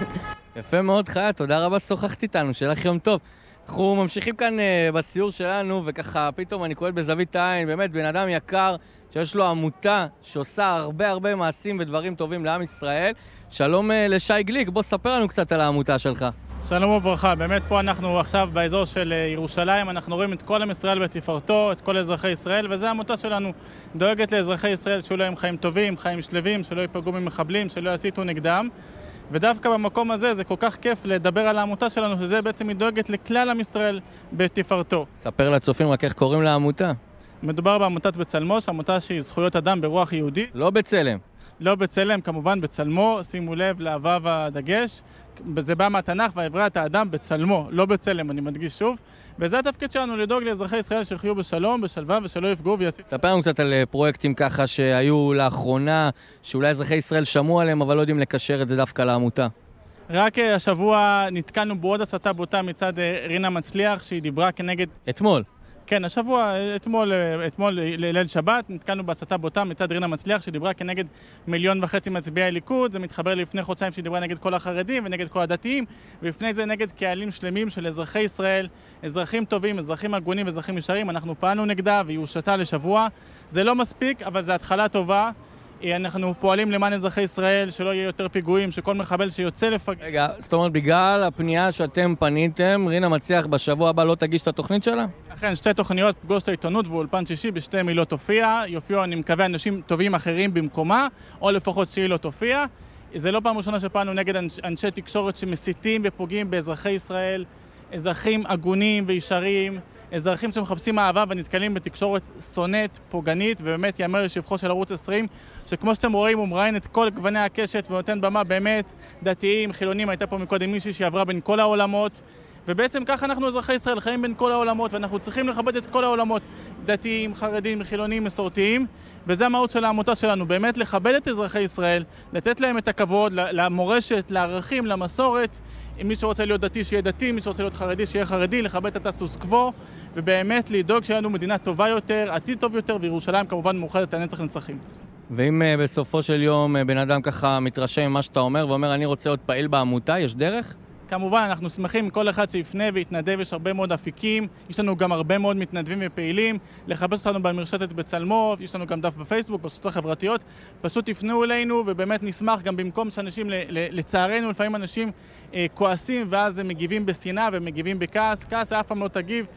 יפה מאוד חיה, תודה רבה ששוחחת איתנו, שיהיה לך יום טוב. אנחנו ממשיכים כאן בסיור שלנו, וככה פתאום אני קוראת בזווית העין, באמת בן אדם יקר שיש לו עמותה שעושה הרבה מעשים ודברים טובים לעם ישראל. שלום לשי גליק, בוא ספר לנו קצת על העמותה שלך. שלום וברכה, באמת פה אנחנו עכשיו באזור של ירושלים, אנחנו רואים את כל עם ישראל בתפארתו, את כל אזרחי ישראל, וזו העמותה שלנו, דואגת לאזרחי ישראל שיהיו להם חיים טובים, חיים שלווים, שלא ייפגעו ממחבלים, שלא יסיתו נגדם. ודווקא במקום הזה זה כל כך כיף לדבר על העמותה שלנו, שזה בעצם היא דואגת לכלל עם ישראל בתפארתו. ספר לצופים רק איך קוראים לעמותה. מדובר בעמותת בצלמו, עמותה שהיא זכויות אדם ברוח יהודי. לא בצלם. לא בצלם, כמובן בצלמו, שימו לב לאהבה והדגש. זה בא מהתנ"ך, והברא את האדם בצלמו, לא בצלם, אני מדגיש שוב. וזה התפקיד שלנו, לדאוג לאזרחי ישראל שיחיו בשלום, בשלווה ושלא יפגעו ויסיתו. ספר לנו קצת על פרויקטים ככה שהיו לאחרונה, שאולי אזרחי ישראל שמעו עליהם, אבל לא יודעים לקשר את זה דווקא לעמותה. רק השבוע נתקלנו בעוד הסתה בוטה מצד רינה מצליח, שהיא דיברה כנגד... אתמול. כן, השבוע, אתמול ליל שבת, נתקלנו בהסתה בוטה מצד רינה מצליח, שדיברה כנגד 1.5 מיליון מצביעי הליכוד. זה מתחבר לפני חודשיים שדיברה נגד כל החרדים ונגד כל הדתיים, ולפני זה נגד קהלים שלמים של אזרחי ישראל, אזרחים טובים, אזרחים הגונים ואזרחים ישרים. אנחנו פעלנו נגדה והיא הושתה לשבוע. זה לא מספיק, אבל זה התחלה טובה. אנחנו פועלים למען אזרחי ישראל, שלא יהיה יותר פיגועים, שכל מחבל שיוצא לפגע... רגע, זאת אומרת, בגלל הפנייה שאתם פניתם, רינה מצליח בשבוע הבא לא תגיש את התוכנית שלה? אכן, 2 תוכניות, פגוש את העיתונות ואולפן שישי, ב2 מילות תופיע. יופיעו, אני מקווה, אנשים טובים אחרים במקומה, או לפחות שהיא לא תופיע. זה לא פעם ראשונה שפעלנו נגד אנשי תקשורת שמסיתים ופוגעים באזרחי ישראל, אזרחים הגונים וישרים, אזרחים שמחפשים אהבה ונתקלים בתקשורת שונאת, פוגענית, ובאמת יאמר לשבחו של ערוץ 20, שכמו שאתם רואים הוא מראיין את כל גווני הקשת ונותן במה באמת דתיים, חילונים. הייתה פה מקודם מישהי שעברה בין כל העולמות, ובעצם ככה אנחנו אזרחי ישראל חיים בין כל העולמות, ואנחנו צריכים לכבד את כל העולמות, דתיים, חרדים, חילונים, מסורתיים, וזה המהות של העמותה שלנו, באמת לכבד את אזרחי ישראל, לתת להם את הכבוד, למורשת, לערכים, למסורת. אם מי שרוצה להיות דתי שיהיה דתי, מי שרוצה להיות חרדי שיהיה חרדי, לכבד את הסטטוס קוו, ובאמת לדאוג שיהיה לנו מדינה טובה יותר, עתיד טוב יותר, וירושלים כמובן מאוחדת לנצח נצחים. ואם בסופו של יום בן אדם ככה מתרשם ממה שאתה אומר ואומר אני רוצה להיות פעיל בעמותה, יש דרך? כמובן, אנחנו שמחים כל אחד שיפנה ויתנדב, יש הרבה מאוד אפיקים, יש לנו גם הרבה מאוד מתנדבים ופעילים, לחפש אותנו במרשתת בצלמו, יש לנו גם דף בפייסבוק, ברשתות החברתיות, פשוט תפנו אלינו ובאמת נשמח גם במקום שאנשים, לצערנו לפעמים אנשים כועסים ואז הם מגיבים בשנאה ומגיבים בכעס, כעס אף פעם לא תגיב,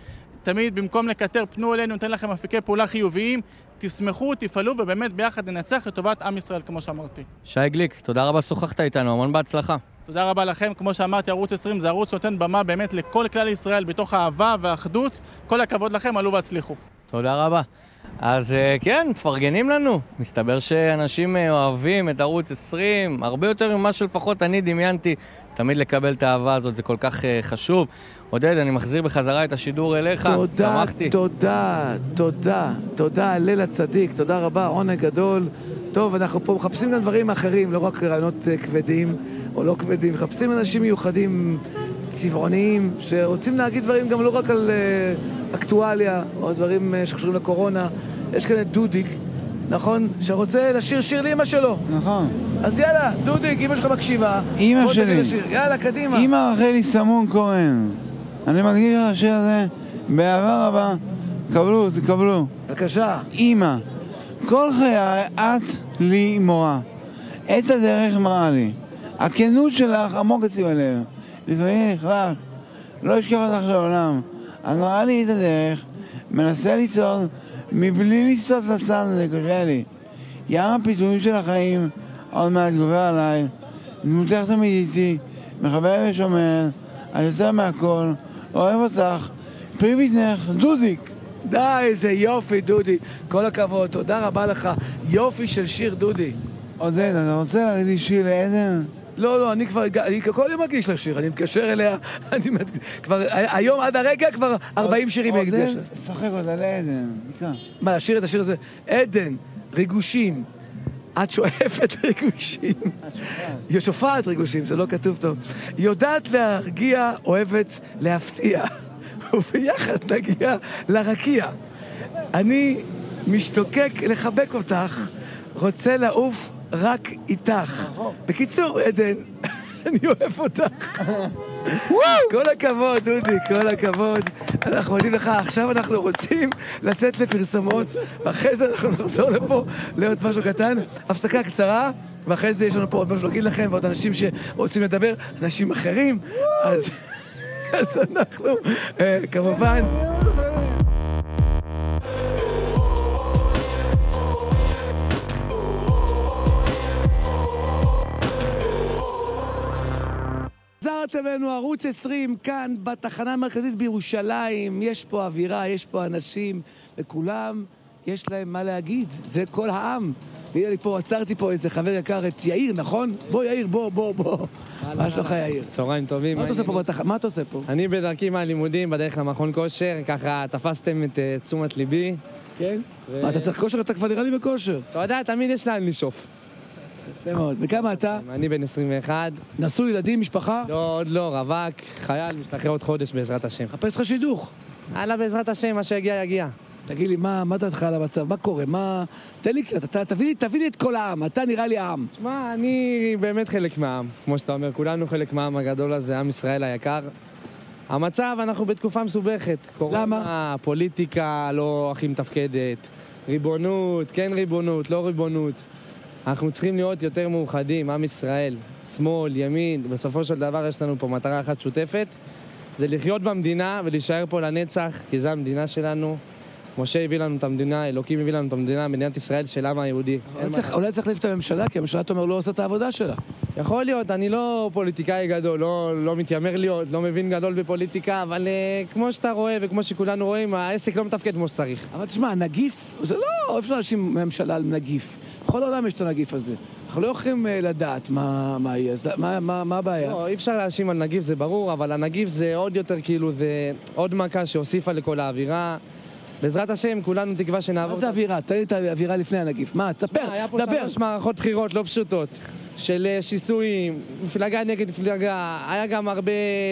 תמיד במקום לקטר, פנו אלינו, ניתן לכם אפיקי פעולה חיוביים, תשמחו, תפעלו, ובאמת ביחד ננצח לטובת עם ישראל, כמו שאמרתי. שי גליק, תודה רבה, שוחחת איתנו, המון בהצלחה. תודה רבה לכם, כמו שאמרתי, ערוץ 20 זה ערוץ שנותן במה באמת לכל כלל ישראל, בתוך האהבה והאחדות. כל הכבוד לכם, עלו והצליחו. תודה רבה. אז כן, מפרגנים לנו. מסתבר שאנשים אוהבים את ערוץ 20, הרבה יותר ממה שלפחות אני דמיינתי. תמיד לקבל את האהבה הזאת, זה כל כך חשוב. עודד, אני מחזיר בחזרה את השידור אליך. שמחתי. תודה, ליל הצדיק, תודה רבה, עונג גדול. טוב, אנחנו פה מחפשים גם דברים אחרים, לא רק רעיונות כבדים או לא כבדים. מחפשים אנשים מיוחדים, צבעוניים, שרוצים להגיד דברים גם לא רק על אקטואליה, או דברים שקשורים לקורונה. יש כאן את דודיק, נכון? שרוצה לשיר שיר לאמא שלו. נכון. אז יאללה, דודיק, אמא שלך מקשיבה. אמא שלי. יאללה, קדימה. אמא רחלי סמון כהן. אני מקדיש לך השיר הזה באהבה רבה. קבלו, תקבלו. בבקשה. אמא, כל חיי את לי מורה. את הדרך מראה לי. הכנות שלך עמוק אצלי בלב. לפעמים נחלק, לא אשכח אותך לעולם. אז מראה לי את הדרך, מנסה לצעוד, מבלי לסטות לצד, זה קשה לי. ים הפיתויים של החיים עוד מעט גובר עליי. דמותך תמיד איתי, מחבר ושומר, אני יוצא מהכל, אוהב אותך, פרי בזנך, דודיק. די, איזה יופי, דודי. כל הכבוד, תודה רבה לך. יופי של שיר, דודי. עודד, אתה רוצה להקדיש שיר לעדן? לא, אני כל יום מגיש לשיר, אני מקשר אליה, כבר היום עד הרגע כבר 40 שירים הקדיש. עודד, שחק אותה לעדן, נקרא. מה, לשיר את השיר הזה? עדן, ריגושים. את שואפת ריגושים. שופעת ריגושים, זה לא כתוב טוב. יודעת להרגיע, אוהבת להפתיע. וביחד נגיע לרקיע. אני משתוקק לחבק אותך, רוצה לעוף רק איתך. בקיצור, עדן, אני אוהב אותך. כל הכבוד, דודי, כל הכבוד. אנחנו מודים לך. עכשיו אנחנו רוצים לצאת לפרסומות, ואחרי זה אנחנו נחזור לפה לעוד משהו קטן. הפסקה קצרה, ואחרי זה יש לנו פה עוד משהו להגיד לכם, ועוד אנשים שרוצים לדבר, אנשים אחרים. אז אנחנו, כמובן... חזרתם אלינו, ערוץ 20, כאן בתחנה המרכזית בירושלים. יש פה אווירה, יש פה אנשים, וכולם יש להם מה להגיד. זה כל העם. והנה לי פה, עצרתי פה איזה חבר יקר, את יאיר, נכון? בוא יאיר, בוא. מה שלך יאיר? צהריים טובים. מה אתה עושה פה? אני בדרכי מהלימודים, בדרך למכון כושר, ככה תפסתם את תשומת ליבי. כן? מה, אתה צריך כושר? אתה כבר נראה לי בכושר. אתה יודע, תמיד יש לאן לשאוף. יפה מאוד. וכמה אתה? אני בן 21. נשוי, ילדים, משפחה? לא, עוד לא, רווק, חייל, משתחרר עוד חודש בעזרת השם. חפש לך שידוך. הלאה, בעזרת השם, מה שיגיע יגיע. תגיד לי, מה דעתך על המצב? מה קורה? תן לי קצת, תביא לי את כל העם, אתה נראה לי העם. תשמע, אני באמת חלק מהעם, כמו שאתה אומר, כולנו חלק מהעם הגדול הזה, עם ישראל היקר. המצב, אנחנו בתקופה מסובכת. למה? פוליטיקה לא הכי מתפקדת, ריבונות, כן ריבונות, לא ריבונות. אנחנו צריכים להיות יותר מאוחדים, עם ישראל, שמאל, ימין. בסופו של דבר יש לנו פה מטרה אחת שותפת, זה לחיות במדינה ולהישאר פה לנצח, כי זו המדינה שלנו. משה הביא לנו את המדינה, אלוקים הביא לנו את המדינה, מדינת ישראל של העם היהודי. אולי צריך להחליף את הממשלה, כי הממשלה תאמר לא עושה את העבודה שלה. יכול להיות, אני לא פוליטיקאי גדול, לא מתיימר להיות, לא מבין גדול בפוליטיקה, אבל כמו שאתה רואה וכמו שכולנו רואים, העסק לא מתפקד כמו שצריך. אבל תשמע, הנגיף, זה לא, אפשר להאשים ממשלה על נגיף. בכל העולם יש את הנגיף הזה. אנחנו לא יכולים לדעת מה יהיה, מה הבעיה? לא, אי אפשר להאשים על נגיף, זה ברור, אבל הנגיף זה עוד יותר כאילו, זה עוד מכה שהוסיפה לכל האווירה. בעזרת השם, כולנו תקווה שנעבור... מה זה אווירה? תן לי את האווירה לפני הנגיף. מה? תספר, דבר. היה פה 3 מערכות בחירות לא פשוטות, של שיסויים, מפלגה נגד מפלגה, היה גם הרבה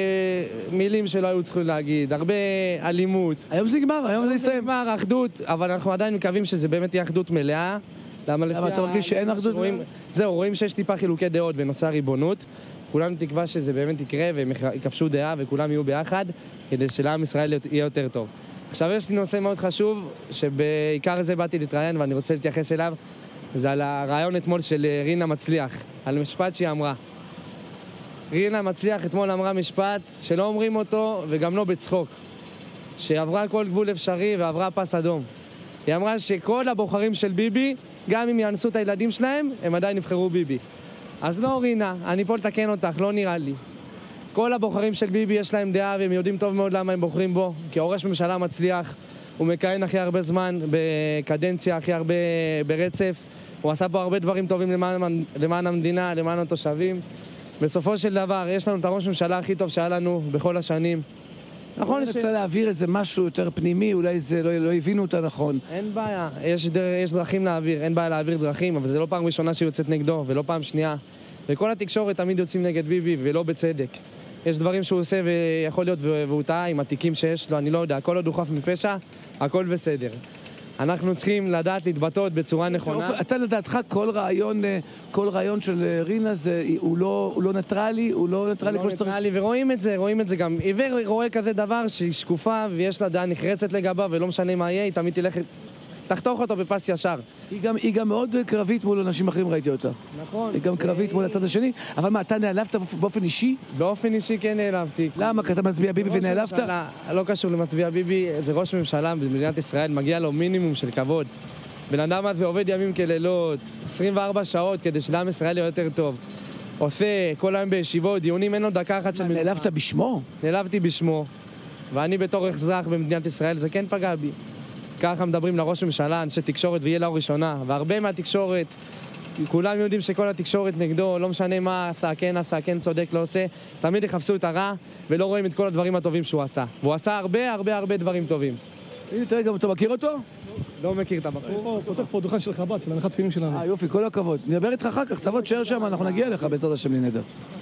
מילים שלא היו צריכים להגיד, הרבה אלימות. היום זה נגמר, היום זה הסתיים. נגמר, אחדות, אבל אנחנו עדיין מקווים שזה באמת יהיה אחדות מלאה. למה אתה מרגיש שאין אחדות? זהו, רואים שיש טיפה חילוקי דעות בנושא הריבונות. כולנו תקווה שזה באמת יקרה והם יקפשו דעה וכולם יהיו ביחד, כדי שלעם ישראל יהיה יותר טוב. עכשיו יש לי נושא מאוד חשוב, שבעיקר זה באתי להתראיין ואני רוצה להתייחס אליו, זה על הרעיון אתמול של רינה מצליח, על משפט שהיא אמרה. רינה מצליח אתמול אמרה משפט שלא אומרים אותו וגם לא בצחוק. שעברה כל גבול אפשרי ועברה פס אדום. היא אמרה שכל הבוחרים של ביבי, גם אם יאנסו את הילדים שלהם, הם עדיין יבחרו ביבי. אז לא, רינה, אני פה לתקן אותך, לא נראה לי. כל הבוחרים של ביבי יש להם דעה והם יודעים טוב מאוד למה הם בוחרים בו, כי הוא ראש ממשלה מצליח, הוא מכהן הכי הרבה זמן, בקדנציה הכי הרבה ברצף, הוא עשה פה הרבה דברים טובים למען המדינה, למען התושבים. בסופו של דבר, יש לנו את הראש ממשלה הכי טוב שהיה לנו בכל השנים. נכון, אני רוצה להעביר איזה משהו יותר פנימי, אולי זה לא הבינו אותה נכון. אין בעיה, יש דרכים להעביר, אין בעיה להעביר דרכים, אבל זה לא פעם ראשונה שהיא יוצאת נגדו, ולא פעם שנייה. וכל התקשורת תמיד יוצאים נגד ביבי, ולא בצדק. יש דברים שהוא עושה ויכול להיות והוא טעה עם התיקים שיש לו, אני לא יודע, הכל עוד הוא חף מפשע, הכל בסדר. אנחנו צריכים לדעת להתבטאות בצורה נכונה. אתה לדעתך כל רעיון של רינה הוא לא ניטרלי, הוא לא ניטרלי כמו שצריך. ורואים את זה גם. עיוור רואה כזה דבר שהיא שקופה ויש לה דעה נחרצת לגביו ולא משנה מה יהיה, היא תמיד תחתוך אותו בפס ישר. היא גם מאוד קרבית מול אנשים אחרים, ראיתי אותה. נכון. היא גם קרבית מול הצד השני. אבל מה, אתה נעלבת באופן אישי? באופן אישי כן נעלבתי. למה? כי אתה מצביע ביבי ונעלבת? לא קשור למצביע ביבי, זה ראש ממשלה במדינת ישראל, מגיע לו מינימום של כבוד. בן אדם הזה עובד ימים כלילות, 24 שעות כדי שלעם ישראל יהיה יותר טוב. עושה כל היום בישיבות, דיונים, אין לו דקה אחת של... נעלבת בשמו? נעלבתי בשמו. ואני בתור אזרח במדינת ישראל, זה כן פגע בי. ככה מדברים לראש הממשלה, אנשי תקשורת, ויהיה לה ראשונה. והרבה מהתקשורת, כולם יודעים שכל התקשורת נגדו, לא משנה מה עשה, כן צודק, לא עושה, תמיד יחפשו את הרע, ולא רואים את כל הדברים הטובים שהוא עשה. והוא עשה הרבה דברים טובים. הנה, תראה, גם אתה מכיר אותו? לא מכיר את הבחור. הוא פותח פה דוכן של חב"ד, של הנחת תפילין שלנו. יופי, כל הכבוד. נדבר איתך אחר כך, תבוא, תשאר שם, אנחנו נגיע לך בעזרת השם לנדר.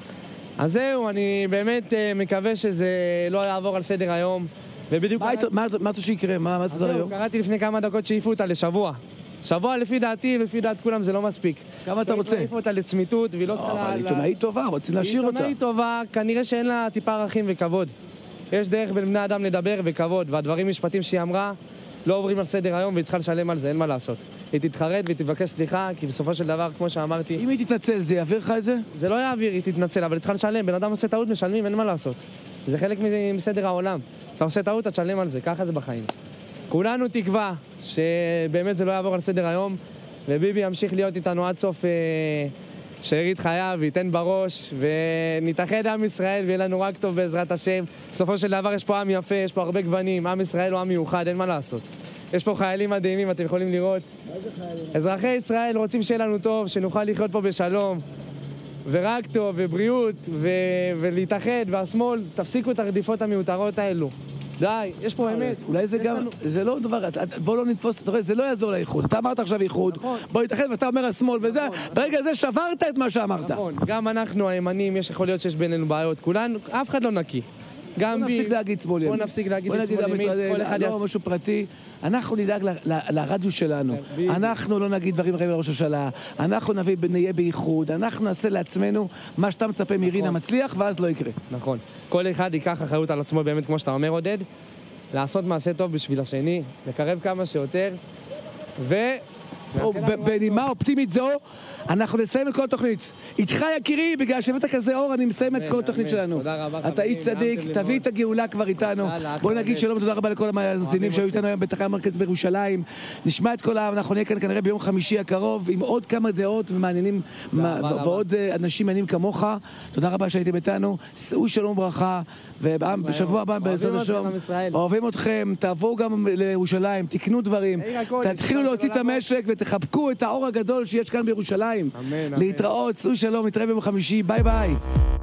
אז זהו, אני באמת מקווה שזה לא יעבור על סדר היום. מה אתה שיקרה? מה סדר היום? קראתי לפני כמה דקות שהעיפו אותה לשבוע. שבוע לפי דעתי ולפי דעת כולם זה לא מספיק. כמה אתה רוצה? העיפו אותה לצמיתות והיא לא צריכה... אבל עיתונאית טובה, רוצים להשאיר אותה. עיתונאית טובה, כנראה שאין לה טיפה ערכים וכבוד. יש דרך בין בני אדם לדבר וכבוד, והדברים משפטים שהיא אמרה לא עוברים על סדר היום והיא צריכה לשלם על זה, אין מה לעשות. היא תתחרט והיא תבקש סליחה, כי בסופו של דבר, כמו שאמרתי... אם היא תתנצל, זה יעביר לך את זה? זה לא יעביר, היא תתנצל, אבל היא צריכה לשלם. בן אדם עושה טעות, משלמים, אין מה לעשות. זה חלק מסדר העולם. אתה עושה טעות, אתה תשלם על זה, ככה זה בחיים. כולנו תקווה שבאמת זה לא יעבור על סדר היום, וביבי ימשיך להיות איתנו עד סוף שארית חייו, וייתן בראש, ונתאחד עם ישראל, ויהיה לנו רק טוב בעזרת השם. בסופו של דבר יש פה עם יפה, יש פה הרבה גוונים, עם ישראל הוא עם מיוחד, אין מה לעשות. יש פה חיילים מדהימים, אתם יכולים לראות. אזרחי ישראל רוצים שיהיה לנו טוב, שנוכל לחיות פה בשלום, ורק טוב, ובריאות, ולהתאחד, והשמאל, תפסיקו את הרדיפות המיותרות האלו. די, יש פה אמת. אולי זה גם, זה לא דבר, בוא לא נתפוס, זה לא יעזור לאיחוד. אתה אמרת עכשיו איחוד, בוא נתאחד ואתה אומר השמאל, וזה, ברגע זה שברת את מה שאמרת. נכון, גם אנחנו הימנים, יכול להיות שיש בינינו בעיות. כולנו, אף אחד לא נקי. בוא נפסיק להגיד שמאל ימין. בוא נפסיק להגיד שמאל ימין, כל אחד לא משהו פרטי. אנחנו נדאג לרדיו שלנו. אנחנו לא נגיד דברים רעים לראש הממשלה. אנחנו נהיה בייחוד. אנחנו נעשה לעצמנו מה שאתה מצפה מרינה מצליח, ואז לא יקרה. נכון. כל אחד ייקח אחריות על עצמו באמת, כמו שאתה אומר, עודד. לעשות מעשה טוב בשביל השני, לקרב כמה שיותר, בנימה אופטימית זו, אנחנו נסיים את כל התוכנית. איתך יקירי, בגלל שהבאת כזה אור, אני מסיים את כל התוכנית שלנו. אתה איש צדיק, תביא את הגאולה כבר איתנו. בוא נגיד שלום, תודה רבה לכל המאזינים שהיו איתנו היום בתחנה המרכזית בירושלים. נשמע את כל העם, אנחנו נהיה כאן כנראה ביום חמישי הקרוב, עם עוד כמה דעות ומעניינים, ועוד אנשים מעניינים כמוך. תודה רבה שהייתם איתנו. שאו שלום וברכה, ובשבוע הבא בעזרת השם, אוהבים אתכם, תעברו גם לירושלים, תקנו דברים, תתחילו להוציא את המשק ותחבקו את האור הגדול שיש כאן בירושלים. להתראות, שאו שלום, נתראה ביום חמישי, ביי ביי.